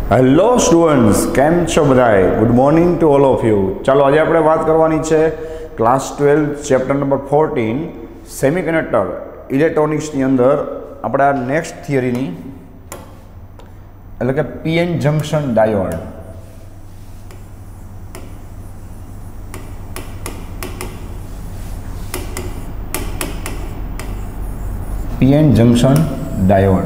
Hello students, કેમ છો બધાય? Good morning to all of you. ચાલો આજે આપણે વાત કરવાની છે ક્લાસ 12 ચેપ્ટર નંબર 14 સેમિકન્ડક્ટર ઇલેક્ટ્રોનિક્સની અંદર આપણે આ નેક્સ્ટ થિયરીની એટલે કે PN junction diode. PN junction diode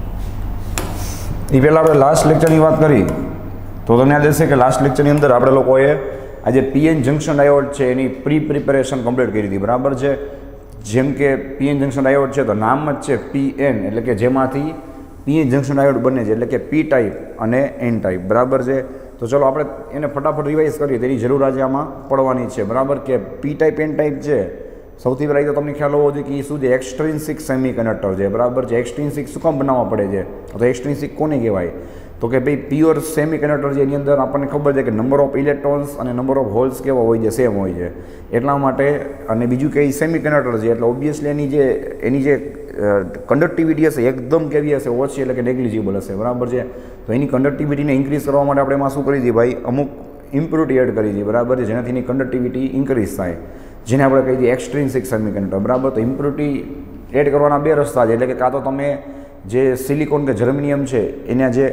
એ પહેલાં આપણે લાસ્ટ લેક્ચરની વાત કરી તો તમને યાદ હશે કે લાસ્ટ લેક્ચરની અંદર આપણે લોકોએ આજે પીએન જંક્શન ડાયોડ છે એની પ્રિપરેશન કમ્પ્લીટ કરી હતી, બરાબર છે. જેમ કે પીએન જંક્શન ડાયોડ છે તો નામ જ છે પીએન, એટલે કે જેમાંથી પીએન જંક્શન ડાયોડ બને છે, એટલે કે પી ટાઈપ અને એન ટાઈપ, બરાબર છે. તો ચલો આપણે એને ફટાફટ રિવાઇઝ કરીએ, તેની જરૂર આજે આમાં પડવાની છે, બરાબર. કે પી ટાઈપ એન ટાઈપ છે, સૌથી પહેલાં તો તમને ખ્યાલ હોવો જોઈએ કે એ શું છે? એક્સટ્રિન્સિક સેમિકન્ડક્ટર છે, બરાબર છે. એક્સટ્રિન્સિક શું કામ બનાવવા પડે છે? તો એક્સટ્રિન્સિક કોને કહેવાય? તો કે ભાઈ પ્યોર સેમિકન્ડક્ટર છે એની અંદર આપણને ખબર છે કે નંબર ઓફ ઇલેક્ટ્રોન્સ અને નંબર ઓફ હોલ્સ કેવા હોય છે? સેમ હોય છે. એટલા માટે અને બીજું કે સેમિકન્ડક્ટર છે એટલે ઓબ્વિયસલી એની જે કંડક્ટિવિટી હશે એકદમ કેવી હશે? ઓછી, એટલે કે નેગ્લિજિબલ હશે, બરાબર છે. તો એની કંડક્ટિવિટીને ઇન્ક્રીઝ કરવા માટે આપણે એમાં શું કરી દઈએ ભાઈ? અમુક ઇમ્પ્યુરિટી એડ કરી દઈએ, બરાબર છે, જેનાથી એની કંડક્ટિવિટી ઇન્ક્રીઝ થાય, જેને આપણે કહી દઈએ એક્સટ્રિન્સિક સેમિકન્ડક્ટર, બરાબર. તો ઇમ્પ્યુરિટી એડ કરવાના બે રસ્તા છે, એટલે કે કાં તો તમે જે સિલિકોન કે જર્મનિયમ છે એના જે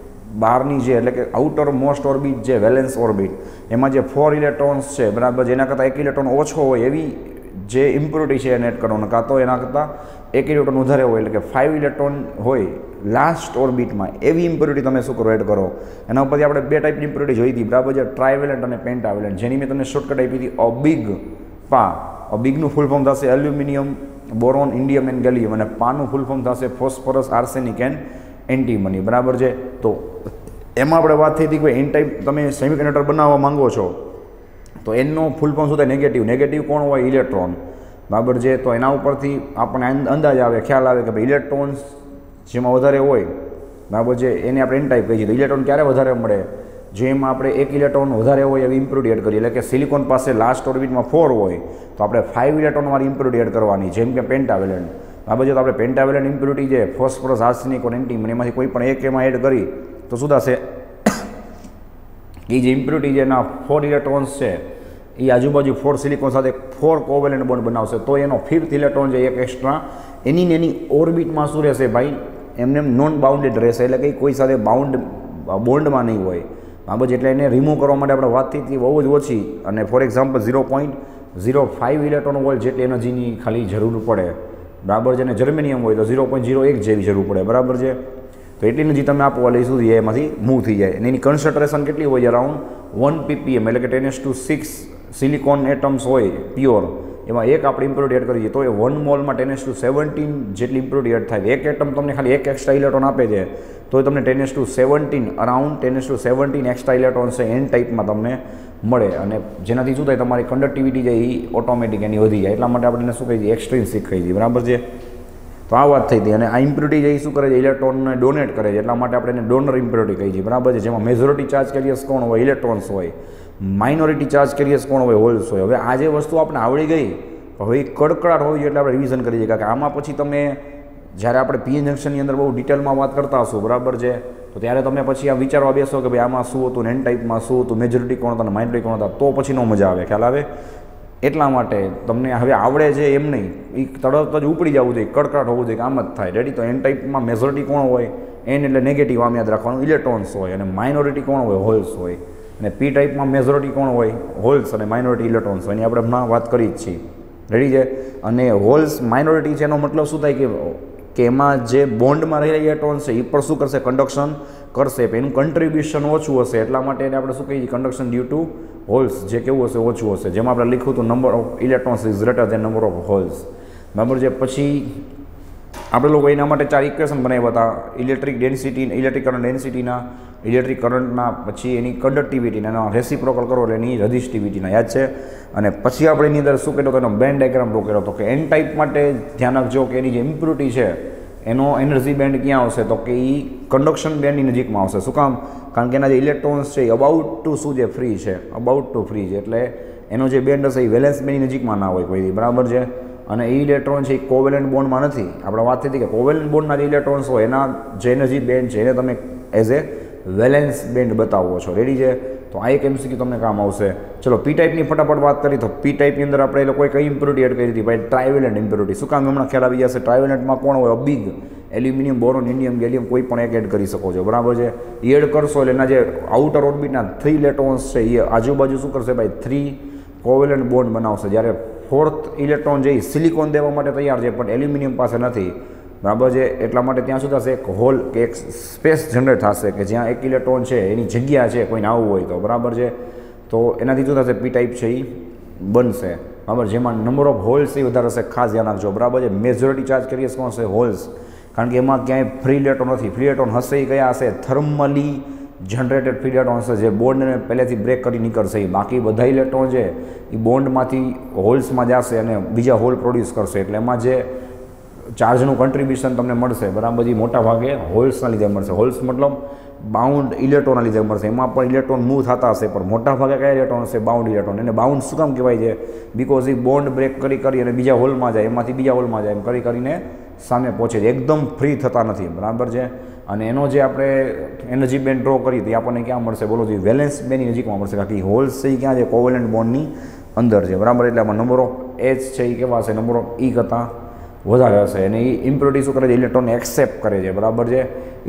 બહારની જે એટલે કે આઉટર મોસ્ટ ઓર્બિટ જે વેલેન્સ ઓર્બિટ એમાં જે 4 ઇલેક્ટ્રોન્સ છે, બરાબર, જેના કરતાં 1 ઇલેક્ટ્રોન ઓછો હોય એવી જે ઇમ્પ્યુરિટી છે એને એડ કરવાનો, કાં તો એના કરતાં 1 ઇલેક્ટ્રોન વધારે હોય એટલે કે 5 ઇલેક્ટ્રોન હોય લાસ્ટ ઓર્બિટમાં એવી ઇમ્પ્યુરિટી તમે શું કરો? એડ કરો. એના ઉપરથી આપણે બે ટાઈપની ઇમ્પ્યુરિટી જોઈ હતી, બરાબર છે, ટ્રાયવેલેન્ટ અને પેન્ટાવેલેન્ટ, જેની મેં તમને શોર્ટકટ આપી હતી અબિગ પા. અબિગનું ફૂલ ફોર્મ થશે aluminium, boron, indium and gallium, અને પાનું ફૂલ ફોર્મ થશે ફોસ્ફરસ, આર્સેનિક એન્ડ એન્ટીમની, બરાબર છે. તો એમાં આપણે વાત થઈ હતી કે એન ટાઈપ તમે સેમિકન્ડક્ટર બનાવવા માંગો છો તો એનનો ફૂલ ફોર્મ શું થાય? નેગેટિવ. નેગેટિવ કોણ હોય? ઇલેક્ટ્રોન, બરાબર છે. તો એના ઉપરથી આપણને અંદાજ આવે, ખ્યાલ આવે કે ભાઈ ઇલેક્ટ્રોન્સ જેમાં વધારે હોય, બરાબર છે, એને આપણે એન ટાઈપ કહીએ. તો ઇલેક્ટ્રોન ક્યારે વધારે મળે? જેમાં આપણે 1 ઇલેક્ટ્રોન વધારે હોય એવી ઇમ્પ્યુરિટી એડ કરીએ, એટલે કે સિલિકોન પાસે લાસ્ટ ઓર્બિટમાં 4 હોય તો આપણે 5 ઇલેક્ટ્રોનવાળી ઇમ્પ્યુરિટી એડ કરવાની, જેમ કે પેન્ટાવેલેન્ટ, બરાબર છે. તો આપણે પેન્ટાવેલેન્ટ ઇમ્પ્યુરિટી છે ફોસ્ફરસ, આર્સેનિક અને એન્ટીમની, એમાંથી કોઈ પણ એક એમાં એડ કરી તો શું થશે? એ જે ઇમ્પ્યુરિટી છે એના 4 ઇલેક્ટ્રોન્સ છે એ આજુબાજુ 4 સિલિકોન સાથે 4 કોવેલેન્ટ બોન્ડ બનાવશે, તો એનો 5th ઇલેક્ટ્રોન છે એક એક્સ્ટ્રા એની ઓર્બિટમાં શું રહેશે ભાઈ? એમને નોન બાઉન્ડેડ રહેશે, એટલે કે કોઈ સાથે બોન્ડમાં નહીં હોય, બરાબર છે. એટલે એને રિમૂવ કરવા માટે આપણે વાત થઈ હતી બહુ જ ઓછી, અને ફોર એક્ઝામ્પલ 0.05 ઇલેક્ટ્રોન વોલ્ટ જેટલી એનર્જીની ખાલી જરૂર પડે, બરાબર છે. અને જર્મેનિયમ હોય તો 0.01 જેવી જરૂર પડે, બરાબર છે. તો એટલી એનર્જી તમે આપવા લઈ સુધી એમાંથી મૂવ થઈ જાય. અને એની કન્સન્ટ્રેશન કેટલી હોય છે? અરાઉન્ડ 1 ppm, એટલે કે 10⁶ સિલિકોન એટમ્સ હોય પ્યોર, એમાં એક આપણે ઇમ્પ્યુરિટી એડ કરીએ તો એ 1 મોલમાં 10⁻17 જેટલી ઇમ્પ્યુરિટી એડ થાય. એક એટમ તમને ખાલી એક એક્સ્ટ્રા ઇલેક્ટ્રોન આપે છે તો એ તમને 10⁻17 અરાઉન્ડ 10⁻17 એક્સ્ટ્રા ઇલેક્ટ્રોન છે એન ટાઈપમાં તમને મળે, અને જેનાથી શું થાય? તમારી કંડક્ટિવિટી છે એ ઓટોમેટિક એની વધી જાય. એટલા માટે આપણે એને શું કહી દઈએ? એક્સટ્રિન્સિક કહી દઈએ, બરાબર છે. તો આ વાત થઈ હતી. અને આ ઇમ્પ્યુરિટી છે એ શું કરે છે? ઇલેક્ટ્રોનને ડોનેટ કરે છે, એટલા માટે આપણે એને ડોનર ઇમ્પ્યુરિટી કહીએ છીએ, બરાબર છે. જેમાં મેજોરિટી ચાર્જ કેરિયર્સ કોણ હોય? ઇલેક્ટ્રોન્સ હોય. માઇનોરિટી ચાર્જ કેરિયર્સ કોણ હોય? હોલ્સ હોય. હવે આ જે વસ્તુ આપણે આવડી ગઈ, હવે એ કડકડાટ હોવી જોઈએ એટલે આપણે રિવિઝન કરીએ, કારણ કે આમાં પછી તમે જ્યારે આપણે પીએન જંક્શનની અંદર બહુ ડિટેલમાં વાત કરતા હશો, બરાબર છે, તો ત્યારે તમે પછી આ વિચારવા બેસો કે ભાઈ આમાં શું હતું, એન ટાઈપમાં શું હતું, મેજોરિટી કોણ હતા, માઇનોરિટી કોણ હતા, તો પછી નો મજા આવે, ખ્યાલ આવે. એટલા માટે તમને હવે આવડે છે એમ નહીં, એ તરત જ ઉપડી જવું જોઈએ, કડકડાટ હોવું જોઈએ કે આમ જ થાય, રેડી. તો એન ટાઈપમાં મેજોરિટી કોણ હોય? એન એટલે નેગેટિવ, આમ યાદ રાખવાનું, ઇલેક્ટ્રોન્સ હોય, અને માઇનોરિટી કોણ હોય? હોલ્સ હોય. અને પી ટાઈપમાં મેજોરિટી કોણ હોય? હોલ્સ, અને માઇનોરિટી ઇલેક્ટ્રોન્સ હોય. એની આપણે હમણાં વાત કરી જ છીએ, રેડી છે. અને હોલ્સ માઇનોરિટી છે એનો મતલબ શું થાય કે એમાં જે બોન્ડમાં રહેલા ઇલેક્ટ્રોન્સ છે એ પણ શું કરશે? કન્ડક્શન કરશે. એનું કન્ટ્રીબ્યુશન ઓછું હશે, એટલા માટે એને આપણે શું કહીએ? કન્ડક્શન ડ્યુ ટુ હોલ્સ, જે કેવું હશે? ઓછું હશે. જેમાં આપણે લખ્યું હતું number of electrons is greater than number of holes, બરાબર છે. પછી આપણે લોકો એના માટે 4 ઇક્વેશન બનાવ્યા હતા, ઇલેક્ટ્રિક કરંટ ડેન્સિટીના, ઇલેક્ટ્રિક કરંટના, પછી એની કંડક્ટિવિટીના, એનો રેસિપ્રોકલ કરો એટલે એની રજિસ્ટિવિટીના, યાદ છે. અને પછી આપણે એની અંદર શું કર્યો હતો? એનો બેન્ડ ડાયાગ્રામ ડ્રો કર્યો હતો કે એન ટાઈપ માટે ધ્યાન રાખજો કે એની જે ઇમ્પ્યુરિટી છે એનો એનર્જી બેન્ડ ક્યાં આવશે? તો કે એ કન્ડક્શન બેન્ડની નજીકમાં આવશે. શું કામ? કારણ કે એના જે ઇલેક્ટ્રોન્સ છે એ અબાઉટ ટુ શું છે? ફ્રી છે, અબાઉટ ટુ ફ્રી છે, એટલે એનો જે બેન્ડ હશે એ વેલેન્સ બેન્ડની નજીકમાં ના હોય કોઈ, બરાબર છે. અને એ ઇલેક્ટ્રોન છે એ કોવેલેન્ટ બોન્ડમાં નથી. આપણે વાત થઈ હતી કે કોવેલેન્ટ બોન્ડના જે ઇલેક્ટ્રોન્સ હોય એના જે એનર્જી બેન્ડ છે એને તમે એઝ એ વેલેન્સ બેન્ડ બતાવો છો. રેડી છે? તો આ એક MCQ તમને કામ આવશે. ચલો પી ટાઈપની ફટાફટ વાત કરી તો પી ટાઈપની અંદર આપણે એ લોકોએ કઈ ઇમ્પ્યોરિટી એડ કરી હતી ભાઈ? Trivalent impurity. શું કામ? હમણાં ખ્યાલ આવી જશે. ટ્રાઇવેલન્ટમાં કોણ હોય? અબીગ, એલ્યુમિનિયમ, બોરોન, ઇન્ડિયમ, ગેલિયમ કોઈ પણ એક એડ કરી શકો છો. બરાબર છે? એડ કરશો એટલે એના જે આઉટર ઓર્બિટના 3 ઇલેક્ટ્રોન્સ છે એ આજુબાજુ શું કરશે ભાઈ? 3 કોવેલન્ટ બોન્ડ બનાવશે. જ્યારે 4th ઇલેક્ટ્રોન જે સિલિકોન દેવા માટે તૈયાર છે પણ એલ્યુમિનિયમ પાસે નથી. બરાબર છે? એટલા માટે ત્યાં શું થશે? એક હોલ કે એક સ્પેસ જનરેટ થશે કે જ્યાં એક ઇલેક્ટ્રોન છે એની જગ્યા છે કોઈને આવવું હોય તો. બરાબર છે? તો એનાથી શું થશે? પી ટાઈપ છે એ બનશે. બરાબર? જેમાં નંબર ઓફ હોલ્સ એ વધારે હશે. ખાસ ધ્યાન રાખજો. બરાબર છે? મેજોરિટી ચાર્જ કરીએ કોણ હશે? હોલ્સ. કારણ કે એમાં ક્યાંય ફ્રી ઇલેક્ટ્રોન નથી. ફ્રી ઇલેક્ટ્રોન હશે એ કયા હશે? થર્મલી જનરેટેડ ફ્રી ઇલેક્ટ્રોન હશે જે બોન્ડને પહેલેથી બ્રેક કરી નીકળશે. બાકી બધા ઇલેક્ટ્રોન છે એ બોન્ડમાંથી હોલ્સમાં જશે અને બીજા હોલ પ્રોડ્યુસ કરશે. એટલે એમાં જે ચાર્જનું કન્ટ્રીબ્યુશન તમને મળશે બરાબર એ મોટા ભાગે હોલ્સના લીધે મળશે. હોલ્સ મતલબ બાઉન્ડ ઇલેક્ટ્રોનના લીધે મળશે. એમાં પણ ઇલેક્ટ્રોન મૂવ થતા હશે પણ મોટા ભાગે કયા ઇલેક્ટ્રોન હશે? Bound electron. એને બાઉન્ડ શું કામ કહેવાય છે? બિકોઝ એ બોન્ડ બ્રેક કરી અને બીજા હોલમાં જાય, એમાંથી બીજા હોલમાં જાય, એમ કરીને સામે પહોંચે છે. એકદમ ફ્રી થતા નથી. બરાબર છે? અને એનો જે આપણે એનર્જી બેન્ડ ડ્રો કરી હતી આપણને ક્યાં મળશે? બોલો જોઈએ. વેલેન્સ બેન્ડની નજીકમાં મળશે. કારણ કે હોલ્સ છે એ ક્યાં છે? કોવેલન્ટ બોન્ડની અંદર છે. બરાબર? એટલે આમાં નંબર ઓફ એચ છે એ કેવા હશે? નંબર ઓફ ઈ કરતાં વધારે હશે. અને એ ઇમ્પ્યોરિટી શું કરે છે? ઇલેક્ટ્રોનને એક્સેપ્ટ કરે છે. બરાબર છે?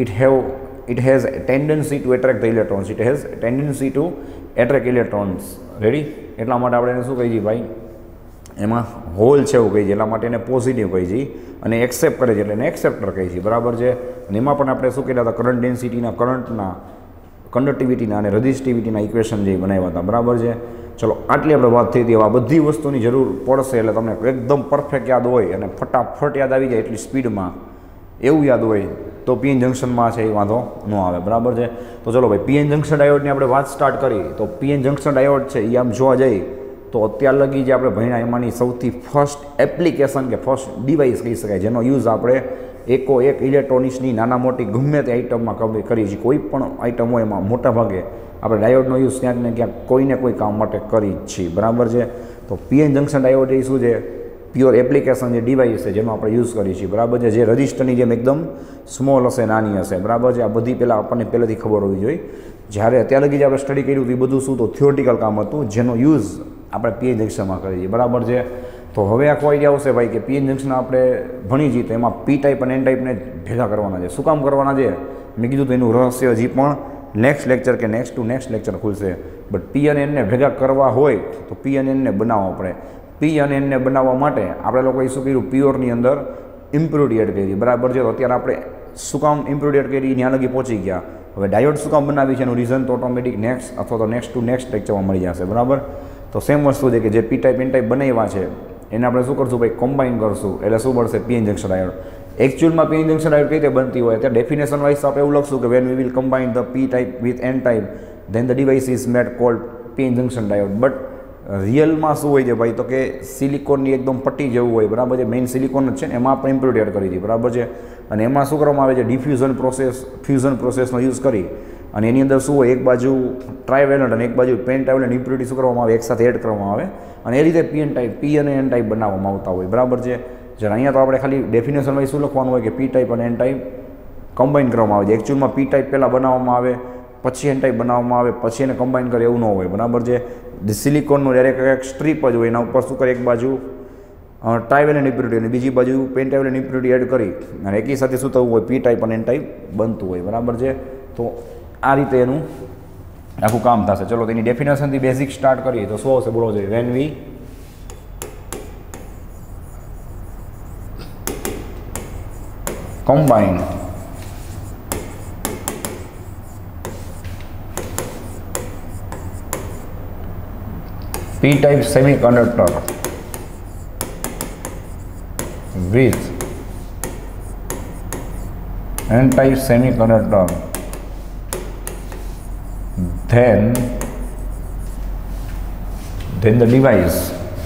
It has tendency to attract the electrons. It has tendency to attract electrons. Ready? એટલા માટે આપણે એને શું કહીએ છીએ ભાઈ? એમાં હોલ છે એવું કહીએ છીએ. એટલા માટે એને પોઝિટિવ કહીએ છીએ અને એક્સેપ્ટ કરે છે એટલે એને એક્સેપ્ટર કહીએ છીએ. બરાબર છે? અને એમાં પણ આપણે શું કહેતા હતા? કરંટ ડેન્સિટીના, કરંટના, કન્ડક્ટિવિટીના અને રેઝિસ્ટિવિટીના ઇક્વેશન જે બનાવ્યા હતા. બરાબર છે? ચલો આટલી આપણે વાત થઈ હતી. હવે આ બધી વસ્તુની જરૂર પડશે એટલે તમને એકદમ પરફેક્ટ યાદ હોય અને ફટાફટ યાદ આવી જાય એટલી સ્પીડમાં એવું યાદ હોય તો પીએન જંક્શનમાં છે એ વાંધો ન આવે. બરાબર છે? તો ચલો ભાઈ પીએન જંક્શન ડાયોડની આપણે વાત સ્ટાર્ટ કરી તો પીએન જંક્શન ડાયોડ છે એ આમ જોવા જઈએ તો અત્યાર લગી જે આપણે ભણ્યા એમાંની સૌથી ફર્સ્ટ એપ્લિકેશન કે ફર્સ્ટ ડિવાઇસ કહી શકાય જેનો યુઝ આપણે એકો એક ઇલેક્ટ્રોનિક્સની નાના મોટી ગમે તે આઇટમમાં કરીએ છીએ. કોઈ પણ આઇટમ હોય એમાં મોટા ભાગે આપણે ડાયોડનો યુઝ ક્યાંક ને ક્યાંક કોઈને કોઈ કામ માટે કરી જ છીએ. બરાબર છે? તો પીએન જંક્શન ડાયોડ એ શું છે? પ્યોર એપ્લિકેશન જે ડિવાઇસ છે જેનો આપણે યુઝ કરીએ છીએ. બરાબર છે? જે રજિસ્ટરની જેમ એકદમ સ્મોલ હશે, નાની હશે. બરાબર છે? આ બધી પહેલાં આપણને પહેલેથી ખબર હોવી જોઈએ. જ્યારે અત્યાર લગી જે આપણે સ્ટડી કર્યું હતું એ બધું શું તો થિયોરિટિકલ કામ હતું જેનો યુઝ આપણે પીએન જંક્શનમાં કરીએ છીએ. બરાબર છે? તો હવે આખો આઈડિયા આવશે ભાઈ કે પીએન જંક્શન આપણે ભણી છીએ તો એમાં પી ટાઈપ અને એન ટાઈપને ભેગા કરવાના છે. શું કામ કરવાના છે? મેં કીધું તો એનું રહસ્ય હજી પણ નેક્સ્ટ લેક્ચર કે નેક્સ્ટ ટુ નેક્સ્ટ લેક્ચર ખુલશે. બટ પી અને એનને ભેગા કરવા હોય તો પી અને એનને બનાવો આપણે. પી અને એનને બનાવવા માટે આપણે લોકોએ શું કર્યું? પ્યોરની અંદર ઇમ્પ્યોરિટી એડ કરી. બરાબર છે? તો અત્યારે આપણે શું કામ ઇમ્પ્યોરિટી એડ કરી ત્યાં લગી પહોંચી ગયા. હવે ડાયોડ શું કામ બનાવી છે એનું રીઝન તો ઓટોમેટિક નેક્સ્ટ અથવા તો નેક્સ્ટ ટુ નેક્સ્ટ લેક્ચરમાં મળી જશે. બરાબર? તો સેમ વસ્તુ છે કે જે પી ટાઈપ એન ટાઈપ બનાવ્યા છે એને આપણે શું કરશું ભાઈ? કમ્બાઈન કરશું. એટલે શું મળશે? PN junction diode. એકચ્યુઅલમાં પીએન જંક્શન ડાયોડ કઈ રીતે બનતી હોય ત્યાં ડેફિનેશન વાઇઝ આપણે એવું લખશું કે when we will combine the P type with N type then the device is made called PN junction diode. But રિયલમાં શું હોય છે ભાઈ? તો કે સિલિકોનની એકદમ પટ્ટી જેવું હોય. બરાબર છે? મેઇન સિલિકોન જ છે ને એમાં આપણે ઇમ્પ્યોરિટી એડ કરી છે. બરાબર છે? અને એમાં શું કરવામાં આવે છે? ડિફ્યુઝન પ્રોસેસનો યુઝ કરી અને એની અંદર શું હોય? એક બાજુ ટ્રાઇવેલન્ટ અને એક બાજુ પેન્ટાવેલન્ટ ઇમ્પ્યોરિટી શું કરવામાં આવે? એકસાથે એડ કરવામાં આવે અને એ રીતે પીએન ટાઈપ, પી અને એન ટાઈપ બનાવવામાં આવતા હોય. બરાબર છે? જ્યારે અહીંયા તો આપણે ખાલી ડેફિનેશન વાઇઝ શું લખવાનું હોય કે પી ટાઈપ અને એન ટાઈપ કમ્બાઈન કરવામાં આવે છે. એકચ્યુઅલમાં પી ટાઈપ પહેલાં બનાવવામાં આવે પછી એન ટાઈપ બનાવવામાં આવે પછી એને કમ્બાઈન કરે એવું ન હોય. બરાબર છે? સિલિકોનનું ડાયરેક્ટ એક સ્ટ્રીપ જ હોય એના ઉપર શું કરે? એક બાજુ ટ્રાઇવેલન્ટ ઇમ્પ્યોરિટી અને બીજી બાજુ પેન્ટાવેલન્ટ ઇમ્પ્યોરિટી એડ કરી અને એકી સાથે શું થવું હોય? પી ટાઈપ અને એન ટાઈપ બનતું હોય. બરાબર છે? તો આ રીતે એનું આખું કામ થશે. ચલો તેની ડેફિનેશનથી બેઝિક સ્ટાર્ટ કરીએ તો શું આવશે? બોલો જોઈએ. When we combine p-type semiconductor with n-type semiconductor, then the device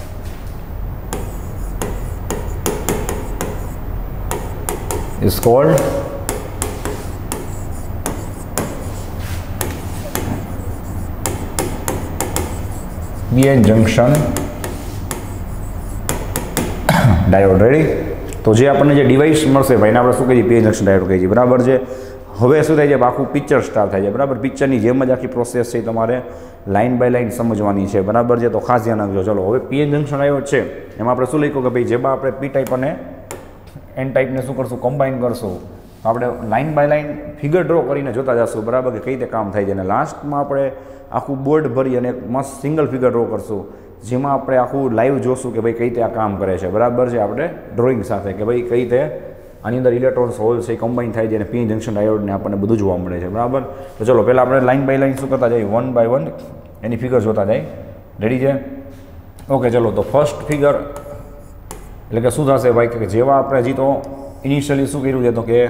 is called PN junction diode. Ready? તો જે આપણને જે ડિવાઇસ મળશે ભાઈ એને આપણે શું કહીએ? PN જંક્શન ડાયોડ કહીએ છીએ. બરાબર છે? હવે શું થાય છે, આખું પિક્ચર સ્ટાર્ટ થાય છે, બરાબર. પિક્ચરની જેમ જ આખી પ્રોસેસ છે તમારે લાઇન બાય લાઇન સમજવાની છે, બરાબર છે. તો ખાસ ધ્યાન રાખજો. ચલો હવે પીએન જંક્શન ડાયોડ છે એમાં આપણે શું લખ્યું કે ભાઈ જેમાં આપણે પી ટાઈપ અને એન ટાઈપને શું કરશું, કમ્બાઈન કરશું. તો આપણે line by line figure draw કરીને જોતા જશું, બરાબર, કે કઈ રીતે કામ થાય છે. અને લાસ્ટમાં આપણે આખું બોર્ડ ભરી અને એક મસ્ત સિંગલ ફિગર ડ્રો કરશું, જેમાં આપણે આખું લાઈવ જોશું કે ભાઈ કઈ રીતે આ કામ કરે છે, બરાબર છે. આપણે ડ્રોઈંગ સાથે કે ભાઈ કઈ રીતે આની અંદર ઇલેક્ટ્રોન્સ હોલ્સ છે કમ્બાઈન થાય છે અને પીએન જંક્શન ડાયોડને આપણને બધું જોવા મળે છે, બરાબર. તો ચલો પહેલાં આપણે લાઇન બાય લાઇન શું કરતા જઈએ, વન બાય વન એની ફિગર જોતા જાય. રેડી છે? ઓકે, ચલો. તો ફર્સ્ટ ફિગર એટલે કે શું થશે ભાઈ, કે જેવા આપણે હજી તો ઇનિશિયલી શું કર્યું છે, તો કે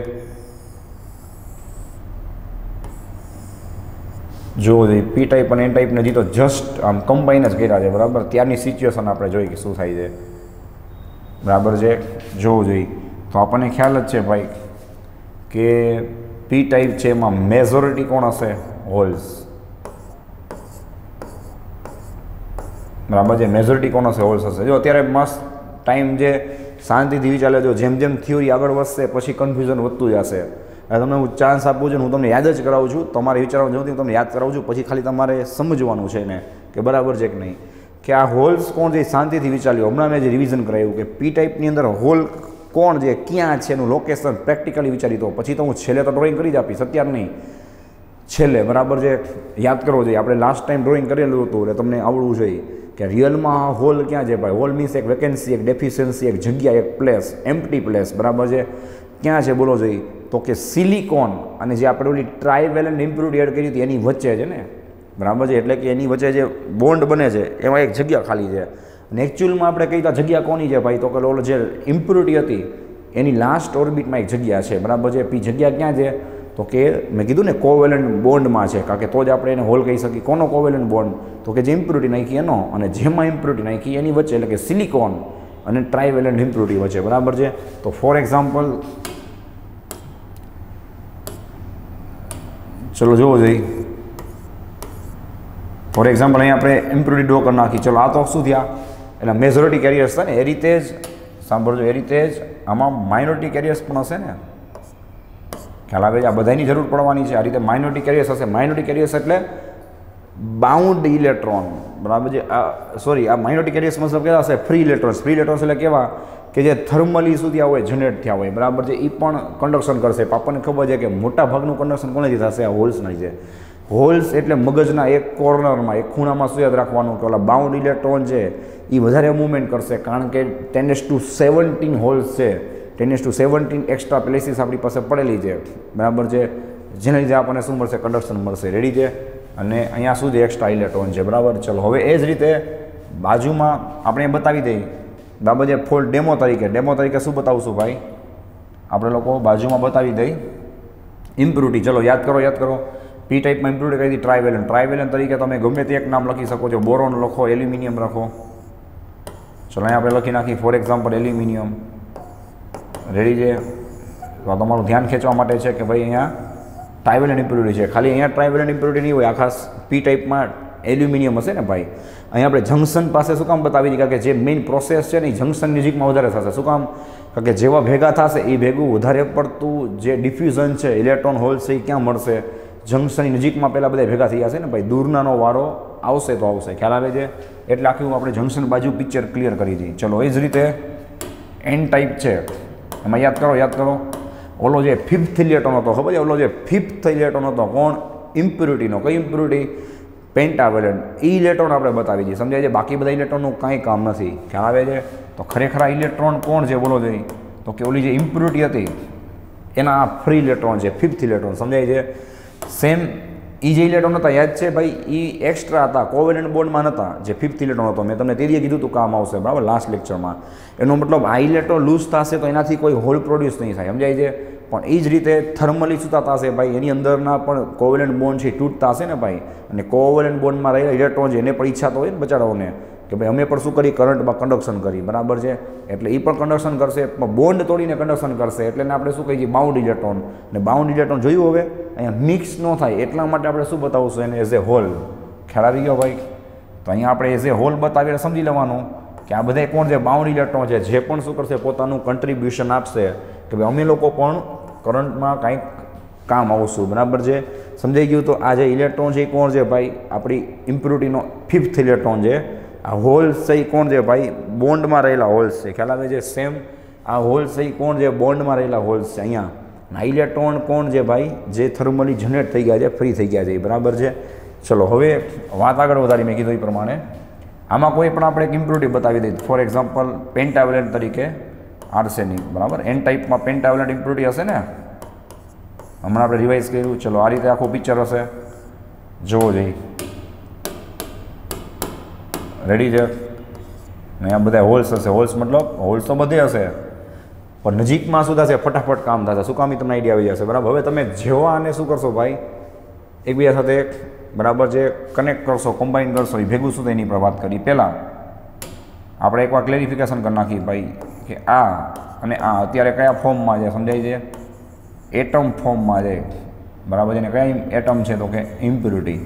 જો પી ટાઈપ અને એન ટાઈપને હજી તો જસ્ટ આમ કમ્બાઈન જ કર્યા છે, બરાબર. ત્યારની સિચ્યુએશન આપણે જોઈએ કે શું થાય છે, બરાબર છે. જોવું જોઈએ તો આપણને ખ્યાલ જ છે ભાઈ કે પી ટાઈપ છે એમાં મેજોરિટી કોણ હશે, હોલ્સ, બરાબર છે. મેજોરિટી કોણ હશે, હોલ્સ હશે. જો અત્યારે મસ્ત ટાઈમ જે શાંતિથી વિચારે, જો જેમ જેમ થિયોરી આગળ વધશે પછી કન્ફ્યુઝન વધતું જશે. તમને હું ચાન્સ આપું છું, હું તમને યાદ જ કરાવું છું, તમારે વિચારવાનું જરૂર તમને યાદ કરાવું છું, પછી ખાલી તમારે સમજવાનું છે ને કે બરાબર છે કે નહીં, કે આ હોલ્સ કોણ છે શાંતિથી વિચાર્યું. હમણાં મેં જે રિવિઝન કરાવ્યું કે પી ટાઈપની અંદર હોલ કોણ છે, ક્યાં છે એનું લોકેશન પ્રેક્ટિકલી વિચારી દો, પછી તો હું છેલ્લે તો ડ્રોઈંગ કરી જ આપીશ, અત્યારે નહીં, છેલ્લે, બરાબર છે. યાદ કરવો જોઈએ. આપણે લાસ્ટ ટાઈમ ડ્રોઈંગ કરેલું હતું એટલે તમને આવડવું જોઈએ કે રિયલમાં હોલ ક્યાં છે ભાઈ. હોલ મીન્સ એક વેકેન્સી, એક ડેફિશિયન્સી, એક જગ્યા, એક પ્લેસ, એમ્પ્ટી પ્લેસ, બરાબર છે. ક્યાં છે બોલો જોઈએ, તો કે સિલિકોન અને જે આપણે ઓલી ટ્રાયવેલેન્ટ ઇમ્પ્યુરિટી એડ કરી હતી એની વચ્ચે છે ને, બરાબર છે. એટલે કે એની વચ્ચે જે બોન્ડ બને છે એમાં એક જગ્યા ખાલી છે. અને એકચ્યુઅલમાં આપણે કહીએ તો જગ્યા કોની છે ભાઈ, તો કે ઓલો જે ઇમ્પ્યુરિટી હતી એની લાસ્ટ ઓર્બિટમાં એક જગ્યા છે, બરાબર છે. પી જગ્યા ક્યાં છે, તો કે મેં કીધું ને કોવેલન્ટ બોન્ડમાં છે, કારણ કે તો જ આપણે એને હોલ કહી શકીએ. કોનો કોવેલન્ટ બોન્ડ, તો કે જે ઇમ્પ્યુરિટી નાખી એનો, અને જેમાં ઇમ્પ્યુરિટી નાખી એની વચ્ચે, એટલે કે સિલિકોન અને ટ્રાયવેલેન્ટ ઇમ્પ્યુરિટી વચ્ચે, બરાબર છે. તો ફોર એક્ઝામ્પલ ચલો જોવો જોઈએ. ફોર એક્ઝામ્પલ અહીંયા આપણે ઇમ્પ્યુરિટી ડ્રો કરી નાખી. ચલો આ તો શું થયા, એટલે મેજોરિટી કેરિયર્સ થાય ને. એ રીતે જ સાંભળજો, એ રીતે જ આમાં માઇનોરિટી કેરિયર્સ પણ હશે ને, ખ્યાલ આવે છે. આ બધાની જરૂર પડવાની છે. આ રીતે માઇનોરિટી કેરિયર્સ હશે. માઇનોરિટી કેરિયર્સ એટલે બાઉન્ડ ઇલેક્ટ્રોન, બરાબર છે. સોરી, આ માઇનોરિટી કેરિયર્સ મતલબ કેવા હશે, ફ્રી ઇલેક્ટ્રોન્સ. ફ્રી ઇલેક્ટ્રોન્સ એટલે કેવા કે જે થર્મલી શું થયા હોય, જનરેટ થયા હોય, બરાબર છે. એ પણ કન્ડક્શન કરશે. આપણને ખબર છે કે મોટા ભાગનું કન્ડક્શન કોનેથી થશે, આ હોલ્સના છે. હોલ્સ એટલે મગજના એક કોર્નરમાં, એક ખૂણામાં શું યાદ રાખવાનું કે ઓલા બાઉન્ડ ઇલેક્ટ્રોન છે એ વધારે મૂવમેન્ટ કરશે, કારણ કે 10⁻17 હોલ્સ છે. 10⁻17 એક્સ્ટ્રા પ્લેસીસ આપણી પાસે પડેલી છે, બરાબર છે, જેના લીધે આપણને શું મળશે, કન્ડક્શન મળશે. રેડી છે? અને અહીંયા શું છે, એક્સ્ટ્રા ઇલેક્ટ્રોન છે, બરાબર. ચલો હવે એ જ રીતે બાજુમાં આપણે બતાવી દઈએ, બરાબર છે. ફોર ડેમો તરીકે શું બતાવશું ભાઈ, આપણે લોકો બાજુમાં બતાવી દઈએ ઇમ્પ્યુરિટી. ચલો યાદ કરો. પી ટાઈપમાં ઇમ્પ્યુરિટી કઈ હતી, ટ્રાયવેલેન્ટ તરીકે તમે ગમે તે એક નામ લખી શકો છો. બોરોન લખો, એલ્યુમિનિયમ લખો. ચલો અહીંયા આપણે લખી નાખી ફોર એક્ઝામ્પલ એલ્યુમિનિયમ. રેડી છે? તો તમારું ધ્યાન ખેંચવા માટે છે કે ભાઈ અહીંયા ટ્રાયવેલેન્ટ ઇમ્પ્યુરિટી છે. ખાલી અહીંયા ટ્રાયવેલેન્ટ ઇમ્પ્યુરિટી નહીં હોય, આખા પી ટાઈપમાં એલ્યુમિનિયમ હશે ને ભાઈ. અહીંયા આપણે જંક્શન પાસે શું કામ બતાવી દીધા કે જે મેઇન પ્રોસેસ છે ને એ જંક્શન નજીકમાં વધારે થશે. શું કામ? કારણ કે જેવા ભેગા થશે એ ભેગું વધારે પડતું જે ડિફ્યુઝન છે, ઇલેક્ટ્રોન હોલ છે, એ ક્યાં મળશે, જંક્શનની નજીકમાં પહેલાં બધા ભેગા થઈ જશે ને ભાઈ. દૂરનાનો વારો આવશે તો આવશે, ખ્યાલ આવે છે. એટલે આખું આપણે જંક્શન બાજુ પિક્ચર ક્લિયર કરી દઈએ. ચલો એ જ રીતે એન ટાઈપ છે, એમાં યાદ કરો ઓલો જે ફિફ્થ ઇલેક્ટ્રોન હતો, ખબર છે? ઓલો જે ફિફ્થ ઇલેક્ટ્રોન હતો કોણ, ઇમ્પ્યુરિટીનો. કઈ ઇમ્પ્યુરિટી? પેન્ટાવેલેન્ટ. એ ઇલેક્ટ્રોન આપણે બતાવી દઈએ, સમજાય છે? બાકી બધા ઇલેક્ટ્રોનનું કાંઈ કામ નથી, ખ્યાલ આવે છે? તો ખરેખર આ ઇલેક્ટ્રોન કોણ છે બોલો જોઈએ, તો કે ઓલી જે ઇમ્પ્યુરિટી હતી એના આ ફ્રી ઇલેક્ટ્રોન છે, ફિફ્થ ઇલેક્ટ્રોન, સમજાય છે? સેમ એ જે ઇલેક્ટ્રોન હતા યાદ છે ભાઈ, એ એક્સ્ટ્રા હતા, કોવેલેન્ટ બોન્ડમાં નહોતા. જે ફિફ્થ ઇલેક્ટ્રોન હતો મેં તમને તેરીએ કીધું હતું કામ આવશે, બરાબર, લાસ્ટ લેક્ચરમાં. એનો મતલબ આ ઇલેક્ટ્રોન લૂઝ થશે તો એનાથી કોઈ હોલ પ્રોડ્યુસ નહીં થાય, સમજાય છે? પણ એ જ રીતે થર્મલી શું થતા હશે ભાઈ, એની અંદરના પણ કોવેલેન્ટ બોન્ડ છે તૂટતા હશે ને ભાઈ. અને કોવેલેન્ટ બોન્ડમાં રહેલા ઇલેક્ટ્રોન છે એને પણ ઈચ્છા તો હોય ને બચારાઓને કે ભાઈ અમે પણ શું કરી, કરંટમાં કન્ડક્શન કરી, બરાબર છે. એટલે એ પણ કન્ડક્શન કરશે, પણ બોન્ડ તોડીને કન્ડક્શન કરશે. એટલે આપણે શું કહીએ, બાઉન્ડ ઇલેક્ટ્રોન. ને બાઉન્ડ ઇલેક્ટ્રોન જોયું હવે અહીંયા મિક્સ ન થાય એટલા માટે આપણે શું બતાવશું એને, એઝ એ હોલ. ખ્યાલ આવી ગયો ભાઈ? તો અહીંયા આપણે એઝ એ હોલ બતાવીને સમજી લેવાનું કે આ બધા કોણ છે, બાઉન્ડ ઇલેક્ટ્રોન છે. જે પણ શું કરશે, પોતાનું કન્ટ્રીબ્યુશન આપશે કે ભાઈ અમે લોકો પણ કરંટમાં કાંઈક કામ આવશું, બરાબર છે, સમજાઈ ગયું. તો આ જે ઇલેક્ટ્રોન છે એ કોણ છે ભાઈ? આપણી ઇમ્પ્યુરિટીનો 5th ઇલેક્ટ્રોન છે. આ હોલ્સ છે એ કોણ છે ભાઈ? બોન્ડમાં રહેલા હોલ્સ છે, ખ્યાલ આવે છે? સેમ આ હોલ્સ છે એ કોણ છે? બોન્ડમાં રહેલા હોલ્સ છે અહીંયા. આ ઇલેક્ટ્રોન કોણ છે ભાઈ? જે થર્મલી જનરેટ થઈ ગયા છે, ફ્રી થઈ ગયા છે, બરાબર છે. ચલો હવે વાત આગળ વધારી. મેં કીધું એ પ્રમાણે આમાં કોઈ પણ આપણે એક ઇમ્પ્યુરિટી બતાવી દઈએ. ફોર એક્ઝામ્પલ પેન્ટાવેલેન્ટ તરીકે આર્સેનિક, બરાબર. એન ટાઈપમાં પેન્ટાવેલેન્ટ ઇમ્પ્યુરિટી હશે ને, હમણાં આપણે રિવાઇઝ કર્યું. ચલો આ રીતે આખું પિક્ચર હશે, જોવો જોઈએ. રેડી છે ને? આ બધા હોલ્સ હશે. હોલ્સ મતલબ હોલ્સ તો બધે હશે, પણ નજીકમાં શું થશે? ફટાફટ કામ થશે. શું કામ? એ તમને આઈડિયા આવી જશે, બરાબર. હવે તમે જેવા આને શું કરશો ભાઈ? એકબીજા સાથે, બરાબર છે, કનેક્ટ કરશો, કમ્બાઈન કરશો, એ ભેગું શું થાય એની પર વાત કરી. પહેલાં આપણે એકવાર ક્લેરિફિકેશન કરી નાખીએ ભાઈ કે આ અને આ અત્યારે કયા ફોર્મમાં છે, સમજાય છે? એટમ ફોર્મમાં છે, બરાબર છે. ને કયા એટમ છે? તો કે ઇમ્પ્યુરિટી.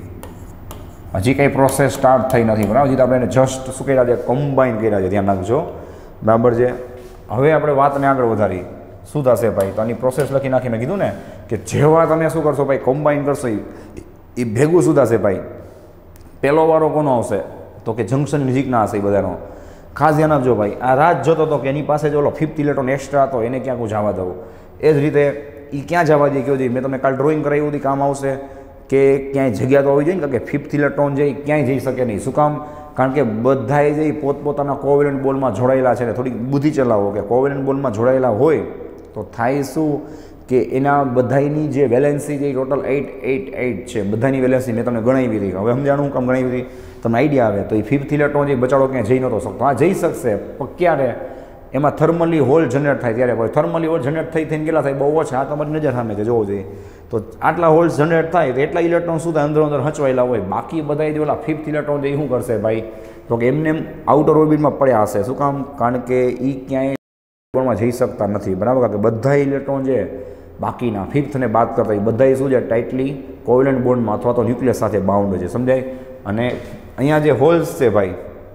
હજી કંઈ પ્રોસેસ સ્ટાર્ટ થઈ નથી, બરાબર. હજી તો આપણે એને જસ્ટ શું કર્યા છે? કમ્બાઈન કર્યા છે, ધ્યાન રાખજો, બરાબર છે. હવે આપણે વાતને આગળ વધારી. શું થશે ભાઈ? તો આની પ્રોસેસ લખી નાખી. મેં કીધું ને કે જેવા તમે શું કરશો ભાઈ? કમ્બાઈન કરશો, એ ભેગું શું થશે ભાઈ? પહેલો વારો કોનો આવશે? તો કે જંક્શન નજીકના હશે એ બધાનો. ખાસ ધ્યાન આપજો ભાઈ. આ રાત જોતો હતો કે એની પાસે જો 5th ઇલેક્ટ્રોન એક્સ્ટ્રા હતો, એને ક્યાંક હું જવા દઉં. એ જ રીતે એ ક્યાં જવા દે? કયો જોઈએ? મેં તમને કાલ ડ્રોઈંગ કરાવ્યું હતું, કામ આવશે કે ક્યાંય જગ્યા તો હોવી જોઈએ ને, કે 5th ઇલેક્ટ્રોન છે એ ક્યાંય જઈ શકે નહીં. શું કામ? કારણ કે બધાએ જે પોતપોતાના કોવેલન્ટ બોન્ડમાં જોડાયેલા છે ને, થોડીક બુદ્ધિ ચલાવો કે કોવેલન્ટ બોન્ડમાં જોડાયેલા હોય તો થાય શું કે એના બધાની જે વેલેન્સી છે એ ટોટલ 888 છે. બધાની વેલેન્સી મેં તમને ગણાવી હતી. હવે સમજાણું હું કામ ગણાવી હતી? તમને આઈડિયા આવે. તો એ 5th ઇલેક્ટ્રોન જે બચાડો ક્યાંય જઈ નહોતો શકતો. હા, જઈ શકશે, પણ ક્યારે? એમાં થર્મલી હોલ જનરેટ થાય ત્યારે. કોઈ થર્મલી હોલ જનરેટ થઈને કેટલા થાય? બહુ ઓછા. આ તમારી નજર સામે છે, જોવો જોઈએ. તો આટલા હોલ્સ જનરેટ થાય તો એટલા ઇલેક્ટ્રોન શું થાય? અંદર અંદર હચવાયેલા હોય. બાકી બધા જે ઓલા 5th ઇલેક્ટ્રોન છે એ શું કરશે ભાઈ? તો કે એમને આઉટર ઓર્બિટમાં પડ્યા હશે. શું કામ? કારણ કે એ ક્યાંય બોન્ડમાં જઈ શકતા નથી, બરાબર. કારણ કે બધા ઇલેક્ટ્રોન છે બાકીના 5th ને બાદ કરતા એ બધા શું છે? ટાઇટલી કોવેલન્ટ બોન્ડમાં અથવા તો ન્યુક્લિયસ સાથે બાઉન્ડ છે, સમજાય? અને અહીંયા જે હોલ્સ છે ભાઈ,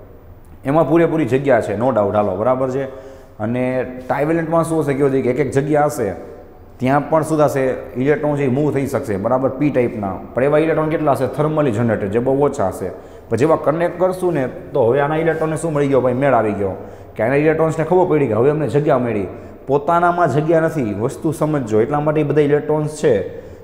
એમાં પૂરેપૂરી જગ્યા છે, નો ડાઉટ, હાલો, બરાબર છે. અને ટાઇવેલેન્ટમાં શું હશે? કહ્યું છે કે એક એક જગ્યા હશે ત્યાં પણ શું થશે? ઇલેક્ટ્રોન છે એ મૂવ થઈ શકશે, બરાબર, પી ટાઈપના. પણ એવા ઇલેક્ટ્રોન કેટલા હશે? થર્મલી જનરેટેડ, જે બહુ ઓછા હશે. પણ જેવા કનેક્ટ કરશું ને તો હવે આના ઇલેક્ટ્રોનને શું મળી ગયો ભાઈ? મેળ આવી ગયો કે આના ઇલેક્ટ્રોન્સને ખબર પડી કે હવે અમને જગ્યા મળી. પોતાનામાં જગ્યા નથી, વસ્તુ સમજજો. એટલા માટે એ બધા ઇલેક્ટ્રોન્સ છે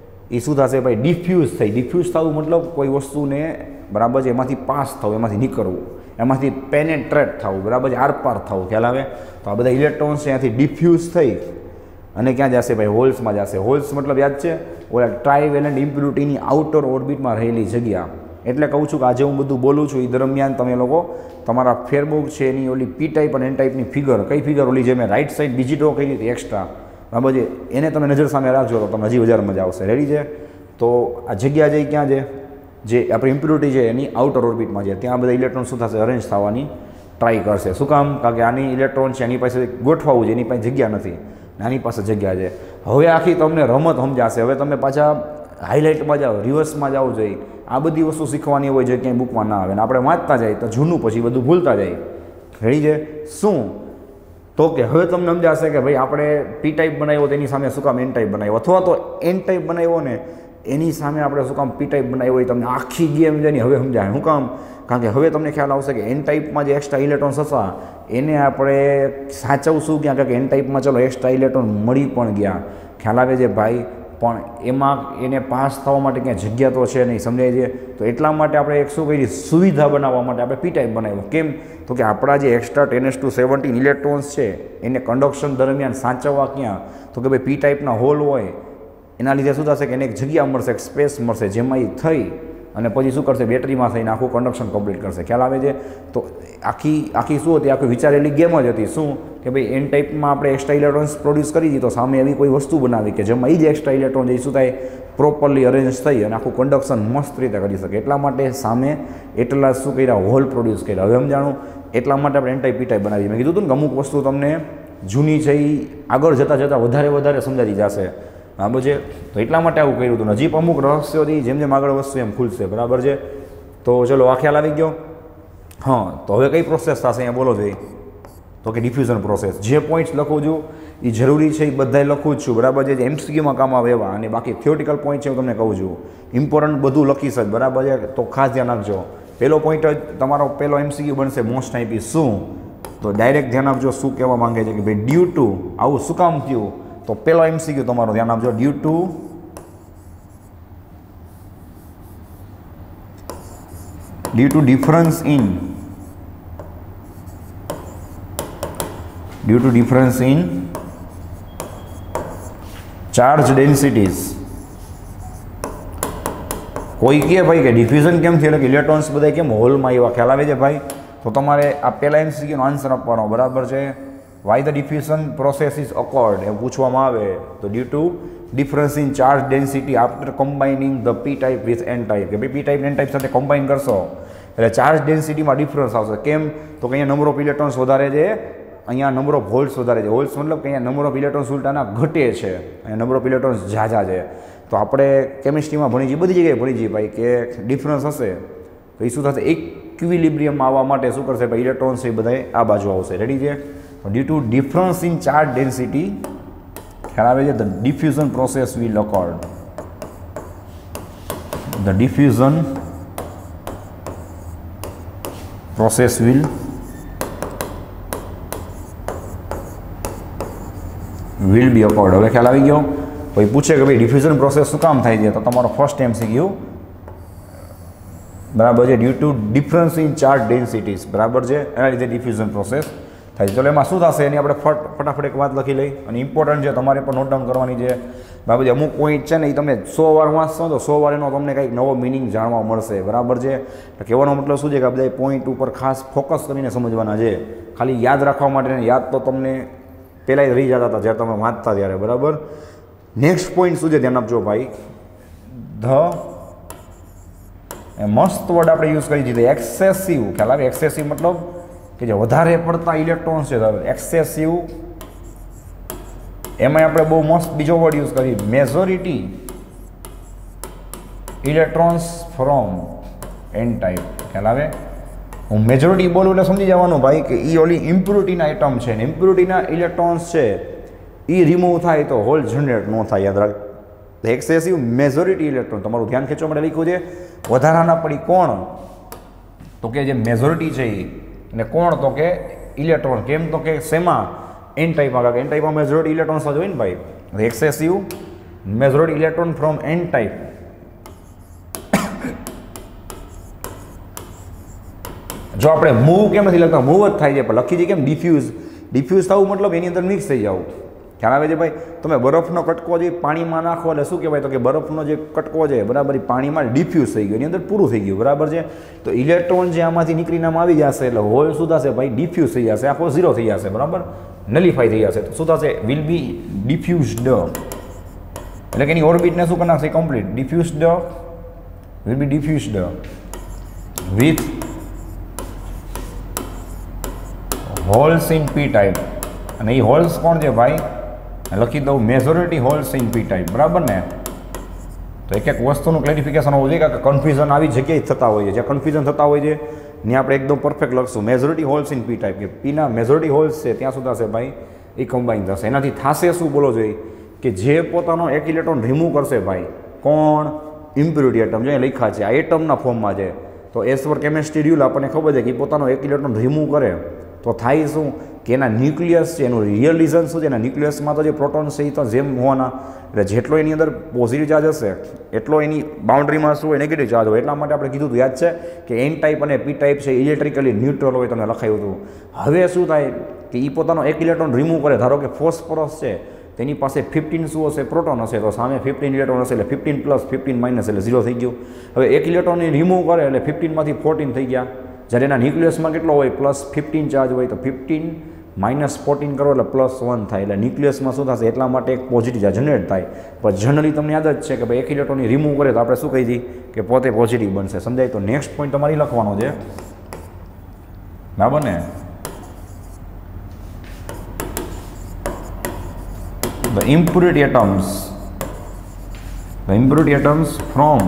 એ શું થશે ભાઈ? ડિફ્યુઝ થઈ. ડિફ્યુઝ થવું મતલબ કોઈ વસ્તુને, બરાબર છે, એમાંથી પાસ થવું, એમાંથી નીકળવું, એમાંથી પેનેટ્રેટ થવું, બરાબર છે, આરપાર થવું, ખ્યાલ આવે? તો આ બધા ઇલેક્ટ્રોન્સ છે ત્યાંથી ડિફ્યુઝ થઈ અને ક્યાં જશે ભાઈ? હોલ્સમાં જશે. હોલ્સ મતલબ યાદ છે? ઓલા ટ્રાઇવેલેન્ટ ઇમ્પ્યુરિટીની આઉટર ઓર્બિટમાં રહેલી જગ્યા. એટલે કહું છું કે આજે હું બધું બોલું છું એ દરમિયાન તમે લોકો તમારા ફેરબુક છે એની ઓલી પી ટાઈપ અને એન ટાઈપની ફિગર, કઈ ફિગર ઓલી જે મેં રાઇટ સાઈડ બીજી ડ્રો કરી હતી એક્સ્ટ્રા, બરાબર છે, એને તમે નજર સામે રાખજો તો તમને હજી વધારે મજા આવશે. રેડી છે? તો આ જગ્યા જે ક્યાં છે? જે આપણી ઇમ્પ્યુરિટી છે એની આઉટર ઓર્બિટમાં છે, ત્યાં બધા ઇલેક્ટ્રોન શું થશે? અરેન્જ થવાની ટ્રાય કરશે. શું કામ? કારણ કે આની ઇલેક્ટ્રોન છે એની પાસે ગોઠવાવું છે, એની પાસે જગ્યા નથી, આની પાસે જગ્યા છે. હવે આખી તમને રમત સમજાશે. હવે તમે પાછા હાઇલાઇટમાં જાઓ, રિવર્સમાં જાઓ જોઈએ. આ બધી વસ્તુ શીખવાની હોય છે, ક્યાંય બુકમાં ના આવે. ને આપણે વાંચતા જાય તો જૂનું પછી બધું ભૂલતા જાય. રેડી છે? શું? તો કે હવે તમને સમજાશે કે ભાઈ આપણે પી ટાઈપ બનાવ્યો તો એની સામે શું કામ એન ટાઈપ બનાવ્યો, અથવા તો એન ટાઈપ બનાવ્યો ને એની સામે આપણે શું કામ પી ટાઈપ બનાવ્યો હોય. તમને આખી ગેમ છે ને હવે સમજાય. શું કામ? કારણ કે હવે તમને ખ્યાલ આવશે કે એન ટાઈપમાં જે એક્સ્ટ્રા ઇલેક્ટ્રોન્સ હતા એને આપણે સાચવશું ક્યાં? કે એન ટાઈપમાં ચલો એક્સ્ટ્રા ઇલેક્ટ્રોન મળી પણ ગયા, ખ્યાલ આવે છે ભાઈ, પણ એમાં એને પાસ થવા માટે ક્યાં જગ્યા તો છે નહીં, સમજાય છે? તો એટલા માટે આપણે એક શું કરી સુવિધા બનાવવા માટે આપણે પી ટાઈપ બનાવ્યું. કેમ? તો કે આપણા જે એક્સ્ટ્રા 10⁻17 ઇલેક્ટ્રોન્સ છે એને કન્ડક્શન દરમિયાન સાચવવા ક્યાં? તો કે ભાઈ પી ટાઈપના હોલ હોય એના લીધે શું થશે કે એને એક જગ્યા મળશે, એક સ્પેસ મળશે, જેમાં એ થઈ અને પછી શું કરશે? બેટરીમાં થઈને આખું કન્ડક્શન કમ્પ્લીટ કરશે. ખ્યાલ આવે છે? તો આખી શું હતી? આખી વિચારેલી ગેમ જ હતી. શું? કે ભાઈ એન ટાઈપમાં આપણે એક્સ્ટ્રા ઇલેક્ટ્રોન્સ પ્રોડ્યુસ કરી દીધી તો સામે એવી કોઈ વસ્તુ બનાવી કે જેમાં એ જ એક્સ્ટ્રા ઇલેક્ટ્રોન જે શું થાય? પ્રોપરલી અરેન્જ થઈ અને આખું કન્ડક્શન મસ્ત રીતે કરી શકે. એટલા માટે સામે એટલા શું કર્યા? હોલ પ્રોડ્યુસ કર્યા. હવે સમજાણું? એટલા માટે આપણે એન ટાઈપ પી ટાઈપ બનાવી. મેં કીધું હતું ને કે અમુક વસ્તુ તમને જૂની છે એ આગળ જતાં વધારે સમજાતી જશે, બરાબર છે? તો એટલા માટે આવું કર્યું હતું. હજી અમુક રહસ્યોથી જેમ જેમ આગળ વસ્તુ એમ ખુલશે, બરાબર છે? તો ચલો આ ખ્યાલ આવી ગયો. હા, તો હવે કઈ પ્રોસેસ થશે અહીંયા બોલો જોઈએ? તો તો કે ડિફ્યુઝન પ્રોસેસ. જે પોઈન્ટ્સ લખું છું એ જરૂરી છે, એ બધાય લખું જ છું, બરાબર છે, જે એમસીક્યુમાં કામ આવે એવા, અને બાકી થિયોરિટિકલ પોઈન્ટ છે હું તમને કહું છું, ઇમ્પોર્ટન્ટ બધું લખીશ જ, બરાબર છે. તો ખાસ ધ્યાન રાખજો. પહેલો પોઈન્ટ જ તમારો પહેલો એમસીક્યુ બનશે મોસ્ટ આઈપી શું, તો ડાયરેક્ટ ધ્યાન આપજો શું કહેવા માંગે છે કે ભાઈ ડ્યુ ટુ આવું શું કામ થયું. તો પહેલો એમસીક્યુ તમારો ધ્યાન આપજો, due to difference in charge densities. કોઈ કહે ભાઈ કે ડિફ્યુઝન કેમ થયું, એટલે કે ઇલેક્ટ્રોન્સ બધા કેમ હોલમાં એવા, ખ્યાલ આવે છે ભાઈ. તો તમારે આ પહેલા એમસીક્યુનો આન્સર આપવાનો, બરાબર છે. Why the diffusion process is occurred એમ પૂછવામાં આવે તો due to difference in charge density after combining the P type with N type, કે ભાઈ પી ટાઈપ એન ટાઈપ સાથે કમ્બાઇન કરશો એટલે ચાર્જ ડેન્સિટીમાં ડિફરન્સ આવશે. કેમ તો કે અહીંયા નંબર ઓફ ઇલેક્ટ્રોન્સ વધારે છે, અહીંયા નંબર ઓફ હોલ્સ વધારે છે. હોલ્સ મતલબ કે અહીંયા નંબર ઓફ ઇલેક્ટ્રોન્સ ઉલટાના ઘટે છે, અહીંયા નંબર ઓફ ઇલેક્ટ્રોન્સ ઝાઝા છે. તો આપણે કેમિસ્ટ્રીમાં ભણી જઈએ, બધી જગ્યાએ ભણી જઈએ ભાઈ કે ડિફરન્સ હશે તો એ શું થશે, ઇક્વિલિબ્રિયમમાં આવવા માટે શું કરશે ભાઈ, ઇલેક્ટ્રોન્સ એ બધા આ બાજુ આવશે. રેડી છે. Due to difference in charge density, ખ્યાલ આવે છે, the diffusion process will occur. The diffusion process will be occurred. હવે ખ્યાલ આવી ગયો. કોઈ પૂછે કે ભાઈ ડિફ્યુઝન પ્રોસેસ શું કામ થાય છે, તો તમારો ફર્સ્ટ એમસીક્યુ બરાબર છે, due to difference in charge densities, બરાબર છે, એના લીધે ડિફ્યુઝન પ્રોસેસ થાય. ચલો એમાં શું થશે એની આપણે ફટાફટ એક વાત લખી લઈ, અને ઇમ્પોર્ટન્ટ છે, તમારે પણ નોટ ડાઉન કરવાની છે. બરાબર છે. અમુક પોઈન્ટ છે ને એ તમે 100 વાર વાંચશો તો 100 વાર એનો તમને કંઈક નવો મિનિંગ જાણવા મળશે, બરાબર છે. તો કહેવાનો મતલબ શું છે કે આ બધા પોઈન્ટ ઉપર ખાસ ફોકસ કરીને સમજવાના છે, ખાલી યાદ રાખવા માટે. યાદ તો તમને પહેલાં રહી જતા હતા જ્યારે તમે વાંચતા ત્યારે, બરાબર. નેક્સ્ટ પોઈન્ટ શું છે ધ્યાન આપજો ભાઈ, મસ્ત વર્ડ આપણે યુઝ કરી દીધી, એક્સેસિવ. ખ્યાલ આવે, એક્સેસિવ મતલબ કે જે વધારે પડતા ઇલેક્ટ્રોન્સ છે, એક્સેસિવ. એમાં આપણે બહુ મસ્ત બીજો વર્ડ યુઝ કરી, majority electrons from N type. ખ્યાલ આવે, હું મેજોરિટી બોલું એટલે સમજી જવાનું ભાઈ કે એ ઓલી ઇમ્પ્યુરિટીના એટમ છે ને ઇમ્પ્યુરિટીના ઇલેક્ટ્રોન્સ છે એ રિમૂવ થાય તો હોલ જનરેટ ન થાય. યાદ રાખ, એક્સેસિવ મેજોરિટી ઇલેક્ટ્રોન. તમારું ધ્યાન ખેંચવા માટે લખ્યું છે વધારાના પડી કોણ, તો કે જે મેજોરિટી છે અને કોણ તો કે ઇલેક્ટ્રોન. કેમ તો કે શેમાં, એન ટાઈપમાં, કારણ કે એન ટાઈપમાં મેજોરિટી ઇલેક્ટ્રોન્સ જ હોય ને ભાઈ. Excessive majority electron from N type. જો આપણે મૂવ કેમ નથી લખતા, મૂવ જ થાય છે, પણ લખી છે કેમ ડિફ્યુઝ થવું, મતલબ એની અંદર મિક્સ થઈ જવું. ખ્યાલ આવે છે ભાઈ. તમે બરફનો કટકો જે પાણીમાં નાખો એટલે શું કહેવાય, તો કે બરફનો જે કટકો છે બરાબર એ પાણીમાં ડિફ્યુઝ થઈ ગયો, એની અંદર પૂરું થઈ ગયું, બરાબર છે. તો ઇલેક્ટ્રોન જે આમાંથી નીકળીને આમાં આવી જશે એટલે હોલ શું થશે ભાઈ, ડિફ્યુઝ થઈ જશે, આખો ઝીરો થઈ જશે, બરાબર, નલિફાઈ થઈ જશે. તો શું થશે, વિલ બી ડિફ્યુઝડ, એટલે કે એની ઓર્બિટને શું કરી નાખશે, complete diffused, will be diffused with holes in P type. અને એ હોલ્સ કોણ છે ભાઈ, લખી દઉં majority holes in P type, બરાબર ને. તો એક એક વસ્તુનું ક્લેરિફિકેશન હોવું જોઈએ કે કન્ફ્યુઝન આવી જગ્યાએ થતા હોય છે, જ્યાં કન્ફ્યુઝન થતા હોય છે ત્યાં આપણે એકદમ પરફેક્ટ લખશું majority holes in P type, કે પીના મેજોરિટી હોલ્સ છે ત્યાં શું થશે ભાઈ, એ કમ્બાઈન થશે. એનાથી થશે શું બોલો જોઈએ, કે જે પોતાનો એક ઇલેક્ટ્રોન રિમૂવ કરશે ભાઈ, કોણ, ઇમ્પ્યુરિટી એટમ, જે લખ્યા છે આ એટમના ફોર્મમાં છે. તો એઝ પર કેમિસ્ટ્રી રૂલ આપણને ખબર છે કે પોતાનો એક ઇલેક્ટ્રોન રિમૂવ કરે તો થાય શું કે એના ન્યુક્લિયસ છે, એનું રિયલ રીઝન શું છે, એના ન્યુક્લિયસમાં તો જે પ્રોટોન છે એ તો જેમ હોવાના, એટલે જેટલો એની અંદર પોઝિટિવ ચાર્જ હશે એટલો એની બાઉન્ડ્રીમાં શું હોય, નેગેટિવ ચાર્જ હોય. એટલા માટે આપણે કીધું હતું, યાદ છે કે એન ટાઈપ અને પી ટાઈપ છે ઇલેક્ટ્રિકલી ન્યુટ્રલ હોય, તમને લખાયું હતું. હવે શું થાય કે એ પોતાનો એક ઇલેક્ટ્રોન રિમૂવ કરે, ધારો કે ફોસ્ફરસ છે તેની પાસે 15 શું હશે, પ્રોટોન હશે, તો સામે 15 ઇલેક્ટ્રોન હશે, એટલે 15 પ્લસ 15 માઇનસ એટલે 0 થઈ ગયું. હવે એક ઇલેક્ટ્રોન રિમૂવ કરે એટલે 15માંથી 14 થઈ ગયા. જ્યારે એના ન્યુક્લિયસમાં કેટલો હોય, પ્લસ 15 ચાર્જ હોય, તો 15 માઇનસ 14 કરો એટલે પ્લસ 1 થાય, એટલે ન્યુક્લિયસમાં શું થશે, એટલા માટે એક પોઝિટિવ ચાર્જ જનરેટ થાય. પણ જનરલી તમને યાદ જ છે કે ભાઈ એક ઇલેક્ટ્રોન રિમૂવ કરે તો આપણે શું કહી દઈએ કે પોતે પોઝિટિવ બનશે. સમજાય? તો નેક્સ્ટ પોઈન્ટ તમારે લખવાનો છે, બરાબર ને. The impurity atoms from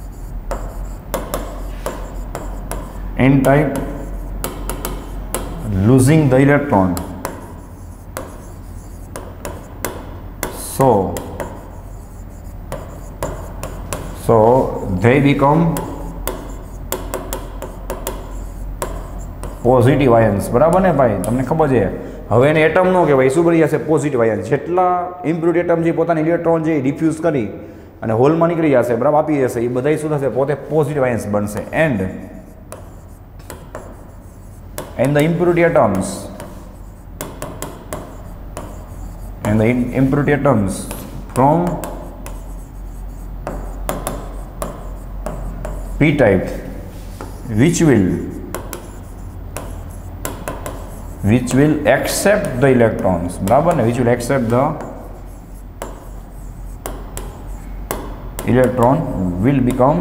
n type losing the electron, so they become positive ions. બરાબર ને ભાઈ, તમને ખબર છે. હવે એને એટમ નો કહેવાય, શું બની જશે? Positive ions. જેટલા ઇમ્પ્યુરિટી એટમ છે પોતાની ઇલેક્ટ્રોન જે ડિફ્યુઝ કરી અને હોલમાં નીકળી જશે, બરાબર, આપી જશે, એ બધા શું થશે? પોતે પોઝિટિવ આયન્સ બનશે. And the impurity atoms from p type which will accept the electrons, બરાબર ને, which will accept the electron will become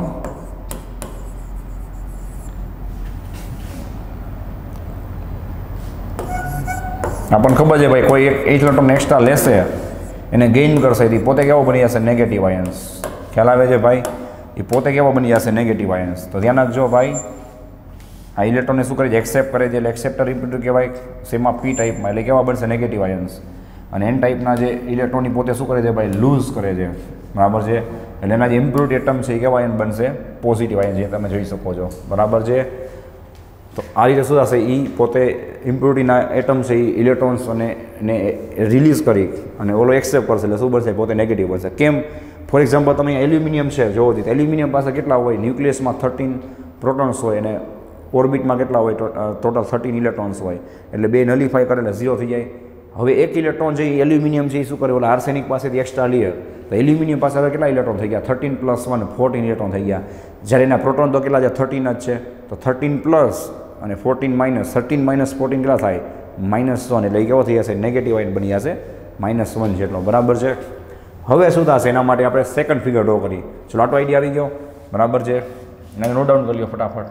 આપણને ખબર છે ભાઈ, કોઈ એક ઇલેક્ટ્રોન એક્સ્ટ્રા લેશે, એને ગેઇન કરશે, એ પોતે કેવો બની જશે? Negative ions. ખ્યાલ આવે છે ભાઈ? એ પોતે કેવો બની જશે? Negative ions. તો ધ્યાન રાખજો ભાઈ, આ ઇલેક્ટ્રોનને શું કરે છે? એક્સેપ્ટ કરે છે, એટલે એક્સેપ્ટર ઇમ્પ્યુરિટી કહેવાય. શેમાં? પી ટાઈપમાં. એટલે કેવા બનશે? Negative ions. અને એન ટાઈપના જે ઇલેક્ટ્રોનની પોતે શું કરે છે ભાઈ? લૂઝ કરે છે. બરાબર છે. એટલે એના જે ઇમ્પ્યુરિટી એટમ છે એ કેવા આયન બનશે? પોઝિટિવ આયન, જે તમે જોઈ શકો છો. બરાબર છે. તો આ રીતે શું થશે? એ પોતે ઇમ્પ્યુરિટીના એટમ છે એ ઇલેક્ટ્રોન્સ અને રિલીઝ કરી અને ઓલો એક્સેપ્ટ કરશે, એટલે શું બનશે? પોતે નેગેટિવ બનશે. કેમ? ફોર એક્ઝામ્પલ, તમે એલ્યુમિનિયમ છે જોવો તો એલ્યુમિનિયમ પાસે કેટલા હોય? ન્યુક્લિયસમાં 13 પ્રોટોન્સ હોય અને ઓર્બિટમાં કેટલા હોય? ટોટલ 13 ઇલેક્ટ્રોન્સ હોય. એટલે બે નલિફાઈ કરે એટલે 0 થઈ જાય. હવે એક ઇલેક્ટ્રોન છે એ એલ્યુમિનિયમ છે એ શું કરે? ઓલા આર્સેનિક પાસેથી એક્સ્ટ્રા લે, તો એલ્યુમિનિયમ પાસે હવે કેટલા ઇલેક્ટ્રોન થઈ ગયા? 13 + 1 14 ઇલેક્ટ્રોન થઈ ગયા. જ્યારે એના પ્રોટોન તો કેટલા છે? 13 જ છે. તો 13 પ્લસ અને 14 માઇનસ, 13 માઇનસ 14 કેટલા થાય? -1. એટલે એ કેવો થઈ જશે? નેગેટિવ આયન બની જશે, -1 જેટલો. બરાબર છે. હવે શું થશે? એના માટે આપણે સેકન્ડ ફિગર ડ્રો કરી. ચલો, આટલો આઈડિયા આવી ગયો. બરાબર છે. એને નોટ ડાઉન કરી લો ફટાફટ.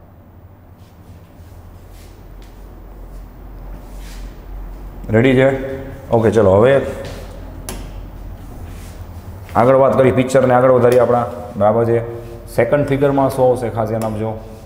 રેડી છે? ઓકે, ચલો હવે આગળ વાત કરી, પિક્ચરને આગળ વધારીએ આપણા. બરાબર છે. સેકન્ડ ફિગરમાં શું આવશે? ખાસ ધ્યાન આપજો.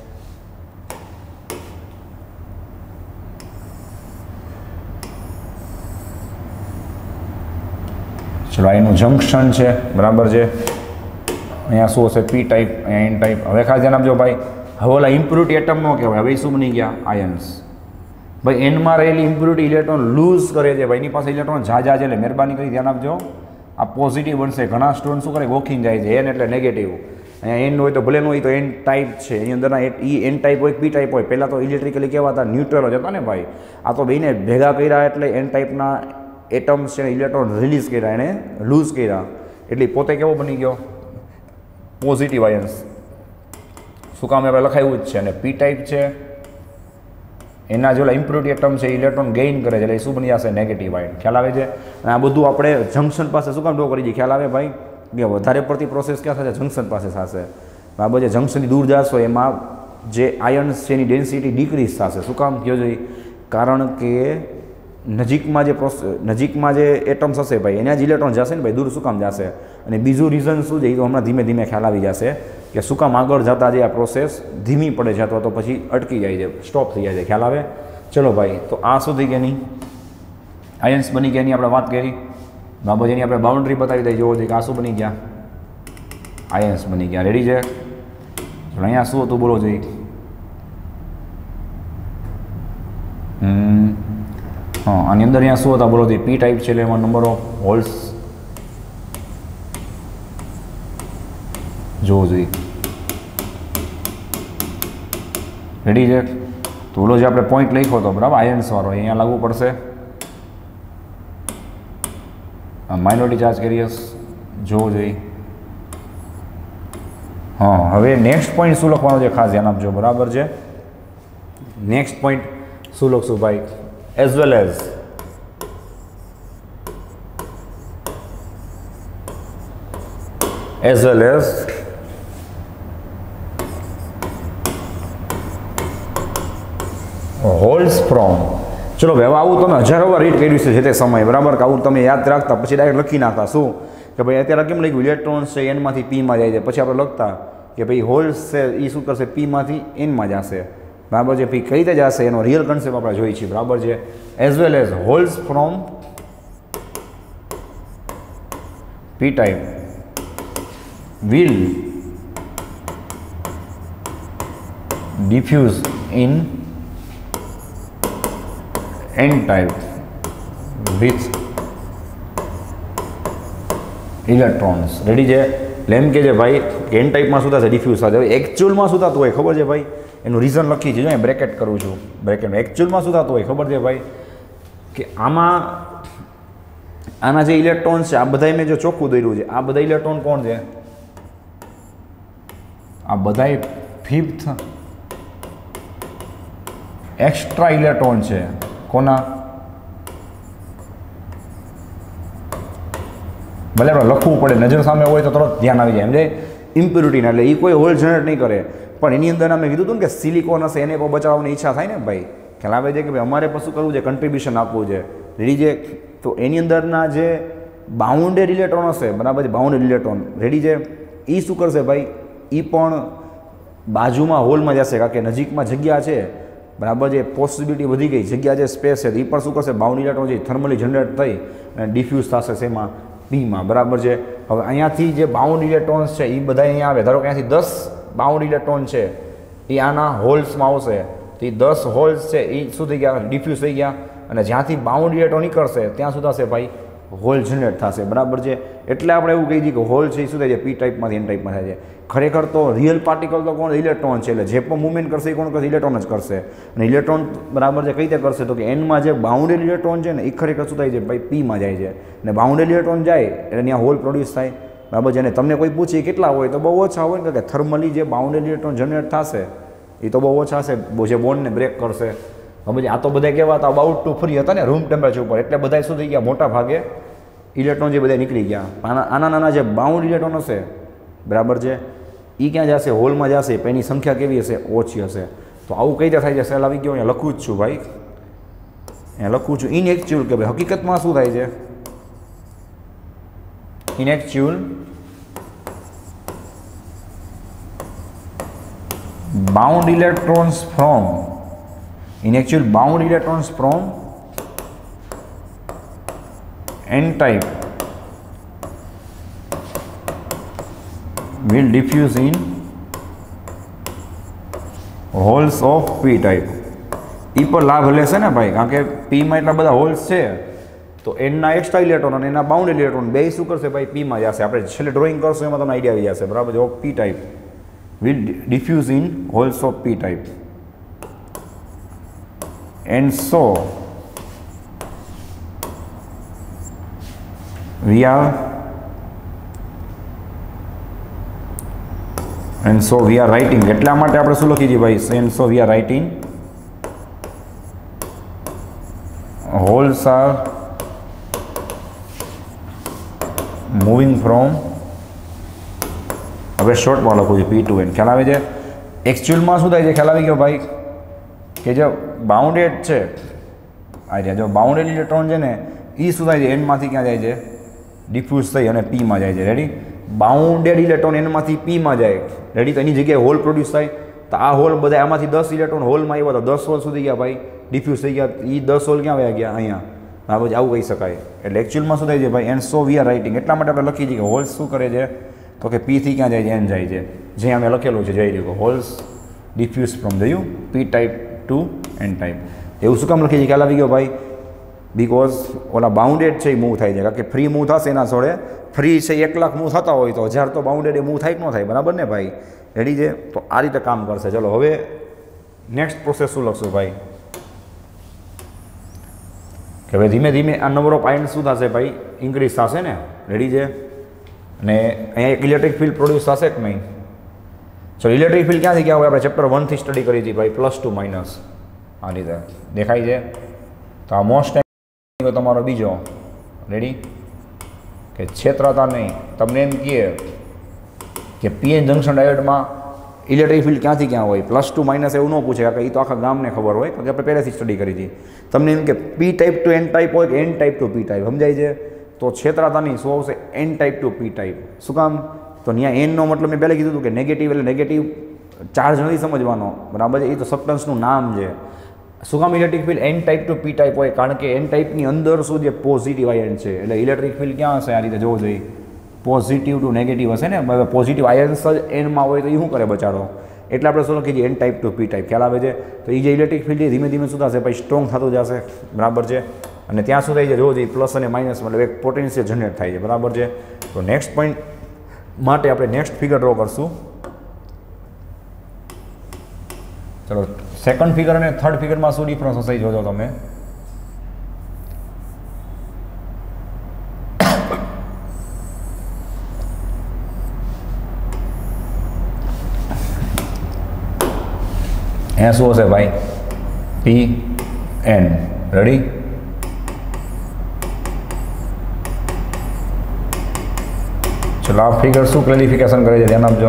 ચલો, એનું જંક્શન છે. બરાબર છે. અહીંયા શું હશે? પી ટાઈપ, અહીંયા એન ટાઈપ. હવે ખાસ ધ્યાન આપજો ભાઈ, હવે ઓલા ઇમ્પ્યુરિટી એટમ નો કહેવાય, હવે શું બની ગયા? આયન્સ. ભાઈ એનમાં રહેલી ઇમ્પ્યુરિટી ઇલેક્ટ્રોન લૂઝ કરે છે. ભાઈ એની પાસે ઇલેક્ટ્રોન ઝાઝા છે, એટલે મહેરબાની કરી ધ્યાન આપજો, આ પોઝિટિવ બનશે. ઘણા સ્ટુડન્ટ શું કરે? વોકિંગ જાય છે. એન એટલે નેગેટિવ. અહીંયા એન હોય તો ભલે ન હોય તો એન ટાઈપ છે. એની અંદરના એન ટાઈપ હોય, પી ટાઈપ હોય. પહેલાં તો ઇલેક્ટ્રિકલી કેવા હતા? ન્યુટ્રલ જ હતા ને ભાઈ. આ તો બેને ભેગા કર્યા એટલે એન ટાઈપના એટમ્સ છે ઇલેક્ટ્રોન રિલીઝ કર્યા, એને લૂઝ કર્યા, એટલે પોતે કેવો બની ગયો? Positive ions. શું કામ? આપણે લખાયું જ છે. અને પી ટાઈપ છે, એના જો ઇમ્પ્યુરિટી એટમ છે ઇલેક્ટ્રોન ગેઇન કરે છે, એટલે શું બની જશે? Negative ion. ખ્યાલ આવે છે? અને આ બધું આપણે જંક્શન પાસે શું કામ ડ્રો કરી દઈએ? ખ્યાલ આવે ભાઈ? કે વધારે પડતી પ્રોસેસ ક્યાં થશે? જંક્શન પાસે થશે. બરાબર છે. જંક્શનથી દૂર જશો એમાં જે આયન્સ છે એની ડેન્સિટી ડિક્રીઝ થશે. શું કામ કહો જોઈએ? કારણ કે નજીકમાં જે એટમ્સ હશે ભાઈ, એના જ ઇલેક્ટ્રોન જશે ને ભાઈ, દૂર શું કામ જશે? અને બીજું રીઝન શું છે? એ તો હમણાં ધીમે ધીમે ખ્યાલ આવી જશે કે શું કામ આગળ જતા જે આ પ્રોસેસ ધીમી પડે છે અથવા તો પછી અટકી જાય છે, સ્ટોપ થઈ જાય છે. ખ્યાલ આવે? ચલો ભાઈ, તો આ શું થઈ ગયા? આયન્સ બની ગયા. એની આપણે વાત કરી. બરાબર. એની આપણે બાઉન્ડ્રી બતાવી દઈએ. જોવો જોઈએ કે આ શું બની ગયા? આયન્સ બની ગયા. રેડી છે? ચલો, અહીંયા શું હતું બોલો જોઈએ? હા, આની અંદર અહીંયા શું હતા બોલો જોઈએ? પી ટાઈપ છે, એટલે એમાં નંબર ઓફ હોલ્સ જોવો જોઈએ. રેડી છે? તો ઓલો જે આપણે પોઈન્ટ લખ્યો હતો, બરાબર, આયન્સ વાળો, અહીંયા લાગુ પડશે. માઇનોરિટી ચાર્જ કેરિયર્સ જોવો જોઈએ. હા, હવે નેક્સ્ટ પોઈન્ટ શું લખવાનો છે? ખાસ ધ્યાન આપજો. બરાબર છે. નેક્સ્ટ પોઈન્ટ શું લખશું ભાઈ? as well as holes from. ચલો હવે આવું તમે હજારો વાર રીડ કર્યું છે જે તે સમયે. બરાબર? કે આવું તમે યાદ રાખતા પછી ડાયરેક્ટ લખી નાખતા. શું કે ભાઈ અત્યારે કેમ લખ્યું? ઇલેક્ટ્રોન્સ છે એનમાંથી પીમાં જાય છે. પછી આપણે લખતા કે ભાઈ હોલ્સ છે એ શું કરશે? પીમાંથી એનમાં જશે. બરાબર છે. પી કઈ રીતે જશે એનો રિયલ કન્સેપ્ટ આપણે જોઈએ છીએ. બરાબર છે. As well as holes from P type will diffuse in n type with electrons. રેડી છે. એટલે એમ કે છે ભાઈ કે n ટાઈપમાં શું થશે? ડિફ્યુઝ થશે. હવે એકચ્યુઅલમાં શું થતું હોય ખબર છે ભાઈ? એનું રીઝન લખી છે, જો અહીં બ્રેકેટ કરું છું. બ્રેકેટમાં એકચ્યુઅલમાં શું થતું હોય ખબર છે ભાઈ? કે આના જે ઇલેક્ટ્રોન છે આ બધા મેં જો ચોખ્ખું દોર્યું છે, આ બધા ઇલેક્ટ્રોન કોણ છે? આ બધા 5th એક્સ્ટ્રા ઇલેક્ટ્રોન છે. કોના? ભલે આપણે લખવું પડે, નજર સામે હોય તો તરત ધ્યાન આવી જાય. સમજાય? ઇમ્પ્યુરિટીના. એટલે એ કોઈ હોલ જનરેટ નહીં કરે. પણ એની અંદર અમે કીધું હતું ને કે સિલિકોન હશે, એને પણ બચાવવાની ઈચ્છા થાય ને ભાઈ. ખ્યાલ આવે છે કે ભાઈ અમારે પણ શું કરવું છે? કન્ટ્રીબ્યુશન આપવું છે. રેડી છે. તો એની અંદરના જે બાઉન્ડેડ ઇલેક્ટ્રોન હશે, બરાબર છે, બાઉન્ડેડ ઇલેક્ટ્રોન રેડી છે, એ શું કરશે ભાઈ? એ પણ બાજુમાં હોલમાં જશે, કારણ કે નજીકમાં જગ્યા છે, બરાબર છે, પોસિબિલિટી વધી ગઈ, જગ્યા છે, સ્પેસ છે, એ પણ શું કરશે? બાઉન્ડ ઇલેક્ટ્રોન છે થર્મલી જનરેટ થઈ અને ડિફ્યુઝ થશે શેમાં? પીમાં. બરાબર છે. હવે અહીંયાથી જે બાઉન્ડ ઇલેક્ટ્રોન્સ છે એ બધા અહીંયા આવે. ધારો કે અહીંયાથી 10 બાઉન્ડ ઇલેક્ટ્રોન છે એ આના હોલ્સમાં આવશે, તો એ 10 હોલ્સ છે એ શું થઈ ગયા? ડિફ્યુઝ થઈ ગયા. અને જ્યાંથી બાઉન્ડ ઇલેક્ટ્રોન નીકળશે ત્યાં શું થશે ભાઈ? હોલ જનરેટ થશે. બરાબર છે. એટલે આપણે એવું કહી દઈએ કે હોલ છે એ શું થાય છે? પી ટાઈપમાંથી એન ટાઈપમાં થાય છે. ખરેખર તો રિયલ પાર્ટિકલ તો કોણ? ઇલેક્ટ્રોન છે. એટલે જે પણ મૂવમેન્ટ કરશે એ કોણ કરશે? ઇલેક્ટ્રોન જ કરશે. અને ઇલેક્ટ્રોન બરાબર છે કઈ રીતે કરશે? તો કે એનમાં જે બાઉન્ડેડ ઇલેક્ટ્રોન છે ને એ ખરેખર શું થાય છે ભાઈ? પીમાં જાય છે. અને બાઉન્ડેડ ઇલેક્ટ્રોન જાય એટલે ત્યાં હોલ પ્રોડ્યુસ થાય. બરાબર છે. અને તમને કોઈ પૂછે કેટલા હોય તો બહુ ઓછા હોય ને, કે થર્મલી જે બાઉન્ડેડ ઇલેક્ટ્રોન જનરેટ થશે એ તો બહુ ઓછા હશે, જે બોન્ડને બ્રેક કરશે. હવે આ તો બધા કેવા હતા? અબાઉટ ટુ ફ્રી હતા ને રૂમ ટેમ્પરેચર ઉપર, એટલે બધા શું થઈ ગયા? મોટા ભાગે ઇલેક્ટ્રોન જે બધા નીકળી ગયા. આના નાના જે બાઉન્ડ ઇલેક્ટ્રોન હશે, બરાબર છે, એ ક્યાં જશે? હોલમાં જશે. પણ એની સંખ્યા કેવી હશે? ઓછી હશે. તો આવું કઈ રીતે થાય છે? સેલ આવી ગયો. અહીંયા લખું જ છું ભાઈ, અહીંયા લખું છું ઇન એકચ્યુઅલ, કે ભાઈ હકીકતમાં શું થાય છે? In actual bound electrons from n type will diffuse in holes of p type. એ પર લાભ લેશે ને ભાઈ, કારણ કે પીમાં એટલા બધા હોલ્સ છે તો એનના એક્સ્ટ્રા ઇલેક્ટ્રોન અને એના બાઉન્ડ ઇલેક્ટ્રોન બે શું કરશે ભાઈ? પીમાં જશે. આપણે છેલ્લે ડ્રોઈંગ કરશું એમાં તમને આઈડિયા આવી જશે. બરાબર છે. Of P type will diffuse in holes of p type, and so we are writing. એટલા માટે આપણે શું લખી દઈએ ભાઈ? and so we are writing holes are moving from, હવે શોર્ટમાં લખું છું P2N. ખ્યાલ આવે છે? એકચ્યુઅલમાં શું થાય છે? ખ્યાલ આવી ગયો ભાઈ? કે જે બાઉન્ડેડ છે, આ જે જો બાઉન્ડેડ ઇલેક્ટ્રોન છે ને એ શું થાય છે? એનમાંથી ક્યાં જાય છે? ડિફ્યુઝ થઈ અને પીમાં જાય છે. રેડી? બાઉન્ડેડ ઇલેક્ટ્રોન એનમાંથી પીમાં જાય. રેડી? તો એની જગ્યાએ હોલ પ્રોડ્યુસ થાય. તો આ હોલ બધા આમાંથી 10 ઇલેક્ટ્રોન હોલમાં આવ્યા, તો 10 હોલ સુધી ગયા ભાઈ? ડિફ્યુઝ થઈ ગયા. એ 10 હોલ ક્યાં વયા ગયા? અહીંયા. હા પછી આવું કહી શકાય. એટલે એકચ્યુઅલમાં શું થાય છે ભાઈ? And so we are writing. એટલા માટે આપણે લખી દઈએ કે હોલ્સ શું કરે છે? તો કે પી થી ક્યાં જાય છે? એન જાય છે. જે અમે લખેલું છે જઈ રહ્યું હોલ્સ ડિફ્યુઝ ફ્રોમ જોયું P type to N type. એવું શું કામ લખીએ છીએ? ખ્યાલ આવી ગયો ભાઈ? બિકોઝ ઓલા બાઉન્ડેડ છે એ મૂવ થાય છે, કારણ કે ફ્રી મૂવ થશે એના જોડે ફ્રી છે 1 લાખ મૂવ થતા હોય તો 1000 તો બાઉન્ડેડ એ મૂવ થાય કે ન થાય? બરાબર ને ભાઈ? રેડી છે? તો આ રીતે કામ કરશે. ચલો હવે નેક્સ્ટ પ્રોસેસ શું લખશું ભાઈ? કે ભાઈ ધીમે ધીમે આ નંબર ઓફ આયન શું થશે ભાઈ? ઇન્ક્રીઝ થશે ને. રેડી છે? અને અહીંયા એક ઇલેક્ટ્રિક ફિલ્ડ પ્રોડ્યુસ થશે કે નહીં? ચલો ઇલેક્ટ્રિક ફિલ્ડ ક્યાંથી ક્યાં હોય? આપણે ચેપ્ટર 1 થી સ્ટડી કરી હતી ભાઈ, +2 માઇનસ આ રીતે દેખાય છે. તો આ મોસ્ટ ટાઈમ તમારો બીજો. રેડી? કે છેતરાતા નહીં. તમને એમ કહે કે પીએન જંકશન ડાયોડમાં ઇલેક્ટ્રિક ફિલ્ડ ક્યાંથી ક્યાં હોય? +2 માઇનસ એવું ન પૂછે, કારણ કે એ તો આખા ગામને ખબર હોય, કારણ કે આપણે પહેલેથી સ્ટડી કરી હતી. તમને એમ કે P type to N type હોય કે N type to P type, સમજાય છે? તો છેતરાતા નહીં. શું આવશે? N type to P type. શું કામ? તો ત્યાં એનનો મતલબ મેં પહેલાં કીધું હતું કે નેગેટિવ એટલે નેગેટિવ ચાર્જ નથી સમજવાનો, બરાબર છે, એ તો સબસ્ટન્સનું નામ છે. શું કામ electric field N type to P type હોય? કારણ કે એન ટાઈપની અંદર સુધી પોઝિટિવ આયન છે, એટલે ઇલેક્ટ્રિક ફિલ્ડ ક્યાં હશે? આ રીતે જોવું જોઈએ, પોઝિટિવ ટુ નેગેટિવ હશે ને. પોઝિટિવ આયન્સ જ એનમાં હોય તો એ શું કરે બચાડો? એટલે આપણે શું લખીએ N type to P type, ખ્યાલ આવે છે? તો એ જે ઇલેક્ટ્રિક ફિલ્ડ છે ધીમે ધીમે શું થશે ભાઈ? સ્ટ્રોંગ થતું જશે, બરાબર છે. અને ત્યાં શું થાય છે જોવું જોઈએ, પ્લસ અને માઇનસ, મતલબ એક પોટેન્શિયલ જનરેટ થાય છે, બરાબર છે. તો નેક્સ્ટ પોઈન્ટ માટે આપણે નેક્સ્ટ ફિગર ડ્રો કરશું. ચલો, સેકન્ડ ફિગર અને થર્ડ ફિગરમાં શું ડિફરન્સ હશે જોજો તમે. અહીંયા શું હશે ભાઈ? P N. રેડી? ચલો, આ ફિગર શું ક્લેરિફિકેશન કરે છે ધ્યાન આપજો.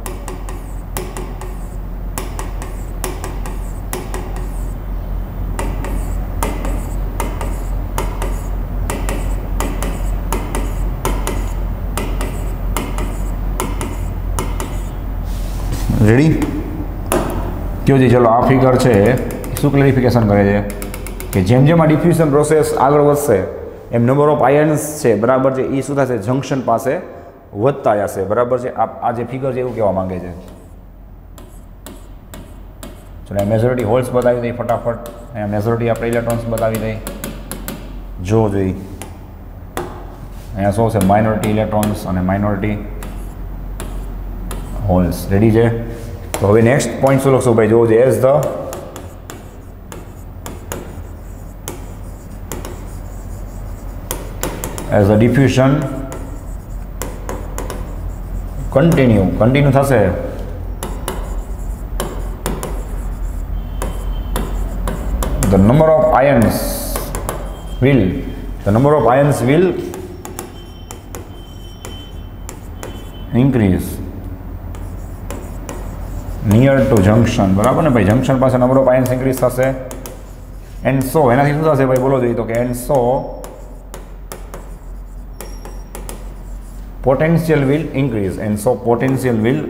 રેડી? કયો છે? ચલો, આ ફિગર છે શું ક્લેરિફિકેશન કરે છે કે જેમ જેમ આ ડિફ્યુઝન પ્રોસેસ આગળ વધશે એમ નંબર ઓફ આયન્સ છે, બરાબર છે, એ શું થશે? જંક્શન પાસે વધતા જશે, બરાબર છે. આ જે ફિગર છે એવું કહેવા માંગે છે. ચલો, મેજોરિટી હોલ્સ બતાવી દઈ ફટાફટ. અહીંયા મેજોરિટી આપણે ઇલેક્ટ્રોન્સ બતાવી દઈ, જો જોઈ. અહીંયા શું છે? માઇનોરિટી ઇલેક્ટ્રોન્સ અને માઇનોરિટી હોલ્સ. રેડી છે? તો હવે નેક્સ્ટ પોઈન્ટ શું લખશું ભાઈ? જોવો છે, એઝ ધ ડિફ્યુઝન કન્ટિન્યુ થશે, the number of ions will increase near to junction, બરાબર ને ભાઈ? જંક્શન પાસે નંબર ઓફ આયન્સ ઇન્ક્રીઝ થશે. એન્ડ સો એનાથી શું થશે ભાઈ? બોલો જોઈએ તો કે and so potential will increase, and so potential will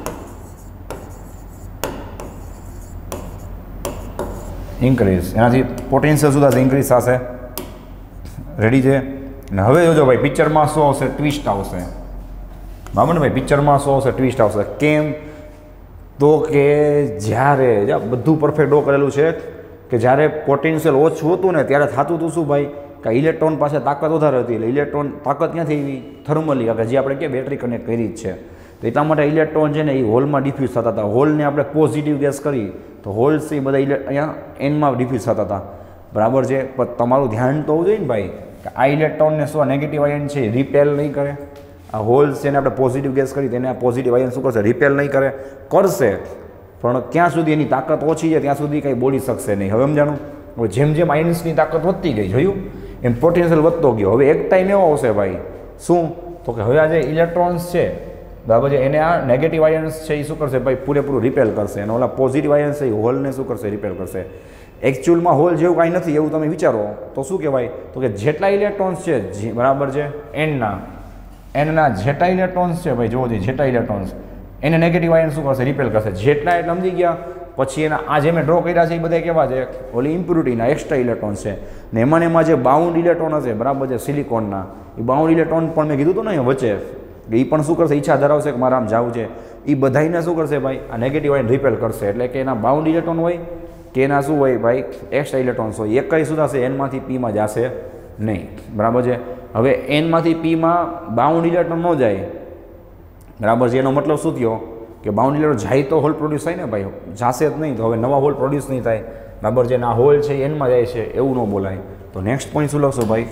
increase. એનાથી પોટેન્શિયલ શું થશે? ઇન્ક્રીઝ થશે. રેડી છે? અને હવે જોજો ભાઈ, પિક્ચરમાં શું આવશે? ટ્વિસ્ટ આવશે, બરાબર ને ભાઈ? પિક્ચરમાં શું આવશે? ટ્વિસ્ટ આવશે. કેમ? તો કે જ્યારે બધું પરફેક્ટ ડ્રો કરેલું છે કે જ્યારે પોટેન્શિયલ ઓછું હતું ને ત્યારે થતું હતું શું ભાઈ? કે ઇલેક્ટ્રોન પાસે તાકાત વધારે હતી, એટલે ઇલેક્ટ્રોન તાકાત ક્યાંથી આવી? થર્મલી, કે જે આપણે કે બેટરી કનેક્ટ કરી જ છે. તો એટલા માટે ઇલેક્ટ્રોન છે ને એ હોલમાં ડિફ્યુઝ થતા હતા. હોલને આપણે પોઝિટિવ ગેસ કરી તો હોલ્સ એ બધા અહીંયા એનમાં ડિફ્યુઝ થતા હતા, બરાબર છે. પણ તમારું ધ્યાન તો હોવું જોઈએ ને ભાઈ કે આ ઇલેક્ટ્રોનને શું નેગેટિવ આયન છે રિપેલ નહીં કરે. આ હોલ્સ છે ને આપણે પોઝિટિવ ગેસ કરી તેને આ પોઝિટિવ આયન શું કરશે? રિપેલ નહીં કરે. કરશે, પણ ક્યાં સુધી એની તાકાત ઓછી છે ત્યાં સુધી કંઈ બોલી શકશે નહીં. હવે સમજાણું? હવે જેમ જેમ આયન્સની તાકાત વધતી ગઈ, જોયું એમ પોટેન્શિયલ વધતો ગયો. હવે એક ટાઈમ એવો આવશે ભાઈ, શું? તો કે હવે આ જે ઇલેક્ટ્રોન્સ છે, બરાબર છે, એને આ નેગેટિવ આયન્સ છે એ શું કરશે ભાઈ? પૂરેપૂરું રિપેલ કરશે. અને ઓલા પોઝિટિવ આયન્સ છે એ હોલને શું કરશે? રિપેલ કરશે. એકચ્યુઅલમાં હોલ જેવું કાંઈ નથી એવું તમે વિચારો તો શું કહેવાય? તો કે જેટલા ઇલેક્ટ્રોન્સ છે, બરાબર છે, એનના જેટલા ઇલેક્ટ્રોન્સ છે ભાઈ, જોવો જોઈએ, જેટલા ઇલેક્ટ્રોન્સ એને નેગેટિવ આયન શું કરશે? રિપેલ કરશે. જેટલા એટલે સમજી ગયા. પછી એના આ જે મેં ડ્રો કર્યા છે એ બધા કેવા છે? ઓલી ઇમ્પ્યુરિટીના એક્સ્ટ્રા ઇલેક્ટ્રોન છે. ને એમાં જે બાઉન્ડ ઇલેક્ટ્રોન હશે, બરાબર છે, સિલિકોનના, એ બાઉન્ડ ઇલેક્ટ્રોન પણ મેં કીધું હતું ને વચ્ચે, એ પણ શું કરશે? ઈચ્છા ધરાવશે કે મારે આમ જવું છે, એ બધાને શું કરશે ભાઈ? આ નેગેટિવ આયન રિપેલ કરશે. એટલે કે એના બાઉન્ડ ઇલેક્ટ્રોન હોય કે એના શું હોય ભાઈ? એક્સ્ટ્રા ઇલેક્ટ્રોન્સ હોય. એક કઈ શું થશે? એનમાંથી પીમાં જશે નહીં, બરાબર છે. હવે એનમાંથી પીમાં બાઉન્ડ ઇલેક્ટ્રોન ન જાય, બરાબર છે. એનો મતલબ શું થયો? કે બાઉન્ડ ઇલેક્ટ્રોન જાય તો હોલ પ્રોડ્યુસ થાય ને ભાઈ, જાશે જ નહીં તો હવે નવા હોલ પ્રોડ્યુસ નહીં થાય, બરાબર છે. આ હોલ છે એનમાં જાય છે એવું ન બોલાય. તો નેક્સ્ટ પોઈન્ટ શું લખશો ભાઈ?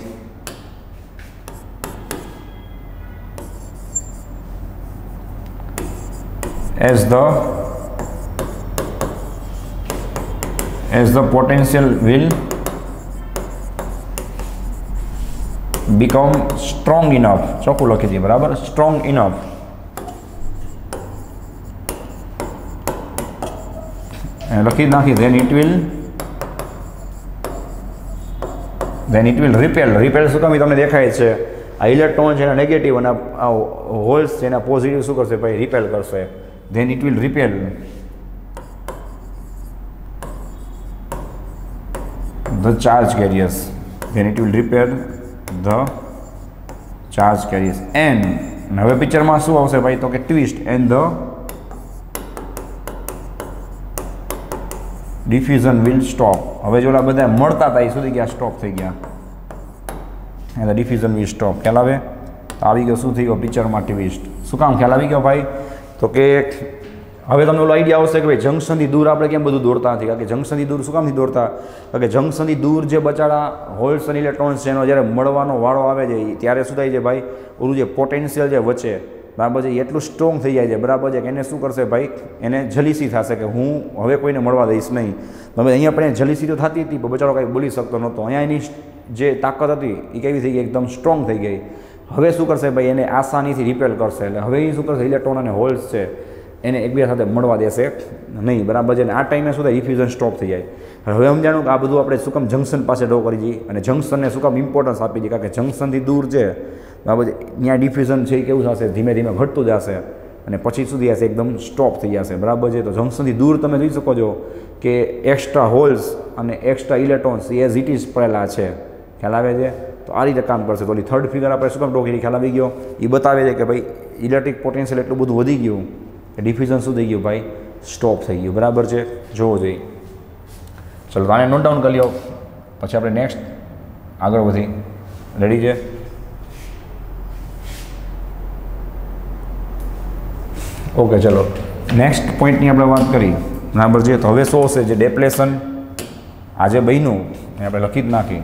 as the potential will become strong enough, ચોખ્ખું લખી દઈએ, બરાબર, strong enough, લખી નાખી, then it will repel. શું કામ? તમને દેખાય છે આ ઇલેક્ટ્રોન છે એના નેગેટિવ અને આ હોલ્સ છે એના પોઝિટિવ શું કરશે ભાઈ? રિપેલ કરશે. then it will repel the charge carriers. Then it will repel the charge carriers. And હવે પિક્ચરમાં શું આવશે ભાઈ? તો કે twist and the diffusion will stop. હવે જો ઓલા બધા મળતા હતા એ સુધી ગયા સ્ટોપ થઈ ગયા, એટલે ડિફ્યુઝન વિલ સ્ટોપ. ખ્યાલ આવે? તો આવી ગયો શું થઈ ગયો પિક્ચરમાં ટ્વિસ્ટ. શું કામ ખ્યાલ આવી ગયો ભાઈ? તો કે હવે તમને ઓલો આઈડિયા આવશે કે ભાઈ જંકશનથી દૂર આપણે કેમ બધું દોડતા નથી. કારણ કે જંકશનથી દૂર શું કામથી દોડતા? કારણ કે જંકશનથી દૂર જે બચાડા હોલ્સ અને ઇલેક્ટ્રોન્સ છે એનો જ્યારે મળવાનો વાળો આવે છે ત્યારે શું થાય છે ભાઈ? ઓલું જે પોટેન્શિયલ જે વચ્ચે બરાબર છે એ એટલું સ્ટ્રોંગ થઈ જાય છે બરાબર છે કે એને શું કરશે ભાઈ? એને જલીસી થશે કે હું હવે કોઈને મળવા દઈશ નહીં. હવે અહીંયા પણ જલીસી તો થતી હતી પણ બચારો કાંઈ બોલી શકતો નહોતો. અહીંયા એની જે તાકાત હતી એ કેવી થઈ ગઈ? એકદમ સ્ટ્રોંગ થઈ ગઈ. હવે શું કરશે ભાઈ? એને આસાનીથી રિપેલ કરશે. એટલે હવે એ શું કરશે? ઇલેક્ટ્રોન અને હોલ્સ છે એને એકબીજા સાથે મળવા દેશે નહીં બરાબર છે. અને આ ટાઈમે શું થાય? ડિફ્યુઝન સ્ટોપ થઈ જાય. હવે સમજાણું કે આ બધું આપણે શું કામ જંકશન પાસે ડ્રો કરી દઈએ અને જંકશનને શું કામ ઇમ્પોર્ટન્સ આપી દઈએ? કારણ કે જંકશનથી દૂર છે બરાબર છે ત્યાં ડિફ્યુઝન છે એ કેવું થશે? ધીમે ધીમે ઘટતું જશે અને પછી સુધી હશે એકદમ સ્ટોપ થઈ જશે બરાબર છે. તો જંકશનથી દૂર તમે જોઈ શકો છો કે એક્સ્ટ્રા હોલ્સ અને extra electrons as it is પડેલા છે. ખ્યાલ આવે છે? તો આ રીતે કામ કરશે. તો ઓલી થર્ડ ફિગર આપણે શું કામ ડ્રો કરી? ખ્યાલ આવી ગયો? એ બતાવે છે કે ભાઈ ઇલેક્ટ્રિક પોટેન્શિયલ એટલું બધું વધી ગયું કે ડિફ્યુઝન શું થઈ ગયું ભાઈ? સ્ટોપ થઈ ગયું બરાબર છે. જોવો જોઈએ. ચલો તો આને નોટ ડાઉન કરી લો, પછી આપણે નેક્સ્ટ આગળ વધી. રેડી છે? ઓકે ચલો નેક્સ્ટ પોઈન્ટની આપણે વાત કરી બરાબર છે. તો હવે શું હશે? જે ડેપ્લેશન આજે બન્યું એ આપણે લખી જ નાખી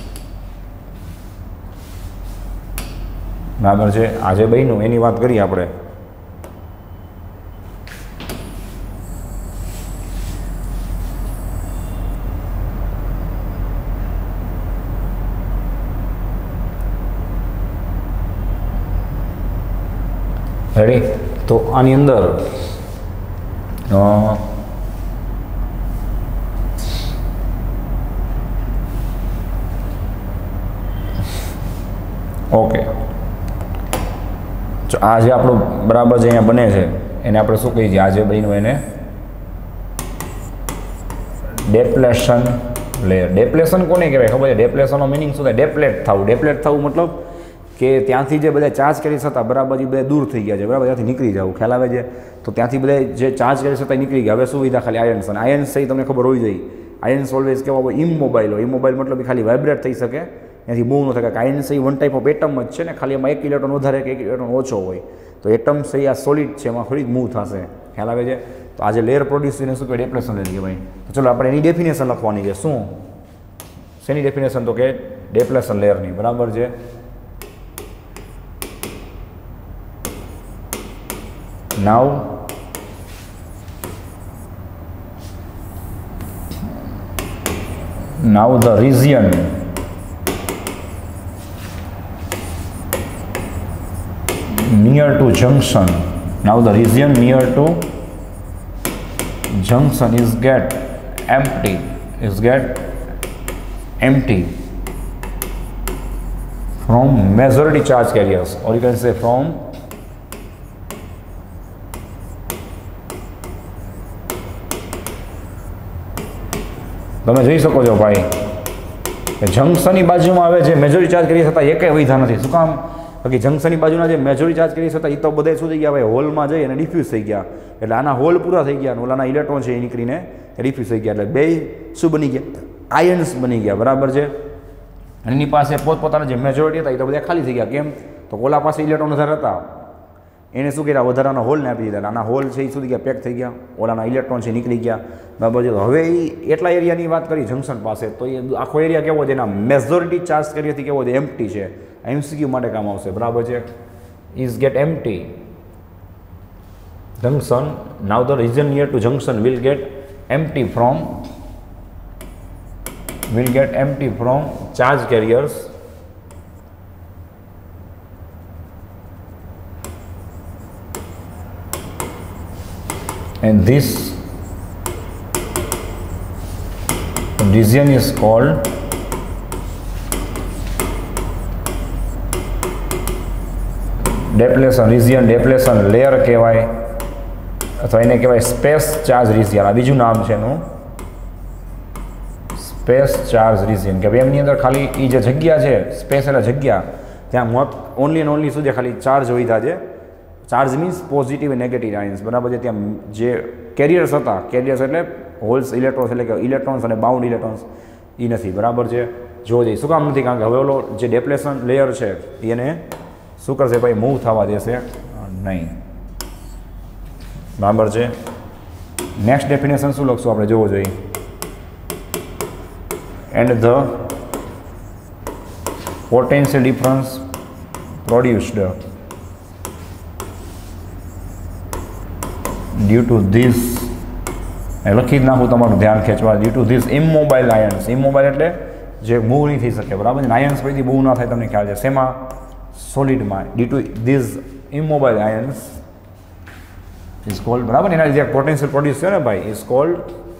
બરાબર છે. આજે બન્યું એની વાત કરીએ આપણે. રેડી? તો આની અંદર ઓકે આ જે આપણું બરાબર જે અહીંયા બને છે એને આપણે શું કહીએ છીએ? આજે બન્યું એને ડેપ્લેશન લેયર. ડેપ્લેશન કોને કહેવાય ખબર છે? ડેપ્લેશનનો મિનિંગ શું થાય? ડેપ્લેટ થવું. ડેપ્લેટ થવું મતલબ કે ત્યાંથી જે બધા ચાર્જ કરી હતા બરાબર એ બધા દૂર થઈ ગયા છે બરાબર, ત્યાંથી નીકળી જવું. ખ્યાલ આવે છે? તો ત્યાંથી બધા જે ચાર્જ કરી હતા નીકળી ગયા. હવે શું વિધા ખાલી આયન્સ. અને આયન્સ છે તમને ખબર હોવી જોઈએ. આયન્સ ઓલવેઝ કેવા હોય? ઇમોબાઇલ હોય. ઇમોબાઇલ મતલબ ખાલી વાઇબ્રેટ થઈ શકે, ત્યાંથી મૂવ ન થાય. કારણ કે આયન્સ એ વન ટાઈપ ઓફ એટમ જ છે ને, ખાલી એમાં એક ઇલેક્ટ્રોન વધારે કે એક ઇલેક્ટ્રોન ઓછો હોય. તો એટમ્સ છે આ સોલિડ છે, એમાં થોડી મૂવ થશે. ખ્યાલ આવે છે? તો આજે લેયર પ્રોડ્યુસ થઈને શું કહેવાય? ડેપ્લેશન લેયર કહેવાય. તો ચલો આપણે એની ડેફિનેશન લખવાની છે. શું શેની ડેફિનેશન? તો કે ડેપ્લેશન લેયરની બરાબર છે. Now the region near to junction, now the region near to junction is get empty from majority charge carriers, or you can say from તમે જોઈ શકો છો ભાઈ કે જંકશનની બાજુમાં આવે જે મેજોરિટી ચાર્જ કરી હતા એ કંઈ વધ્યા નથી. શું કામ? બાકી જંકશનની બાજુના જે મેજોરિટી ચાર્જ કરી હતા એ તો બધા શું થઈ ગયા ભાઈ? હોલમાં જઈ અને ડિફ્યુઝ થઈ ગયા. એટલે આના હોલ પૂરા થઈ ગયા અને ઓલાના ઇલેક્ટ્રોન છે એ નીકળીને ડિફ્યુઝ થઈ ગયા. એટલે બે શું બની ગયા? આયન્સ બની ગયા બરાબર છે. એની પાસે પોતપોતાના જે મેજોરિટી હતા એ તો બધા ખાલી થઈ ગયા. કેમ? તો ઓલા પાસે ઇલેક્ટ્રોન વધારે હતા, એને શું કર્યા? વધારાના હોલને આપી દીધા. આના હોલ છે એ સુધી ગયા પેક થઈ ગયા, ઓલાના ઇલેક્ટ્રોન છે નીકળી ગયા બરાબર છે. હવે એ એટલા એરિયાની વાત કરી જંકશન પાસે, તો એ આખો એરિયા કેવો છે? એના મેજોરિટી ચાર્જ કરીએથી કેવો છે? એમ્પ્ટી છે. એમસીક્યુ માટે કામ આવશે બરાબર છે. Is get empty junction. Now the region near to junction will get empty from charge carriers and this region is called depletion region. depletion layer કહેવાય. અથવા એને કહેવાય સ્પેસ ચાર્જ રિજિયન. આ બીજું નામ છે એનું, સ્પેસ ચાર્જ રિજિયન. કે ભાઈ એમની અંદર ખાલી એ જે જગ્યા છે, સ્પેસ એટલે જગ્યા, ત્યાં ઓનલી એન્ડ ઓનલી શું છે, ખાલી ચાર્જ વધ્યા છે. ચાર્જ મીન્સ પોઝિટિવ અને નેગેટિવ આયન્સ, બરાબર છે. ત્યાં જે કેરિયર્સ હતા, કેરિયર્સ એટલે હોલ્સ, ઇલેક્ટ્રોન્સ એટલે કે ઇલેક્ટ્રોન્સ અને બાઉન્ડ ઇલેક્ટ્રોન્સ, એ નથી, બરાબર છે. જો જઈએ શું કામ નથી, કારણ કે હવે ઓલો જે ડેપ્લેશન લેયર છે એને શું કરશે ભાઈ, મૂવ થવા દેશે નહીં, બરાબર છે. નેક્સ્ટ ડેફિનેશન શું લખશું આપણે, જોવો જોઈએ. And the potential difference produced due to this, લખી જ નાખું તમારું ધ્યાન ખેંચવા, due to this immobile ions. Immobile એટલે જે મૂવ નહીં થઈ શકે, બરાબર છે. આયન્સ પછી મૂવ ના થાય, તમને ખ્યાલ છે શેમાં, સોલિડમાં. Due to this immobile ions is called, બરાબર. એના લીધે પોટેન્શિયલ પ્રોડ્યુસ છે ને ભાઈ, ઇઝ કોલ્ડ.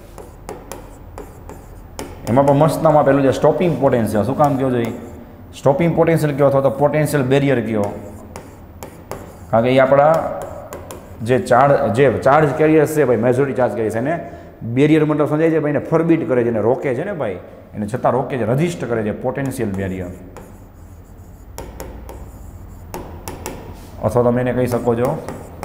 એમાં પણ મસ્ત નામ આપેલું છે, સ્ટોપિંગ પોટેન્શિયલ. શું કામ કહો જોઈએ, સ્ટોપિંગ પોટેન્શિયલ કયો અથવા તો પોટેન્શિયલ બેરિયર કયો, કારણ કે એ આપણા જે ચાર્જ કેરિયર્સ છે ભાઈ, મેજોરિટી ચાર્જ કેરિયર્સ, એને બેરિયર મતલબ સમજાય છે ભાઈ, એને ફરબીટ કરે છે, એને રોકે છે ને ભાઈ, એને છતાં રોકે છે, રજિસ્ટ કરે છે, પોટેન્શિયલ બેરિયર. અથવા તમે એને કહી શકો છો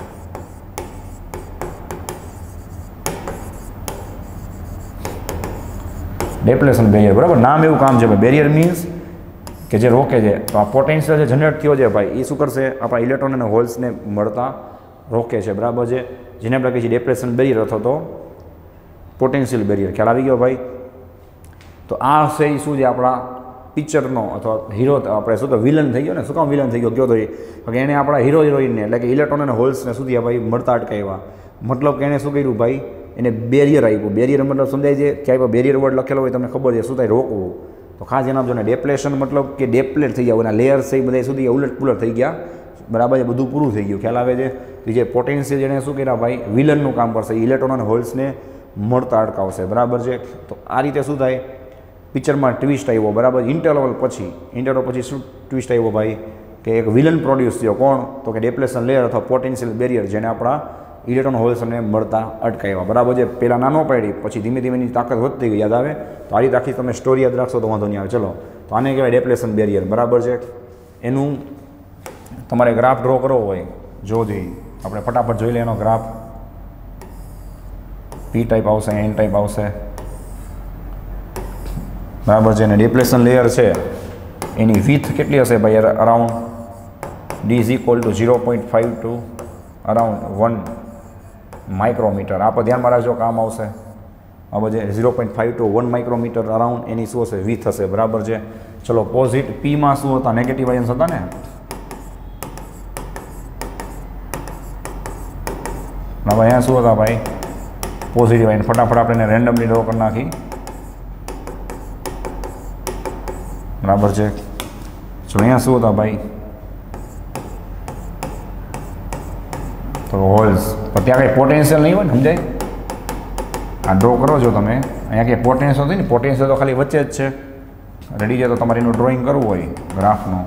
ડેપ્લેશન બેરિયર, બરાબર. નામ એવું કામ છે ભાઈ, બેરિયર મીન્સ કે જે રોકે છે. તો આ પોટેન્શિયલ જે જનરેટ થયો છે ભાઈ, એ શું કરશે, આપણા ઇલેક્ટ્રોન અને હોલ્સને મળતા રોકે છે, બરાબર છે. જેને આપણે કહીએ છીએ ડેપ્લેશન બેરિયર અથવા તો પોટેન્શિયલ બેરિયર. ખ્યાલ આવી ગયો ભાઈ. તો આ છે એ શું છે, આપણા પિક્ચરનો અથવા હીરો, આપણે શું તો વિલન થઈ ગયો ને. શું કામ વિલન થઈ ગયો કયો તો એ, એને આપણા હીરો હિરોઈનને એટલે કે ઇલેક્ટ્રોન અને હોલ્સને શું થયા ભાઈ, મળતા અટકાવ્યા. મતલબ કે એને શું કર્યું ભાઈ, એને બેરિયર આપ્યું. બેરિયર મતલબ સમજાય છે કે આપ્યો, બેરિયર વર્ડ લખેલો હોય તમને ખબર છે શું થાય, રોકવું. તો ખાસ એના જો ને ડેપ્લેશન મતલબ કે ડેપ્લેટ થઈ ગયા, એના લેયર્સ છે એ બધા સુધી ઉલટ પુલટ થઈ ગયા, બરાબર છે. બધું પૂરું થઈ ગયું, ખ્યાલ આવે છે. જે પોટેન્શિયલ જેને શું કર્યા ભાઈ, વિલનનું કામ કરશે, ઇલેક્ટ્રોન અને હોલ્સને મળતા અટકાવશે, બરાબર છે. તો આ રીતે શું થાય, પિક્ચરમાં ટ્વિસ્ટ આવ્યો, બરાબર. ઇન્ટરવલ પછી શું ટ્વિસ્ટ આવ્યો ભાઈ, કે એક વિલન પ્રોડ્યુસ થયો. કોણ, તો કે ડેપ્લેશન લેયર અથવા પોટેન્શિયલ બેરિયર, જેને આપણા ઇલેક્ટ્રોન હોલ્સને મળતા અટકાવ્યા, બરાબર છે. પહેલાં નાનો પાડી, પછી ધીમે ધીમે એની તાકાત વધતી ગઈ, યાદ આવે. તો આ રીતે આખી તમે સ્ટોરી યાદ રાખશો તો વાંધો નહીં આવે. ચલો, તો આને કહેવાય ડેપ્લેશન બેરિયર, બરાબર છે. એનું તમારે ગ્રાફ ડ્રો કરવો હોય, જો જોઈએ આપણે ફટાફટ જોઈ લે એનો ગ્રાફ. પી ટાઈપ આવશે, એન ટાઈપ આવશે, બરાબર છે. અને ડેપ્લેશન લેયર છે એની વિથ કેટલી હશે ભાઈ, around D is equal to 0.52 around 1 micrometer. આ પર ધ્યાનમાં રાખજો, કામ આવશે. આ બધે 0.52 1 માઇક્રોમીટર અરાઉન્ડ એની શું હશે, વિથ હશે, બરાબર છે. ચલો, પોઝિટિવ પીમાં શું હતા, નેગેટિવ આયન્સ હતા ને. હવે અહીંયા શું હતા ભાઈ, પોઝિટિવ આયન. ફટાફટ આપણે એને રેન્ડમલી ડ્રો કરી નાખી, બરાબર છે. ચલો, અહીંયા શું હતા ભાઈ, તો હોલ્સ. પણ ત્યાં કંઈ પોટેન્શિયલ નહીં હોય ને, સમજાય. આ ડ્રો કરો છો તમે, અહીંયા કંઈ પોટેન્શિયલ નથી ને, પોટેન્શિયલ તો ખાલી વચ્ચે જ છે. રેડી છે, તો તમારે એનું ડ્રોઈંગ કરવું હોય ગ્રાફનું,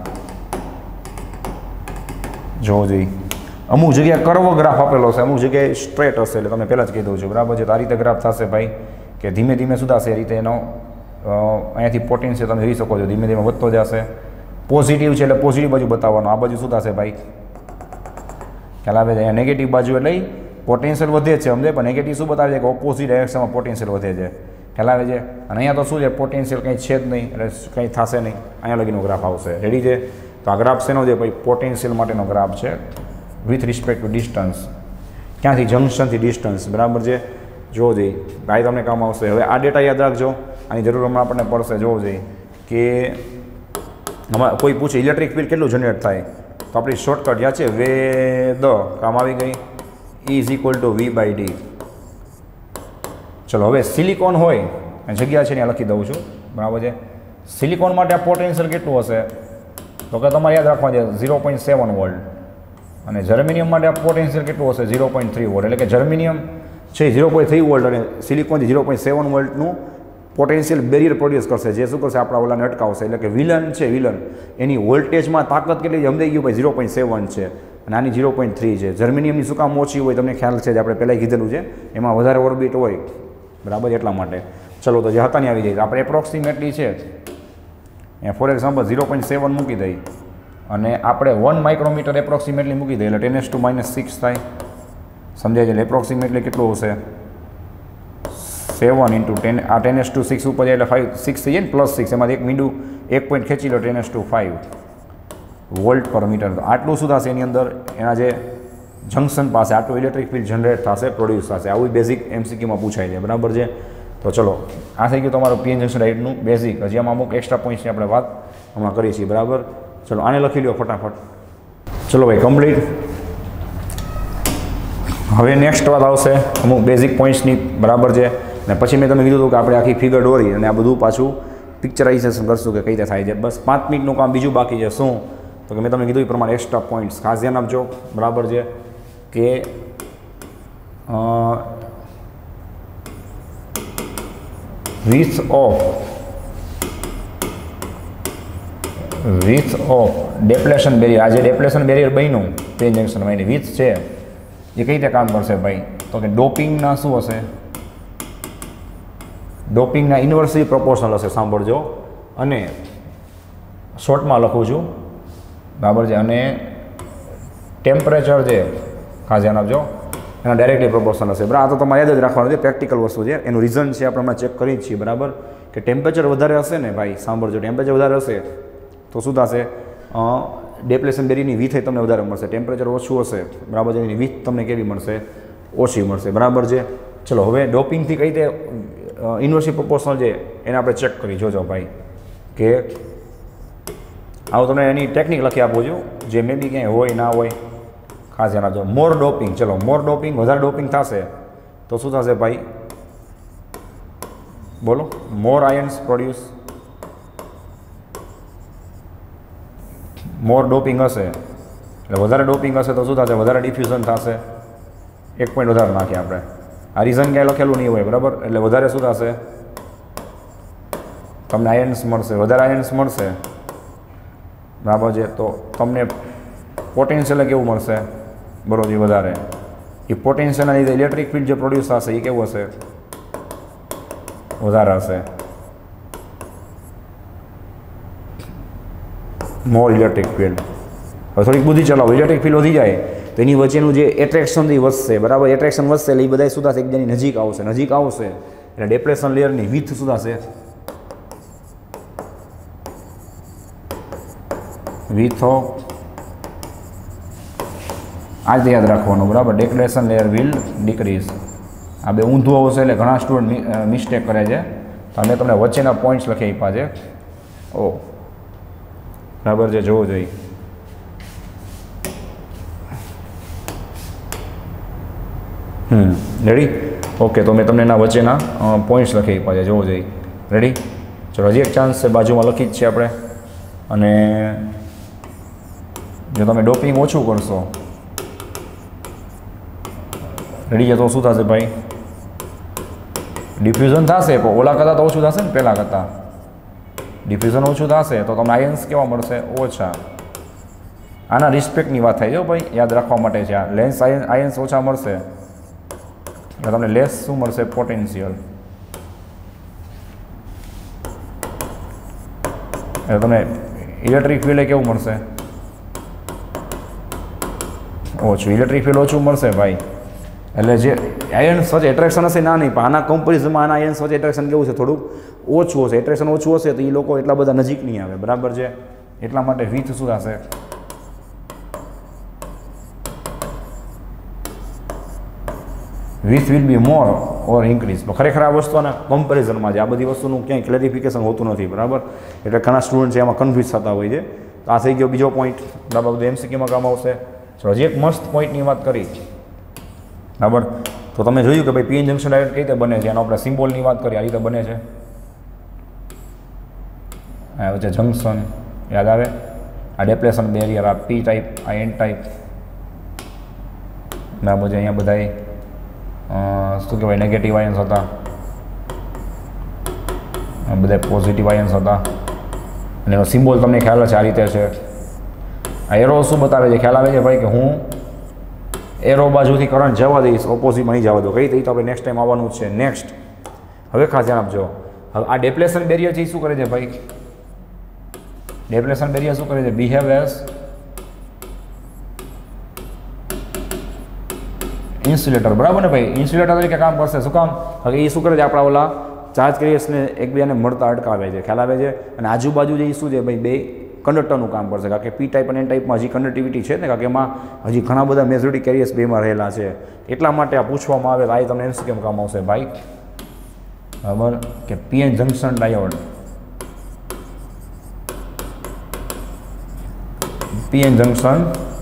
જોવો જોઈએ. અમુક જગ્યાએ કર્વ ગ્રાફ આપેલો હશે, અમુક જગ્યાએ સ્ટ્રેટ હશે, એટલે તમે પહેલાં જ કહી દઉં છું, બરાબર છે. તો આ રીતે ગ્રાફ થશે ભાઈ, કે ધીમે ધીમે સુધાશે. એ રીતે એનો અહીંયાથી પોટેન્શિયલ તમે જોઈ શકો છો, ધીમે ધીમે વધતો જશે. પોઝિટિવ છે એટલે પોઝિટિવ બાજુ બતાવવાનો, આ બાજુ શું થશે ભાઈ, ખ્યાલ આવે છે. અહીંયા નેગેટિવ બાજુ એટલે પોટેન્શિયલ વધે છે, સમજે. પણ નેગેટિવ શું બતાવે છે કે ઓપોઝિટ ડાયરેક્શનમાં પોટેન્શિયલ વધે છે, ખ્યાલ આવે છે. અને અહીંયા તો શું છે, પોટેન્શિયલ કંઈ છે જ નહીં, એટલે કંઈ થશે નહીં. અહીંયા લગીનો ગ્રાફ આવશે, રેડી છે. તો આ ગ્રાફ શેનો છે ભાઈ, પોટેન્શિયલ માટેનો ગ્રાફ છે, વિથ રિસ્પેક્ટ ટુ ડિસ્ટન્સ. ક્યાંથી, જંકશનથી ડિસ્ટન્સ, બરાબર છે. જોવો જોઈએ, ભાઈ તમને કામ આવશે. હવે આ ડેટા યાદ રાખજો, આની જરૂર હમણાં આપણને પડશે. જોવો જોઈએ કે હમણાં કોઈ પૂછે ઇલેક્ટ્રિક ફિલ્ડ કેટલું જનરેટ થાય, તો આપણી શોર્ટકટ યાદ છે, વેદ કામ આવી ગઈ, E is equal two V/D. ચલો, હવે સિલિકોન હોય, જગ્યા છે ને લખી દઉં છું, બરાબર છે. સિલિકોન માટે આ પોટેન્શિયલ કેટલું હશે, તો કે તમારે યાદ રાખવા છે 0.7 વોલ્ટ. અને જર્મેનિયમ માટે આ પોટેન્શિયલ કેટલું હશે, 0.3 વોલ્ટ. એટલે કે જર્મેનિયમ છે 0.3 વોલ્ટ અને સિલિકોનથી 0.7 વોલ્ટનું પોટેન્શિયલ બેરિયર પ્રોડ્યુસ કરશે, જે શું કરશે, આપણા ઓલાને અટકાવશે. એટલે કે વિલન છે, વિલન એની વોલ્ટેજમાં તાકાત કેટલી સમજાઈ ગયું ભાઈ, 0.7 છે. અને આની 0.3 છે. જર્મેનિયમની શું કામ ઓછી હોય તમને ખ્યાલ છે, જે આપણે પહેલાં કીધેલું છે, એમાં વધારે ઓર્બિટ હોય, બરાબર, એટલા માટે. ચલો તો જે હતા ને આવી જાય. આપણે એપ્રોક્સિમેટલી છે ફોર એક્ઝામ્પલ 0.7 મૂકી દઈએ અને આપણે 1 માઇક્રોમીટર એપ્રોક્સિમેટલી મૂકી દઈએ એટલે 10⁻⁶ થાય. સમજાય છે? એટલે એપ્રોક્સિમેટલી કેટલું હશે? 7 × 10, આ 10⁻⁶ ઉપર જાય એટલે 5 6 થઈ જાય ને, +6, એમાંથી એક મીંડું એક પોઈન્ટ ખેંચી લો 10⁻5 વોલ્ટ પર મીટર. તો આટલું શું થશે એની અંદર, એના જે જંક્શન પાસે આટલું ઇલેક્ટ્રિક ફિલ્ડ જનરેટ થશે, પ્રોડ્યુસ થશે. આવું બેઝિક MCQમાં પૂછાય છે, બરાબર છે. તો ચલો આ થઈ ગયું તમારું PN જંક્શન ડાયોડનું બેઝિક. હજી આમાં અમુક એક્સ્ટ્રા પોઈન્ટ્સની આપણે વાત હમણાં કરીએ છીએ, બરાબર. ચલો આને લખી લો ફટાફટ. ચલો ભાઈ કમ્પ્લીટ. હવે નેક્સ્ટ વાત આવશે અમુક બેઝિક પોઈન્ટ્સની, બરાબર છે. અને પછી મેં તમને કીધું હતું કે આપણે આખી ફિગર દોરી અને આ બધું પાછું પિક્ચરાઇઝેશન કરશું કે કઈ રીતે થાય છે. બસ 5 મિનિટનું કામ બીજું બાકી છે. શું? તો કે મેં તમને કીધું એ પ્રમાણે એક્સ્ટ્રા પોઈન્ટ્સ ખાસ ધ્યાન આપજો, બરાબર છે. કે width of ડેપ્લેશન બેરિયર. આ જે ડેપ્લેશન બેરિયર બન્યું PN જંક્શનમાં એની width છે એ કઈ રીતે કામ કરશે ભાઈ? તો કે ડોપિંગના શું હશે? ડોપિંગના ઇન્વર્સલી પ્રોપોર્શનલ હશે, સાંભળજો. અને શોર્ટમાં લખું છું, બરાબર છે. અને ટેમ્પરેચર છે, ખાસ ધ્યાન આપજો, એના ડાયરેક્ટલી પ્રોપોર્શનલ હશે, બરાબર. આ તો તમારે યાદ જ રાખવાનું છે, પ્રેક્ટિકલ વસ્તુ છે. એનું રીઝન છે આપણે હમણાં ચેક કરી જ છીએ, બરાબર. કે ટેમ્પરેચર વધારે હશે ને ભાઈ, સાંભળજો, ટેમ્પરેચર વધારે હશે તો શું થશે? ડેપ્લેશન બેરિયરની વીથ તમને વધારે મળશે. ટેમ્પરેચર ઓછું હશે, બરાબર છે, એની વીથ તમને કેવી મળશે? ઓછી મળશે, બરાબર છે. ચલો હવે ડોપિંગથી કઈ રીતે ઇન્વર્સલી પ્રોપોર્શનલ છે એને આપણે ચેક કરી જોજો ભાઈ. કે આવું તમને એની ટેકનિક લખી આપું છું, જે મે બી ક્યાંય હોય ના હોય, ખાસ ધ્યાન આપજો. મોર ડોપિંગ, ચલો મોર ડોપિંગ, વધારે ડોપિંગ થશે તો શું થશે ભાઈ? બોલો. More ions produce, more doping હશે એટલે વધારે ડોપિંગ હશે તો શું થશે? વધારે ડિફ્યુઝન થશે. એક પોઈન્ટ વધારે નાખીએ આપણે. આ રીઝન ક્યાંય લખેલું નહીં હોય, બરાબર. એટલે વધારે શું થશે? તમને આયન્સ મળશે, વધારે આયન્સ મળશે, બરાબર છે. તો તમને પોટેન્શિયલ કેવું મળશે? બરોબર, વધારે. એ પોટેન્શિયલના લીધે ઇલેક્ટ્રિક ફિલ્ડ જે પ્રોડ્યુસ થશે એ કેવું હશે? વધારે હશે. More electric field. હવે થોડીક બુદ્ધિ ચલાવો. ઇલેક્ટ્રિક ફિલ્ડ વધી જાય તો એની વચ્ચેનું જે એટ્રેક્શન વધશે, બરાબર. એટ્રેક્શન વધશે એટલે એ બધા શું થશે? એકબીજાની નજીક આવશે. નજીક આવશે એટલે ડેપ્લેશન લેયરની વીથ શું થશે? વીથ ઓફ, આ જ યાદ રાખવાનું, બરાબર. Depletion layer will decrease. આ બે ઊંધું આવશે એટલે ઘણા સ્ટુડન્ટ મિસ્ટેક કરે છે. તો અમે તમને વચ્ચેના પોઈન્ટ્સ લખી આપ્યા છે. ઓ, બરાબર છે, જોવું જોઈએ. રેડી? ઓકે, તો મેં તમને એના વચ્ચેના પોઈન્ટ્સ લખી આપ્યા છે, જોવું જોઈએ. રેડી? ચલો હજી એક ચાન્સ છે, બાજુમાં લખી જ છે આપણે. અને જો તમે ડોપિંગ ઓછું કરશો, રેડી છે, તો શું થશે ભાઈ? ડિફ્યુઝન થશે, પણ ઓલા કરતાં તો ઓછું થશે ને, પહેલાં કરતાં. ડિફ્યુઝન ઓછું થશે તો તમને આયન્સ કેવા મળશે? ઓછા. આના રિસ્પેક્ટની વાત થાય છે ભાઈ, યાદ રાખવા માટે છે. આ લેન્સ આયન્સ ઓછા મળશે એટલે તમને લેસ શું મળશે? પોટેન્શિયલ. એટલે તમને ઇલેક્ટ્રિક ફિલ્ડ કેવું મળશે? ઓછું. ઇલેક્ટ્રિક ફિલ્ડ ઓછું મળશે ભાઈ. એટલે જે આયન્સ વચ્ચે એટ્રેક્શન હશે ના નહીં, પણ આના કમ્પેરિઝનમાં આના આયન્સ વચ્ચે એટ્રેક્શન કેવું છે? થોડુંક ઓછું હશે. એટ્રેક્શન ઓછું હશે તો એ લોકો એટલા બધા નજીક નહીં આવે, બરાબર છે. એટલા માટે વીથ શું થશે? Width will be more or increase. ખરેખર આ વસ્તુના કમ્પેરિઝનમાં છે. આ બધી વસ્તુનું ક્યાંય ક્લેરિફિકેશન હોતું નથી, બરાબર. એટલે ઘણા સ્ટુડન્ટ છે એમાં કન્ફ્યુઝ થતા હોય છે. તો આ થઈ ગયો બીજો પોઈન્ટ, બરાબર. બધું MCQમાં કામ આવશે. ચલો હજી એક મસ્ત પોઈન્ટની વાત કરી, બરાબર. તો તમે જોયું કે ભાઈ PN જંક્શન ડાયોડ કઈ રીતે બને છે, એનો આપણે સિમ્બોલની વાત કરી, આ રીતે બને છે. આ વચ્ચે જંક્શન યાદ આવે, આ ડેપ્લેશન બેરિયર, આ P ટાઈપ, આ N ટાઈપ, બરાબર છે. અહીંયા બધાય શું કહેવાય, નેગેટિવ આયન્સ હતા, બધા પોઝિટિવ આયન્સ હતા. અને એનો સિમ્બોલ તમને ખ્યાલ છે, આ રીતે છે. આ એરો શું બતાવે છે? ખ્યાલ આવે છે ભાઈ કે હું એરો બાજુથી કરંટ જવા દઈશ, ઓપોઝિટમાં નહીં જવા દો. કઈ તો આપણે નેક્સ્ટ ટાઈમ આવવાનું જ છે. નેક્સ્ટ હવે ખાસ ધ્યાન આપજો. હવે આ ડેપ્લેશન બેરિયર છે એ શું કરે છે ભાઈ? ડેપ્લેશન બેરિયર શું કરે છે? Behave as insulator. બરાબર ને ભાઈ? ઇન્સ્યુલેટર તરીકે કામ કરશે. શું કામ? હવે એ શું કરે છે? આપણા ઓલા ચાર્જ કેરિયર્સને એકબીજાને મળતા અટકાવે છે. ખ્યાલ આવે છે? અને આજુબાજુ જે શું છે ભાઈ? બે કંડક્ટરનું કામ કરશે. કારણ કે પી ટાઈપ અને એન ટાઈપમાં હજી કન્ડક્ટિવિટી છે ને, કારણ કે એમાં હજી ઘણા બધા મેજોરિટી કેરિયર્સ બેમાં રહેલા છે. એટલા માટે આ પૂછવામાં આવે ભાઈ તમને એમ કેમ કામ આવશે ભાઈ? બરાબર કે PN junction diode, PN junction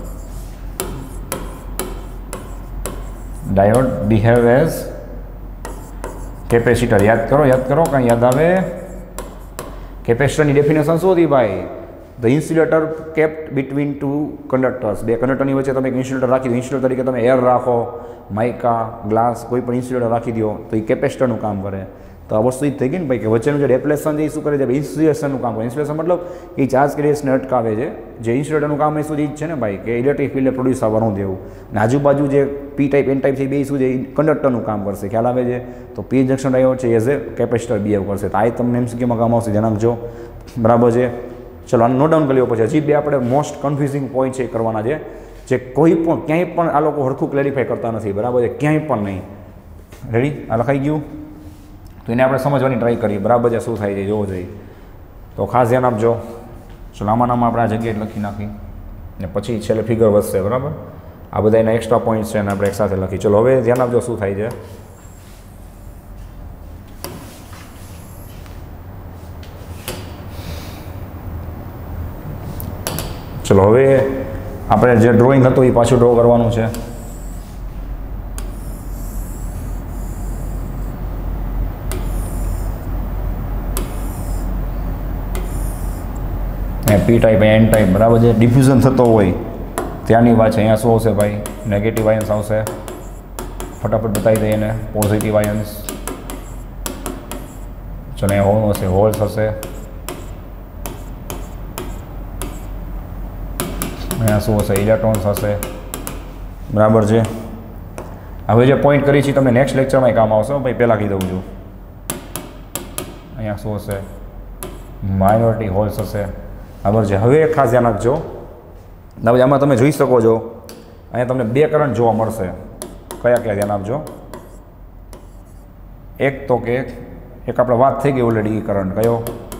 diode behave as capacitor. યાદ કરો કાંઈ યાદ આવે? કેપેસિટરની ડેફિનેશન શું હતી ભાઈ? The insulator kept between two conductors. બે કંડક્ટરની વચ્ચે તમે એક ઇન્સ્યુલેટર રાખી દો. ઇન્સ્યુલેટર તરીકે તમે એર રાખો, માઇકા, ગ્લાસ, કોઈ પણ ઇન્સ્યુલેટર રાખી દો તો એ કેપેસિટરનું કામ કરે. તો આ વસ્તુ એ થઈ ગઈ ને ભાઈ કે વચ્ચેનું જે ડેપ્લેશન છે એ શું કરે છે? ઇન્સ્યુલેશનનું કામ કરે. ઇન્સ્યુલેશન મતલબ એ ચાર્જ કેરિયર્સને અટકાવે છે. જે ઇન્સ્યુલેટરનું કામ એ સુધી જ છે ને ભાઈ કે ઇલેક્ટ્રિક ફિલ્ડ પ્રોડ્યુસ આવવાનું દેવું. અને આજુબાજુ જે પી ટાઈપ એન ટાઈપ છે એ બે શું છે? એ કંડક્ટરનું કામ કરશે. ખ્યાલ આવે છે? તો પી જંક્શન ડાયોડ છે એઝ એ કેપેસિટર બિહેવ કરશે. તો આ તમને એમસીક્યુમાં કામ આવશે. ધ્યાન આપજો. બરાબર છે? ચલો આને નોટ ડાઉન કરી લો. પછી હજી બે આપણે મોસ્ટ કન્ફ્યુઝિંગ પોઈન્ટ છે એ કરવાના છે, જે કોઈ પણ ક્યાંય પણ આ લોકો હરખું ક્લેરિફાઈ કરતા નથી. બરાબર છે? ક્યાંય પણ નહીં. રેડી? આ લખાઈ ગયું? તો એને આપણે સમજવાની ટ્રાય કરીએ. બરાબર છે? શું થાય છે જોવો જોઈએ. તો ખાસ ધ્યાન આપજો. ચલો આમાં આપણે આ જગ્યાએ લખી નાખી ને પછી છેલ્લે ફિગર વધશે. બરાબર? આ બધા એના એક્સ્ટ્રા પોઈન્ટ્સ છે અને આપણે એકસાથે લખી. ચલો હવે ધ્યાન આપજો શું થાય છે. ચલો હવે આપણે જે ડ્રોઈંગ હતું એ પાછું ડ્રો કરવાનું છે. P type N type. બરાબર છે? ડિફ્યુઝન થતો હોય ત્યાંની વાત છે. અહીંયા શું આવશે ભાઈ? નેગેટિવ આયન્સ આવશે. ફટાફટ બતાવી દઈએ એને. Positive ions. ચલો અહીંયા હોલ હશે, હોલ્સ હશે. અહીંયા શું હશે? ઇલેક્ટ્રોન્સ હશે. બરાબર છે? હવે જે પોઈન્ટ કરી છે તમને નેક્સ્ટ લેક્ચરમાં કામ આવશે ભાઈ. પહેલાં કહી દઉં છું. અહીંયા શું હશે? માઇનોરિટી હોલ્સ હશે. બરાબર છે? હવે ખાસ ધ્યાન રાખજો. હવે આમાં તમે જોઈ શકો છો અહીંયા તમને બે કરંટ જોવા મળશે. કયા કયા? ધ્યાન આપજો. એક તો કે એક આપણે વાત થઈ ગઈ ઓલરેડી. કરંટ કયો?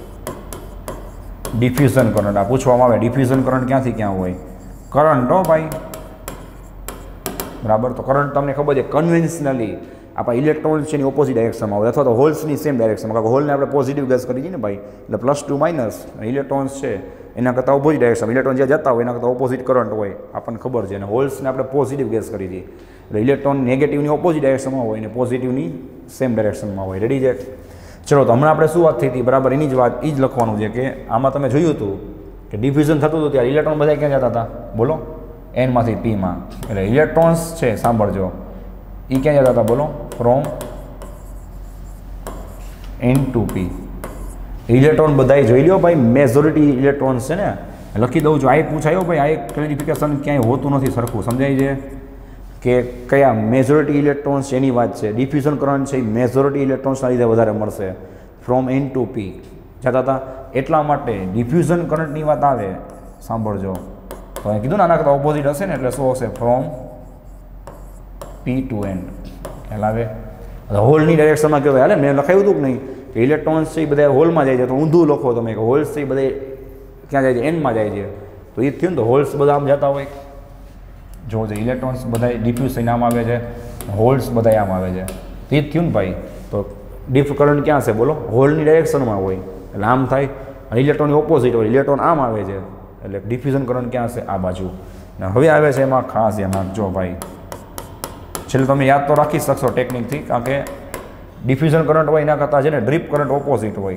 Diffusion current. આ પૂછવામાં આવે ડિફ્યુઝન કરંટ ક્યાંથી ક્યાં હોય? કરંટ હો ભાઈ. બરાબર? તો કરંટ તમને ખબર છે કન્વેન્શનલી આપણા ઇલેક્ટ્રોન્સ છે એની ઓપોઝિટ ડાયરેક્શનમાં હોય અથવા તો હોલ્સની સેમ ડાયરેક્શનમાં. કારણ કે હોલને આપણે પોઝિટિવ ગેસ કરી દઈએ ને ભાઈ, એટલે +2 માઇનસ. ઇલેક્ટ્રોન્સ છે એના કરતાં ઓપોઝિટ ડાયરેક્શન. ઇલેક્ટ્રોન જ્યાં જતા હોય એના કરતાં ઓપોઝિટ કરંટ હોય, આપણને ખબર છે. અને હોલ્સને આપણે પોઝિટિવ ગેસ કરી દઈએ એટલે ઇલેક્ટ્રોન નેગેટિવની ઓપોઝિટ ડાયરેક્શનમાં હોય અને પોઝિટિવની સેમ ડાયરેક્શનમાં હોય. રેડી છે? ચલો તો હમણાં આપણે શું વાત થઈ હતી? બરાબર એની જ વાત એ જ લખવાનું છે કે આમાં તમે જોયું હતું કે ડિફ્યુઝન થતું હતું ત્યારે ઇલેક્ટ્રોન બધા ક્યાં જતા હતા? બોલો? એનમાંથી પીમાં. એટલે ઇલેક્ટ્રોન્સ છે સાંભળજો એ ક્યાં જતા હતા? બોલો? From N to P. Electron બધાય જોઈ લો ભાઈ. મેજોરિટી ઇલેક્ટ્રોન્સ છે ને, લખી દઉં છું. આ પૂછાયો ભાઈ. આ ક્લેરિફિકેશન ક્યાંય હોતું નથી સરખું. સમજાય છે કે કયા મેજોરિટી ઇલેક્ટ્રોન્સ છે એની વાત છે. ડિફ્યુઝન કરંટ છે એ મેજોરિટી ઇલેક્ટ્રોન્સના લીધે વધારે મળશે. ફ્રોમ એન ટુ પી જતા હતા. એટલા માટે ડિફ્યુઝન કરંટની વાત આવે સાંભળજો તો અહીં કીધું ને આના કરતાં ઓપોઝિટ હશે ને, એટલે શું હશે? From P to N. ખ્યાલ આવે? હોલની ડાયરેક્શનમાં કહેવાય. હાલે મેં લખાયું હતું કે નહીં કે ઇલેક્ટ્રોન્સ છે એ બધા હોલમાં જાય છે. તો ઊંધું લખો તમે કે હોલ્સ છે એ બધા ક્યાં જાય છે? એનમાં જાય છે. તો એ થયું ને તો હોલ્સ બધા આમ જતા હોય. જો ઇલેક્ટ્રોન્સ બધા ડિફ્યુઝ થઈને આમ આવે છે, હોલ્સ બધા આમ આવે છે. તો એ જ થયું ને ભાઈ. તો ડિફ કરંટ ક્યાં છે? બોલો? હોલની ડાયરેક્શનમાં હોય એટલે આમ થાય. અને ઇલેક્ટ્રોનની ઓપોઝિટ હોય, ઇલેક્ટ્રોન આમ આવે છે એટલે ડિફ્યુઝન કરંટ ક્યાં હશે? આ બાજુ. ને હવે આવે છે એમાં ખાસ ધ્યાન રાખજો ભાઈ. છેલ્લે તમે યાદ તો રાખી શકશો ટેકનિકથી, કારણ કે ડિફ્યુઝન કરંટ હોય એના કરતાં છે ને ડ્રીપ કરંટ ઓપોઝિટ હોય.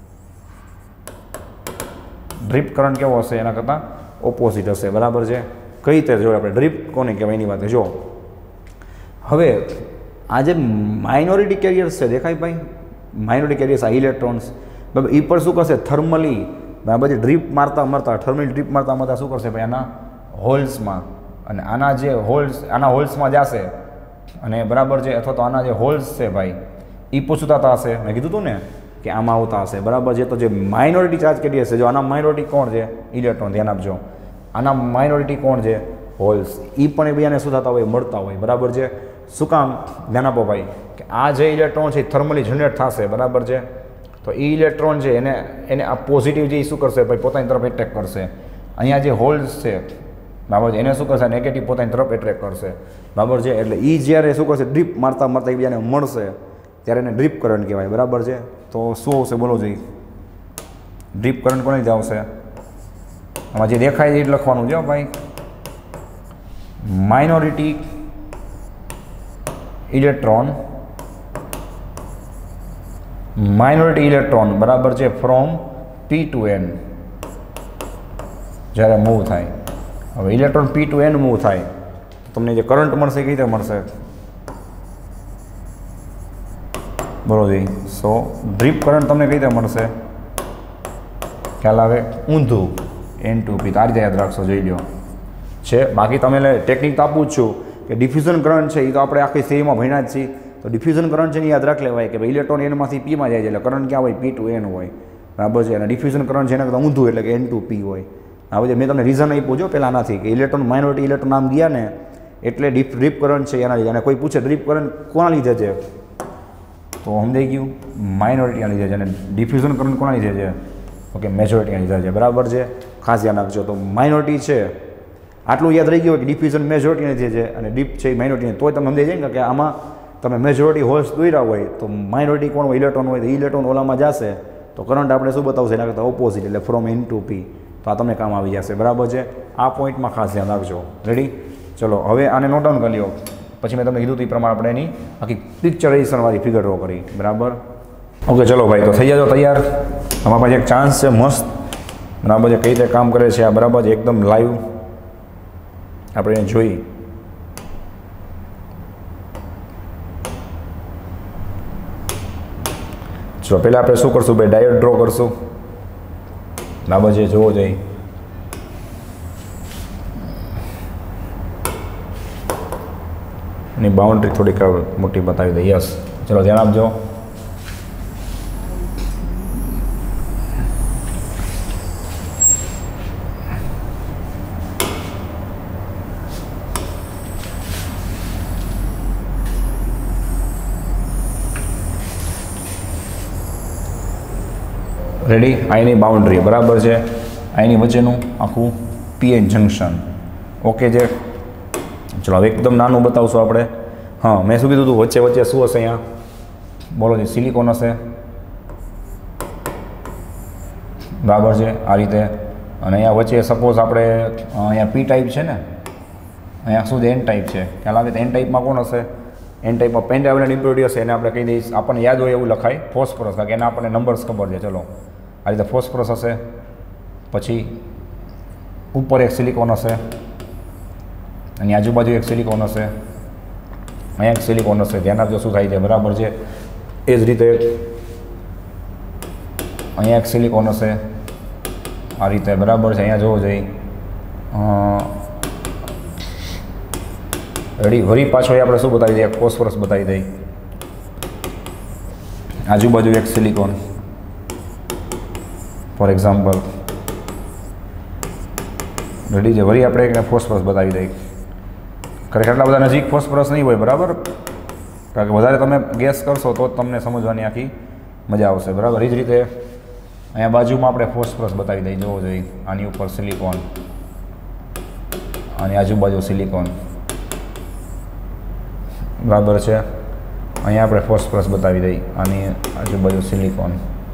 ડ્રીપ કરંટ કેવો હશે? એના કરતાં ઓપોઝિટ હશે. બરાબર છે? કઈ રીતે જોઈએ આપણે? ડ્રીપ કોને કહેવાય એની વાત જો. હવે આ જે માઇનોરિટી કેરિયર્સ છે દેખાય ભાઈ? માઇનોરિટી કેરિયર્સ આ ઇલેક્ટ્રોન્સ બરાબર એ પર શું કરશે? થર્મલી બરાબર છે ડ્રીપ મારતા મારતા થર્મલ ડ્રીપ મારતા મારતા શું કરશે ભાઈ આના હોલ્સમાં, અને આના જે હોલ્સ આના હોલ્સમાં જશે અને બરાબર છે, અથવા તો આના જે હોલ્સ છે ભાઈ એ પૂછતા હશે. મેં કીધું હતું ને કે આમાં આવતા હશે બરાબર છે. તો જે માઇનોરિટી ચાર્જ કેટલી હશે, જો આના માઇનોરિટી કોણ છે ઇલેક્ટ્રોન, ધ્યાન આપજો. આના માઇનોરિટી કોણ છે હોલ્સ, એ પણ બીજાને શું થતા હોય મળતા હોય બરાબર છે. શું કામ ધ્યાન આપો ભાઈ કે આ જે ઇલેક્ટ્રોન છે એ થર્મલી જનરેટ થશે બરાબર છે. તો એ ઇલેક્ટ્રોન છે એને આ પોઝિટિવ જે શું કરશે ભાઈ પોતાની તરફ એટ્રેક કરશે. અહીંયા જે હોલ્સ છે બરાબર છે એને શું કરશે નેગેટિવ પોતાની તરફ એટ્રેક કરશે બરાબર છે. એટલે એ જ્યારે શું કરશે ડ્રીપ મારતા મારતા એકબીજાને મળશે ત્યારે એને ડ્રીપ કરંટ કહેવાય બરાબર છે. તો શું આવશે બોલો જોઈએ, ડ્રીપ કરંટ કોને લીધે આવશે? આમાં જે દેખાય છે એ લખવાનું છે ભાઈ, માઇનોરિટી ઇલેક્ટ્રોન બરાબર છે ફ્રોમ P to N જ્યારે મૂવ થાય. હવે electron P to N move થાય તો તમને જે કરંટ મળશે કઈ રીતે મળશે બોલો જી. સો ડ્રીપ કરંટ તમને કઈ રીતે મળશે ખ્યાલ આવે? ઊંધું N2P. તો આ રીતે યાદ રાખશો, જોઈ લો છે. બાકી તમે ટેકનિક તો આપું જ છું કે ડિફ્યુઝન કરંટ છે એ તો આપણે આખી સિરીમાં ભણ્યા જ છીએ. તો ડિફ્યુઝન કરંટ છે ને યાદ રાખ લેવાય કે ભાઈ ઇલેક્ટ્રોન એનમાંથી પીમાં જાય છે એટલે કરંટ ક્યાં હોય P to N હોય બરાબર છે. અને ડિફ્યુઝન કરંટ છે એના કરતાં ઊંધું એટલે કે N2P હોય. હવે મેં તમને રીઝન આપ્યું જો પહેલાં નથી કે ઇલેક્ટ્રોન માઇનોરિટી ઇલેક્ટ્રોન નામ ગયા ને એટલે ડ્રીપ કરંટ છે એના લીધે. અને કોઈ પૂછે ડ્રીપ કરંટ કોના લીધે છે તો સમજાઈ ગયું, માઇનોરિટીના લીધે છે. અને ડિફ્યુઝન કરંટ કોના લીધે છે? ઓકે, મેજોરિટીના લીધે છે બરાબર છે. ખાસ ધ્યાન રાખજો. તો માઇનોરિટી છે આટલું યાદ રહી ગયું કે ડિફ્યુઝન મેજોરિટીને જે છે અને ડીપ છે એ માઇનોરિટીને. તોય તમે સમજાઈ જાય ને કે આમાં તમે મેજોરિટી હોલ્સ દોર્યા હોય તો માઇનોરિટી કોણ હોય ઇલેક્ટ્રોન હોય તો ઇલેક્ટ્રોન ઓલામાં જશે તો કરંટ આપણે શું બતાવશે એના કરતાં ઓપોઝિટ એટલે ફ્રોમ N2P. તો આ તમને કામ આવી જશે બરાબર છે. આ પોઈન્ટમાં ખાસ ધ્યાન રાખજો. રેડી? ચલો હવે આને નોટ ડાઉન કરી લો. પછી મેં તમને કીધું હતું એ પ્રમાણે આપણે એની આખી પિક્ચરાઇઝેશનવાળી ફિગર ડ્રો કરી બરાબર. ઓકે ચલો ભાઈ, તો થઈ જાજો તૈયાર. અમારા પાસે એક ચાન્સ છે મસ્ત બરાબર છે, કઈ રીતે કામ કરે છે આ બરાબર છે. એકદમ લાઈવ આપણે એને જોઈ. ચલો પહેલાં આપણે શું કરશું ભાઈ, ડાયોડ ડ્રો કરશું બરાબર છે. જોવો જોઈએ એની બાઉન્ડ્રી થોડીક મોટી બતાવી દઈએ. યસ, ચલો ધ્યાન આપજો. રેડી? અહીંની બાઉન્ડ્રી બરાબર છે, અહીંની વચ્ચેનું આખું PN જંક્શન. ઓકે છે. ચલો હવે એકદમ નાનું બતાવશું આપણે. હા, મેં શું કીધું હતું વચ્ચે વચ્ચે શું હશે અહીંયા બોલો છે? સિલિકોન હશે બરાબર છે આ રીતે. અને અહીંયા વચ્ચે સપોઝ આપણે અહીંયા P ટાઈપ છે ને, અહીંયા શું છે N ટાઈપ છે. ખ્યાલ આવે? તો N ટાઈપમાં કોણ હશે? N ટાઈપમાં પેન્ટાવેલેન્ટ ઇમ્પ્યોરિટી હશે. એને આપણે કહી દઈશ, આપણને યાદ હોય એવું લખાય ફોસ્ફરસ, કારણ કે એના આપણને નંબર્સ ખબર છે. ચલો આ રીતે ફોસ્ફરસ હશે. પછી ઉપર એક સિલિકોન હશે, અને આજુબાજુ એક સિલિકોન હશે, અહીંયા એક સિલિકોન હશે. ધ્યાન આપજો શું થાય છે બરાબર છે. એ જ રીતે અહીંયા એક સિલિકોન હશે આ રીતે બરાબર છે. અહીંયા જોવો જોઈએ રેડી. વળી પાછો આપણે શું બતાવી દઈએ? એક ફોસ્ફરસ બતાવી દઈએ, આજુબાજુ એક સિલિકોન ફોર એક્ઝામ્પલ. રેડી છે. વળી આપણે એક ફોસ્ફરસ બતાવી દઈએ. ખરેખર એટલા બધા નજીક ફોસ્ફરસ નહીં હોય બરાબર, કારણ કે વધારે તમે ગેસ કરશો તો જ તમને સમજવાની આખી મજા આવશે બરાબર. એ જ રીતે અહીંયા બાજુમાં આપણે ફોસ્ફરસ બતાવી દઈએ. જોવો જોઈએ આની ઉપર સિલિકોન, આની આજુબાજુ સિલિકોન બરાબર છે. અહીંયા આપણે ફોસ્ફરસ બતાવી દઈએ, આની આજુબાજુ સિલિકોન.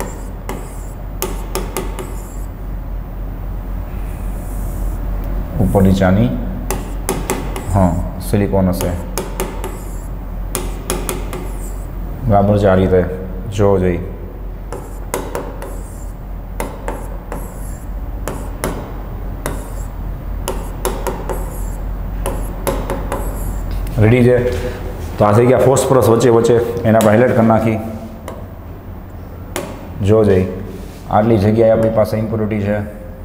ઉપર નીચાની હા સિલિકોન હશે બરાબર છે. આ રીતે જોવો જોઈએ. રેડી છે. તો આ થઈ ગયા ફોસ્ફરસ વચ્ચે વચ્ચે, એને આપણે હાઇલાઇટ કરી નાખી. જો જઈ આટલી જગ્યાએ આપણી પાસે ઇમ્પ્યુરિટી છે.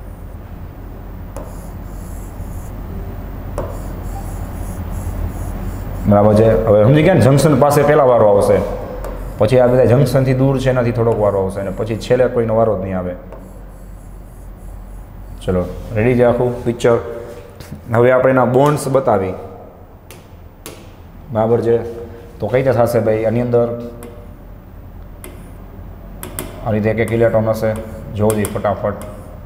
બરાબર છે. હવે સમજી ગયા ને, જંક્શન પાસે પહેલા વારો આવશે, પછી આ બધા જંક્શનથી દૂર છે એનાથી થોડોક વારો આવશે, અને પછી છેલ્લે કોઈનો વારો જ નહીં આવે. ચલો રેડી છે આખું પિક્ચર. હવે આપણે એના બોન્ડ્સ બતાવી. બરાબર છે. તો કઈ રીતે થશે ભાઈ? આની અંદર આ રીતે એક એક ઇલેક્ટ્રોન હશે. જોવો જોઈએ ફટાફટ.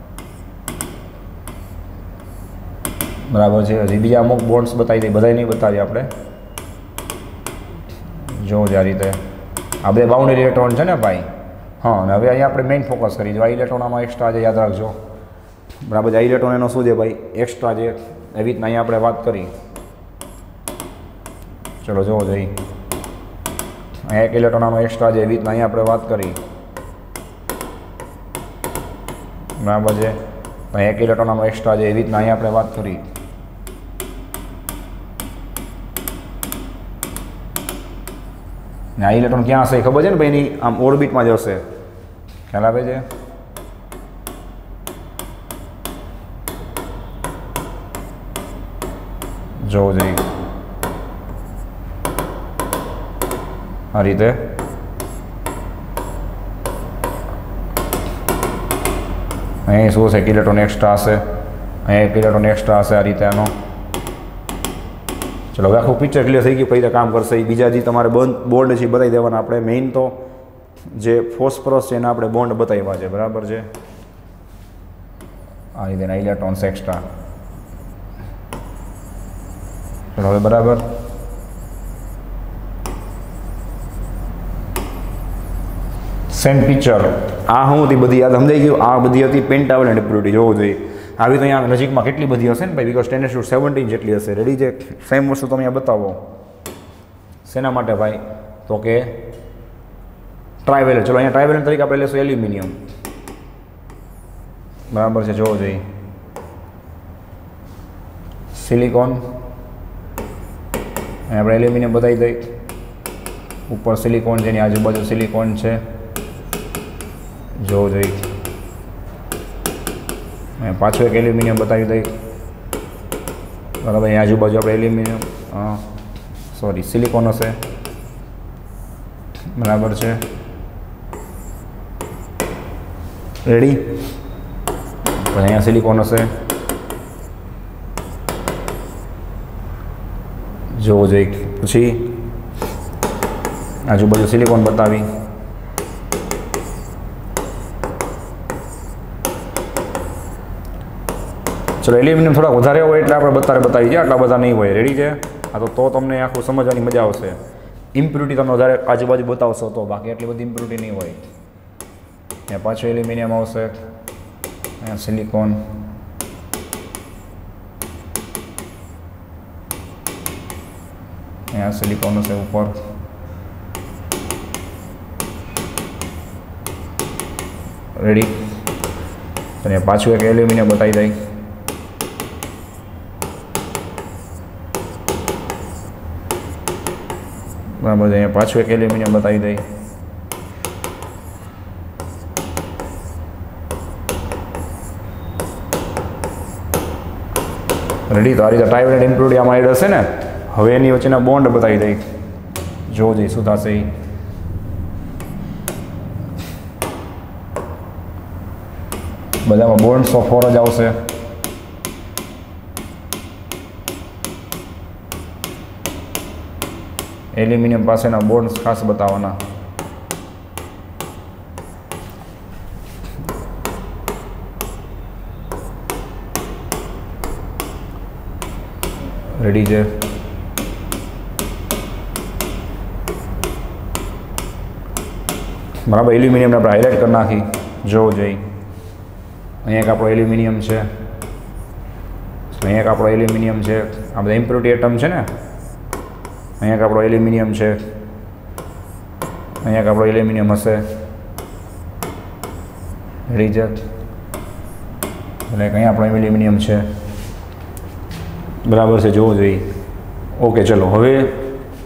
બરાબર છે. હજી બીજા અમુક બોન્ડ્સ બતાવી દઈએ, બધા નહીં બતાવીએ આપણે. જોવો જોઈએ આ રીતે. આ બધા બાઉન્ડરી ઇલેક્ટ્રોન છે ને ભાઈ. હા, અને હવે અહીંયા આપણે મેઇન ફોકસ કરી. જો આ ઇલેક્ટ્રોન આમાં એક્સ્ટ્રા છે, યાદ રાખજો. બરાબર છે. આ ઇલેક્ટ્રોન એનો શું છે ભાઈ? એક્સ્ટ્રા છે. એવી રીતના અહીંયા આપણે વાત કરી. ચલો જોવો જોઈએ. અહીંયા એક ઇલેક્ટ્રોન આનો એક્સ્ટ્રા છે, એવી રીતના અહીંયા આપણે વાત કરી. બરાબર છે. અહીંયા એક ઇલેક્ટ્રોન આનો એક્સ્ટ્રા છે, એવી રીતના અહીંયા આપણે વાત કરી. ને આ ઇલેક્ટ્રોન ક્યાં હશે ખબર છે ને ભાઈ? એની આમ ઓર્બિટમાં જ હશે. ખ્યાલ આવે છે? જોવો જોઈએ આ રીતે. અહીં શું છે? ઇલેક્ટ્રોન એક્સ્ટ્રા હશે, અહીં એક ઇલેક્ટ્રોન એક્સ્ટ્રા હશે. આ રીતે આનો. ચલો હવે આખું પિક્ચર ક્લિયર થઈ ગયું. પછી કામ કરશે એ બીજા જે તમારે બોન્ડ છે એ બતાવી દેવાના. આપણે મેઇન તો જે ફોસ્ફરસ છે એના આપણે બોન્ડ બતાવ્યા છે. બરાબર છે. આ રીતે ઇલેક્ટ્રોન્સ એક્સ્ટ્રા. ચલો હવે બરાબર. Same picture. આ શું હતી બધી યાદ સમજાઈ ગયું? આ બધી હતી પેન્ટાવેલેન્ટ ઇમ્પ્યુરિટી. જોવું જોઈએ. આવી તો અહીંયા નજીકમાં કેટલી બધી હશે ને ભાઈ? બીકોઝ 10⁻17 જેટલી હશે. રેડી છે. સેમ વસ્તુ તમે અહીંયા બતાવો. શેના માટે ભાઈ? તો કે ટ્રાયવેલેન્ટ. ચલો અહીંયા ટ્રાયવેલેન્ટ તરીકે આપણે લેશું એલ્યુમિનિયમ. બરાબર છે. જોવો જોઈએ. સિલિકોન. અહીંયા આપણે એલ્યુમિનિયમ બતાવી દઈએ. ઉપર સિલિકોન છે, એની આજુબાજુ સિલિકોન છે. જોવો જોઈએ. પાછું એક એલ્યુમિનિયમ બતાવી દઈએ. બરાબર. અહીં આજુબાજુ આપણે એલ્યુમિનિયમ સોરી સિલિકોન હશે. બરાબર છે. રેડી. અહીંયા સિલિકોન હશે. જોવો જોઈએ. પછી આજુબાજુ સિલિકોન બતાવી. ચલો એલ્યુમિનિયમ થોડા વધારે હોય એટલે આપણે બતાવી છે. આટલા બધા નહીં હોય. રેડી છે. આ તો તમને આખું સમજવાની મજા આવશે. ઇમ્પ્યુરિટી તમે વધારે આજુબાજુ બતાવશો તો, બાકી એટલી બધી ઇમ્પ્યુરિટી નહીં હોય. ત્યાં પાછું એલ્યુમિનિયમ આવશે. અહીંયા સિલિકોન. અહીંયા સિલિકોન હશે ઉપર. રેડી. અને પાછું એક એલ્યુમિનિયમ બતાવી દઈ. બરાબર છે. અહીંયા પાછું એક એલ્યુમિનિયમ બતાવી દઈ. રેડી. તો આ રીતે ટ્રાયવેલેન્ટ ઇમ્પ્યુરિટી આમાં એડ હશે ને. હવે એની વચ્ચેના બોન્ડ બતાવી દઈ. જોવો જોઈએ શું થશે. બધામાં બોન્ડ્સ ઓફ 4 જ આવશે. એલ્યુમિનિયમ પાસેના બોન્ડ્સ ખાસ બતાવવાના. રેડી છે. બરાબર. એલ્યુમિનિયમને આપણે હાઇલાઇટ કરી નાખી. જોવો જોઈએ. અહીંયા એક આપણો એલ્યુમિનિયમ છે. અહીંયા એક આપણો એલ્યુમિનિયમ છે. આ બધા ઇમ્પ્યુરિટી એટમ છે ને. અહીંયા એક આપણો એલ્યુમિનિયમ છે. અહીંયા એક આપણો એલ્યુમિનિયમ હશે. રેડી છે. એટલે અહીંયા આપણો એલ્યુમિનિયમ છે. બરાબર છે. જોવું જોઈએ. ઓકે. ચલો હવે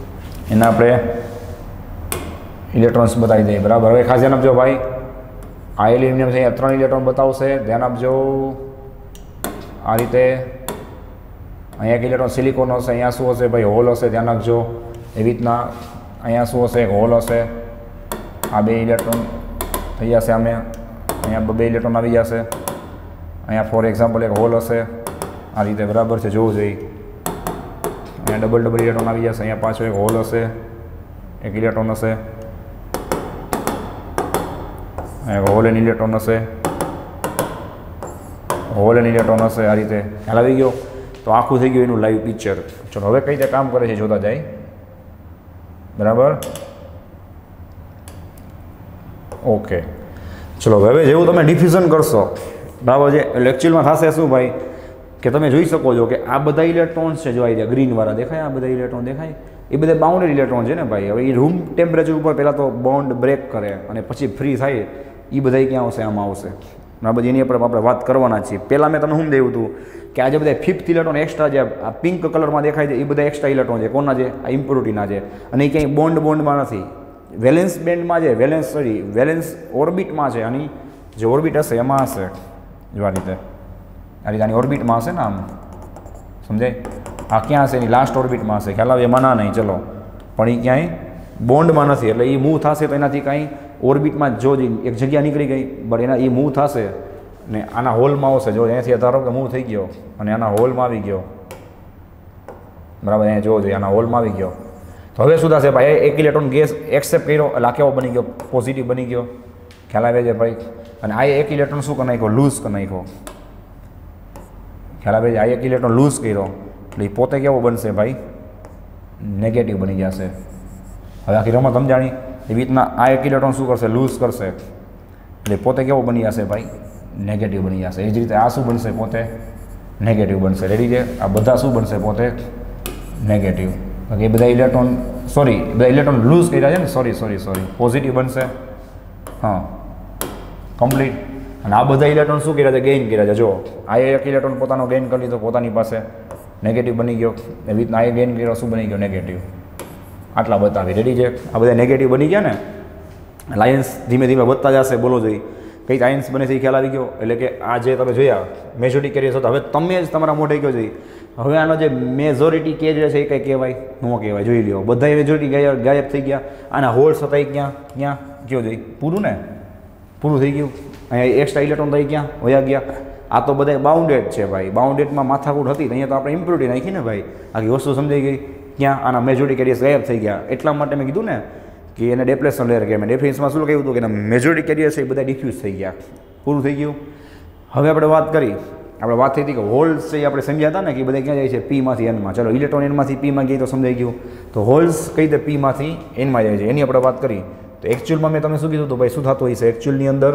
એના આપણે ઇલેક્ટ્રોન્સ બતાવી દઈએ. બરાબર. હવે ખાસ ધ્યાન આપજો ભાઈ. આ એલ્યુમિનિયમ છે, અહીંયા 3 ઇલેક્ટ્રોન બતાવશે, ધ્યાન આપજો. આ રીતે અહીંયા એક ઇલેક્ટ્રોન સિલિકોન હશે, અહીંયા શું હશે ભાઈ? હોલ હશે, ધ્યાન રાખજો. એવી રીતના અહીંયા શું હશે? એક હોલ હશે. આ 2 ઇલેક્ટ્રોન થઈ જશે, અહીંયા 2 ઇલેક્ટ્રોન આવી જશે. અહીંયા ફોર એક્ઝામ્પલ એક હોલ હશે, આ રીતે, બરાબર છે, જોવું જોઈએ. અહીંયા ડબલ ઇલેક્ટ્રોન આવી જશે, અહીંયા પાછો એક હોલ હશે, એક ઇલેક્ટ્રોન હશે, અહીંયા હોલ એન્ડ ઇલેક્ટ્રોન હશે, હોલ એન્ડ ઇલેક્ટ્રોન હશે, આ રીતે. ખ્યાલ આવી ગયો? તો આખું થઈ ગયું એનું લાઈવ પિક્ચર. ચલો હવે કઈ રીતે કામ કરે છે જોતા જાય, બરાબર? ઓકે, ચલો હવે જેવું તમે ડિફ્યુઝન કરશો, બરાબર છે, એટલે એકચ્યુઅલમાં થશે શું ભાઈ કે તમે જોઈ શકો છો કે આ બધા ઇલેક્ટ્રોન્સ છે, જો આવી રહ્યા ગ્રીનવાળા દેખાય, આ બધા ઇલેક્ટ્રોન દેખાય, એ બધા બાઉન્ડેડ ઇલેક્ટ્રોન છે ને ભાઈ. હવે એ રૂમ ટેમ્પરેચર ઉપર પહેલાં તો બોન્ડ બ્રેક કરે અને પછી ફ્રી થાય, એ બધા ક્યાં આવશે? આમાં આવશે, બરાબર. એની ઉપર આપણે વાત કરવાના છીએ. પહેલાં મેં તમને શું દેવું હતું કે આજે બધા 5th ઇલેક્ટ્રોન એક્સ્ટ્રા જે આ પિંક કલરમાં દેખાય છે, એ બધા એક્સ્ટ્રા ઇલેક્ટ્રોન છે. કોના છે? આ ઇમ્પ્યોરિટીના છે. અને એ ક્યાંય બોન્ડમાં નથી, વેલેન્સ બેન્ડમાં છે, વેલેન્સ ઓર્બિટમાં છે. આની જે ઓર્બિટ હશે એમાં હશે, જો આ રીતે આની ઓર્બિટમાં હશે ને, આમ સમજાય? આ ક્યાં હશે? એની લાસ્ટ ઓર્બિટમાં હશે. ખ્યાલ આવે? એમાં ના નહીં, ચલો. પણ એ ક્યાંય બોન્ડમાં નથી, એટલે એ મૂવ થશે તો એનાથી કાંઈ ઓર્બિટમાં જો એક જગ્યા નીકળી ગઈ, બટ એના એ મૂવ થશે ને આના હોલમાં આવશે. જો અહીંયાથી ધારો કે મૂવ થઈ ગયો અને આના હોલમાં આવી ગયો, બરાબર. અહીંયા જોવો જોઈએ, આના હોલમાં આવી ગયો. તો હવે શું થશે ભાઈ? એક ઇલેક્ટ્રોન ગેસ એક્સેપ્ટ કર્યો, એટલે આ કેવો બની ગયો? પોઝિટિવ બની ગયો. ખ્યાલ આવે છે ભાઈ? અને આ એક ઇલેક્ટ્રોન શું કરી નાખ્યો? લૂઝ કરી નાખ્યો. ખ્યાલ આવે છે? આ એક ઇલેક્ટ્રોન લૂઝ કર્યો એટલે એ પોતે કેવો બનશે ભાઈ? નેગેટિવ બની જશે. હવે આખી રમત સમજાણી. એવી રીતના આ એક ઇલેક્ટ્રોન શું કરશે? લૂઝ કરશે એટલે પોતે કેવો બની જશે ભાઈ? નેગેટિવ બની જશે. એ જ રીતે આ શું બનશે? પોતે નેગેટિવ બનશે. રેડી છે? આ બધા શું બનશે? પોતે નેગેટિવ. એ બધા ઇલેક્ટ્રોન બધા ઇલેક્ટ્રોન લૂઝ કર્યા છે ને, સોરી પોઝિટિવ બનશે. હા, કમ્પ્લીટ. અને આ બધા ઇલેક્ટ્રોન શું કર્યા છે? ગેઇન કર્યા છે. જો આ એક ઇલેક્ટ્રોન પોતાનો ગેઇન કરી લીધો, પોતાની પાસે નેગેટિવ બની ગયો. એવી રીતના આ ગેઇન કર્યો, શું બની ગયો? નેગેટિવ. આટલા બતાવી. રેડી છે? આ બધા નેગેટિવ બની ગયા ને, લાયન્સ ધીમે ધીમે વધતા જશે. બોલો જોઈએ કઈ આયન્સ બને છે એ ખ્યાલ આવી ગયો? એટલે કે આ જે તમે જોયા મેજોરિટી કેરિયર્સ હતા, હવે તમે જ તમારા મોઢે કહો જોઈએ હવે આનો જે મેજોરિટી કેરિયર છે એ કંઈ કહેવાય? ન કહેવાય. જોઈ લ્યો, બધા મેજોરિટી ગાયબ થઈ ગયા. આના હોલ્સ હતા એ ક્યાં કયો જોઈએ? પૂરું ને, પૂરું થઈ ગયું. અહીંયા એક્સ્ટ્રા ઇલેક્ટ્રોન થઈ ક્યાં વયા ગયા? આ તો બધા બાઉન્ડેડ છે ભાઈ. બાઉન્ડેડમાં માથાકૂટ હતી, અહીંયા તો આપણે ઇમ્પ્યોરિટી નાખી ને ભાઈ. આખી વસ્તુ સમજાઈ ગઈ. ક્યાં? આના મેજોરિટી કેરિયર્સ ગાયબ થઈ ગયા. એટલા માટે મેં કીધું ને કે એને ડેપ્લેશન લેયર કહેવાય. ડેફિનેશનમાં શું કહ્યું હતું કે એના મેજોરિટી કેરિયર છે એ બધા ડિફ્યુઝ થઈ ગયા. પૂરું થઈ ગયું. હવે આપણે વાત થઈ હતી કે હોલ્સ છે એ આપણે સમજ્યા હતા ને કે બધા ક્યાં જાય છે? પીમાંથી એનમાં. ચલો, ઇલેક્ટ્રોન એનમાંથી પીમાં ગઈ તો સમજાઈ ગયું. તો હોલ્સ કઈ રીતે પીમાંથી એનમાં જાય છે એની આપણે વાત કરી. તો એકચ્યુઅલમાં મેં તમને શું કીધું હતું ભાઈ? શું થતું હોય છે એકચ્યુઅલની અંદર?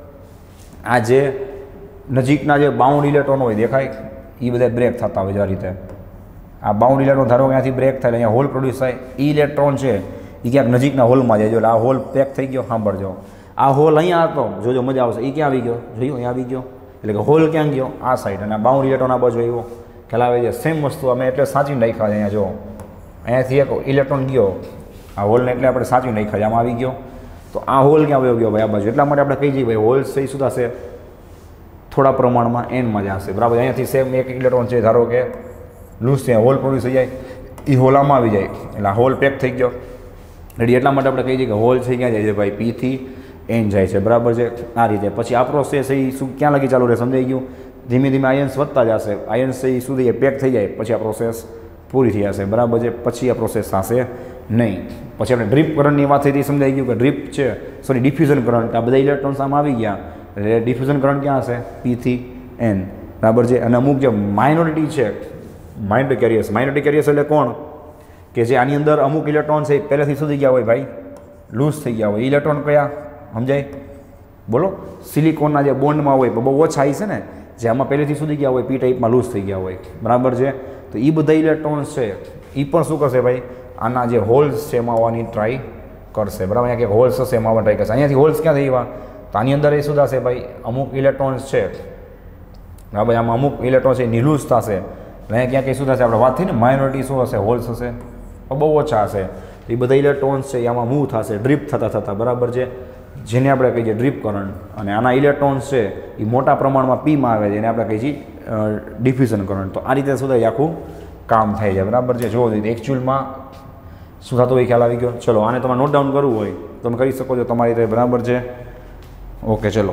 આ જે નજીકના જે બાઉન્ડ ઇલેક્ટ્રોન હોય દેખાય, એ બધા બ્રેક થતા હોય છે આ રીતે. આ બાઉન્ડ ઇલેક્ટ્રોન ધારો કે અહીંયાથી બ્રેક થાય, અહીંયા હોલ પ્રોડ્યુસ થાય. એ ઇલેક્ટ્રોન છે એ ક્યાંક નજીકના હોલમાં જાય. એટલે આ હોલ પેક થઈ ગયો. સાંભળજો, આ હોલ અહીંયા હતો, જોજો મજા આવશે. એ ક્યાં આવી ગયો? જોયું, અહીંયા આવી ગયો. એટલે કે હોલ ક્યાં ગયો? આ સાઈડ. અને આ બાઉન્ડ ઇલેક્ટ્રોન આ બાજુ આવ્યો. ખ્યાલ આવે છે? સેમ વસ્તુ અમે એટલે સાચવીને રાખ્યા છે. અહીંયા જો અહીંયાથી એક ઇલેક્ટ્રોન ગયો આ હોલને, એટલે આપણે સાચવીને રાખ્યા છે. આમાં આવી ગયો. તો આ હોલ ક્યાં આવ્યો ગયો ભાઈ? આ બાજુ. એટલા માટે આપણે કહી જઈએ ભાઈ હોલ્સ છે એ શું થશે? થોડા પ્રમાણમાં એનમાં જશે. બરાબર. અહીંયાથી સેમ એક ઇલેક્ટ્રોન છે ધારો કે લૂઝ છે, હોલ પ્રોડ્યુસ થઈ જાય, એ હોલ આમાં આવી જાય. એટલે આ હોલ પેક થઈ ગયો. રેડી? એટલા માટે આપણે કહી દઈએ કે હોલ છે ક્યાં જાય છે ભાઈ? પીથી એન જાય છે. બરાબર છે? આ રીતે. પછી આ પ્રોસેસ એ શું ક્યાં લગી ચાલુ રહે? સમજાઈ ગયું? ધીમે ધીમે આયન્સ વધતા જશે. આયન્સ છે એ સુધી પેક થઈ જાય પછી આ પ્રોસેસ પૂરી થઈ જશે. બરાબર છે? પછી આ પ્રોસેસ થશે નહીં. પછી આપણે ડ્રીપ કરંટની વાત થઈ હતી, સમજાઈ ગયું કે ડ્રીપ છે, ડિફ્યુઝન કરંટ. આ બધા ઇલેક્ટ્રોન્સ આમાં આવી ગયા એટલે ડિફ્યુઝન કરંટ ક્યાં હશે? પીથી એન. બરાબર છે? અને અમુક જે માઇનોરિટી છે, માઇનોરિટી કેરિયર્સ એટલે કોણ? કે જે આની અંદર અમુક ઇલેક્ટ્રોન છે પહેલેથી સુધી ગયા હોય ભાઈ, લૂઝ થઈ ગયા હોય. ઇલેક્ટ્રોન કયા? સમજાય? બોલો. સિલિકોનના જે બોન્ડમાં હોય બહુ ઓછા છે ને, જે આમાં પહેલેથી સુધી ગયા હોય, પી ટાઈપમાં લૂઝ થઈ ગયા હોય. બરાબર છે? તો એ બધા ઇલેક્ટ્રોન્સ છે એ પણ શું કરશે ભાઈ? આના જે હોલ્સ છે એમાં આવવાની ટ્રાય કરશે. બરાબર? અહીંયા કે હોલ્સ હશે એમાં ટ્રાય કરશે. અહીંયાથી હોલ્સ ક્યાં થઈ ગયા? તો આની અંદર એ શું થશે ભાઈ? અમુક ઇલેક્ટ્રોન્સ છે, બરાબર, આમાં અમુક ઇલેક્ટ્રોન છે નિલૂઝ થશે. અહીંયા ક્યાં કંઈ શું થશે? આપણે વાત થઈ ને માઇનોરિટી શું હશે? હોલ્સ હશે, બહુ ઓછા હશે. એ બધા ઇલેક્ટ્રોન્સ છે આમાં મૂવ થશે, ડ્રીપ થતા. બરાબર છે? જેને આપણે કહીએ ડ્રીપ કરંટ, અને આના ઇલેક્ટ્રોન્સ છે એ મોટા પ્રમાણમાં પીમાં આવે છે, એને આપણે કહીએ છીએ ડિફ્યુઝન કરંટ. તો આ રીતે શું થાય, આખું કામ થાય છે. બરાબર છે. જોવો જોઈએ એકચ્યુઅલમાં શું થતું હોય ખ્યાલ આવી ગયો. ચલો આને તમારે નોટ ડાઉન કરવું હોય તમે કરી શકો છો તમારી રીતે. બરાબર છે. ઓકે ચલો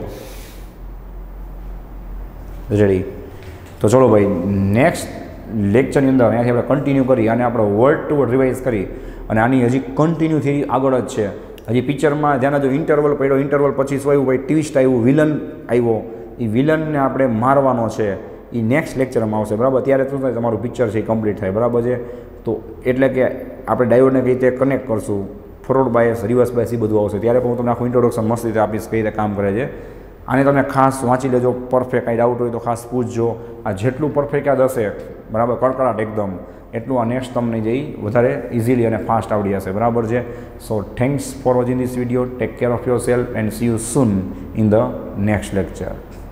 રેડી. તો ચલો ભાઈ નેક્સ્ટ લેક્ચરની અંદર અહીંયાથી આપણે કન્ટિન્યુ કરી અને આપણે વર્ડ ટુ વર્ડ રિવાઇઝ કરી અને આની હજી કન્ટિન્યુ થિયરી આગળ જ છે. હજી પિક્ચરમાં ધ્યાન જો ઇન્ટરવલ પડ્યો, ઇન્ટરવલ પછી શું આવ્યું ભાઈ, ટ્વિસ્ટ આવ્યું, વિલન આવ્યો. એ વિલનને આપણે મારવાનો છે, એ નેક્સ્ટ લેક્ચરમાં આવશે. બરાબર. ત્યારે શું થાય, તમારું પિક્ચર છે એ કમ્પ્લીટ થાય. બરાબર છે. તો એટલે કે આપણે ડાયોડને કઈ રીતે કનેક્ટ કરશું, ફોરવર્ડ બાયસ, રિવર્સ બાયસ એ બધું આવશે. ત્યારે પણ હું તમને આખું ઇન્ટ્રોડક્શન મસ્ત રીતે આપીશ કઈ રીતે કામ કરે છે. આને તમે ખાસ વાંચી લેજો. પરફેક્ટ કાંઈ ડાઉટ હોય તો ખાસ પૂછજો. આ જેટલું પરફેક્ટ યાદ હશે, બરાબર, કડકડાટ એકદમ, એટલું આ નેક્સ્ટ તમને જઈ વધારે ઇઝીલી અને ફાસ્ટ આવડી જશે. બરાબર છે. So thanks for watching this video. Take care of yourself and see you soon in the next lecture.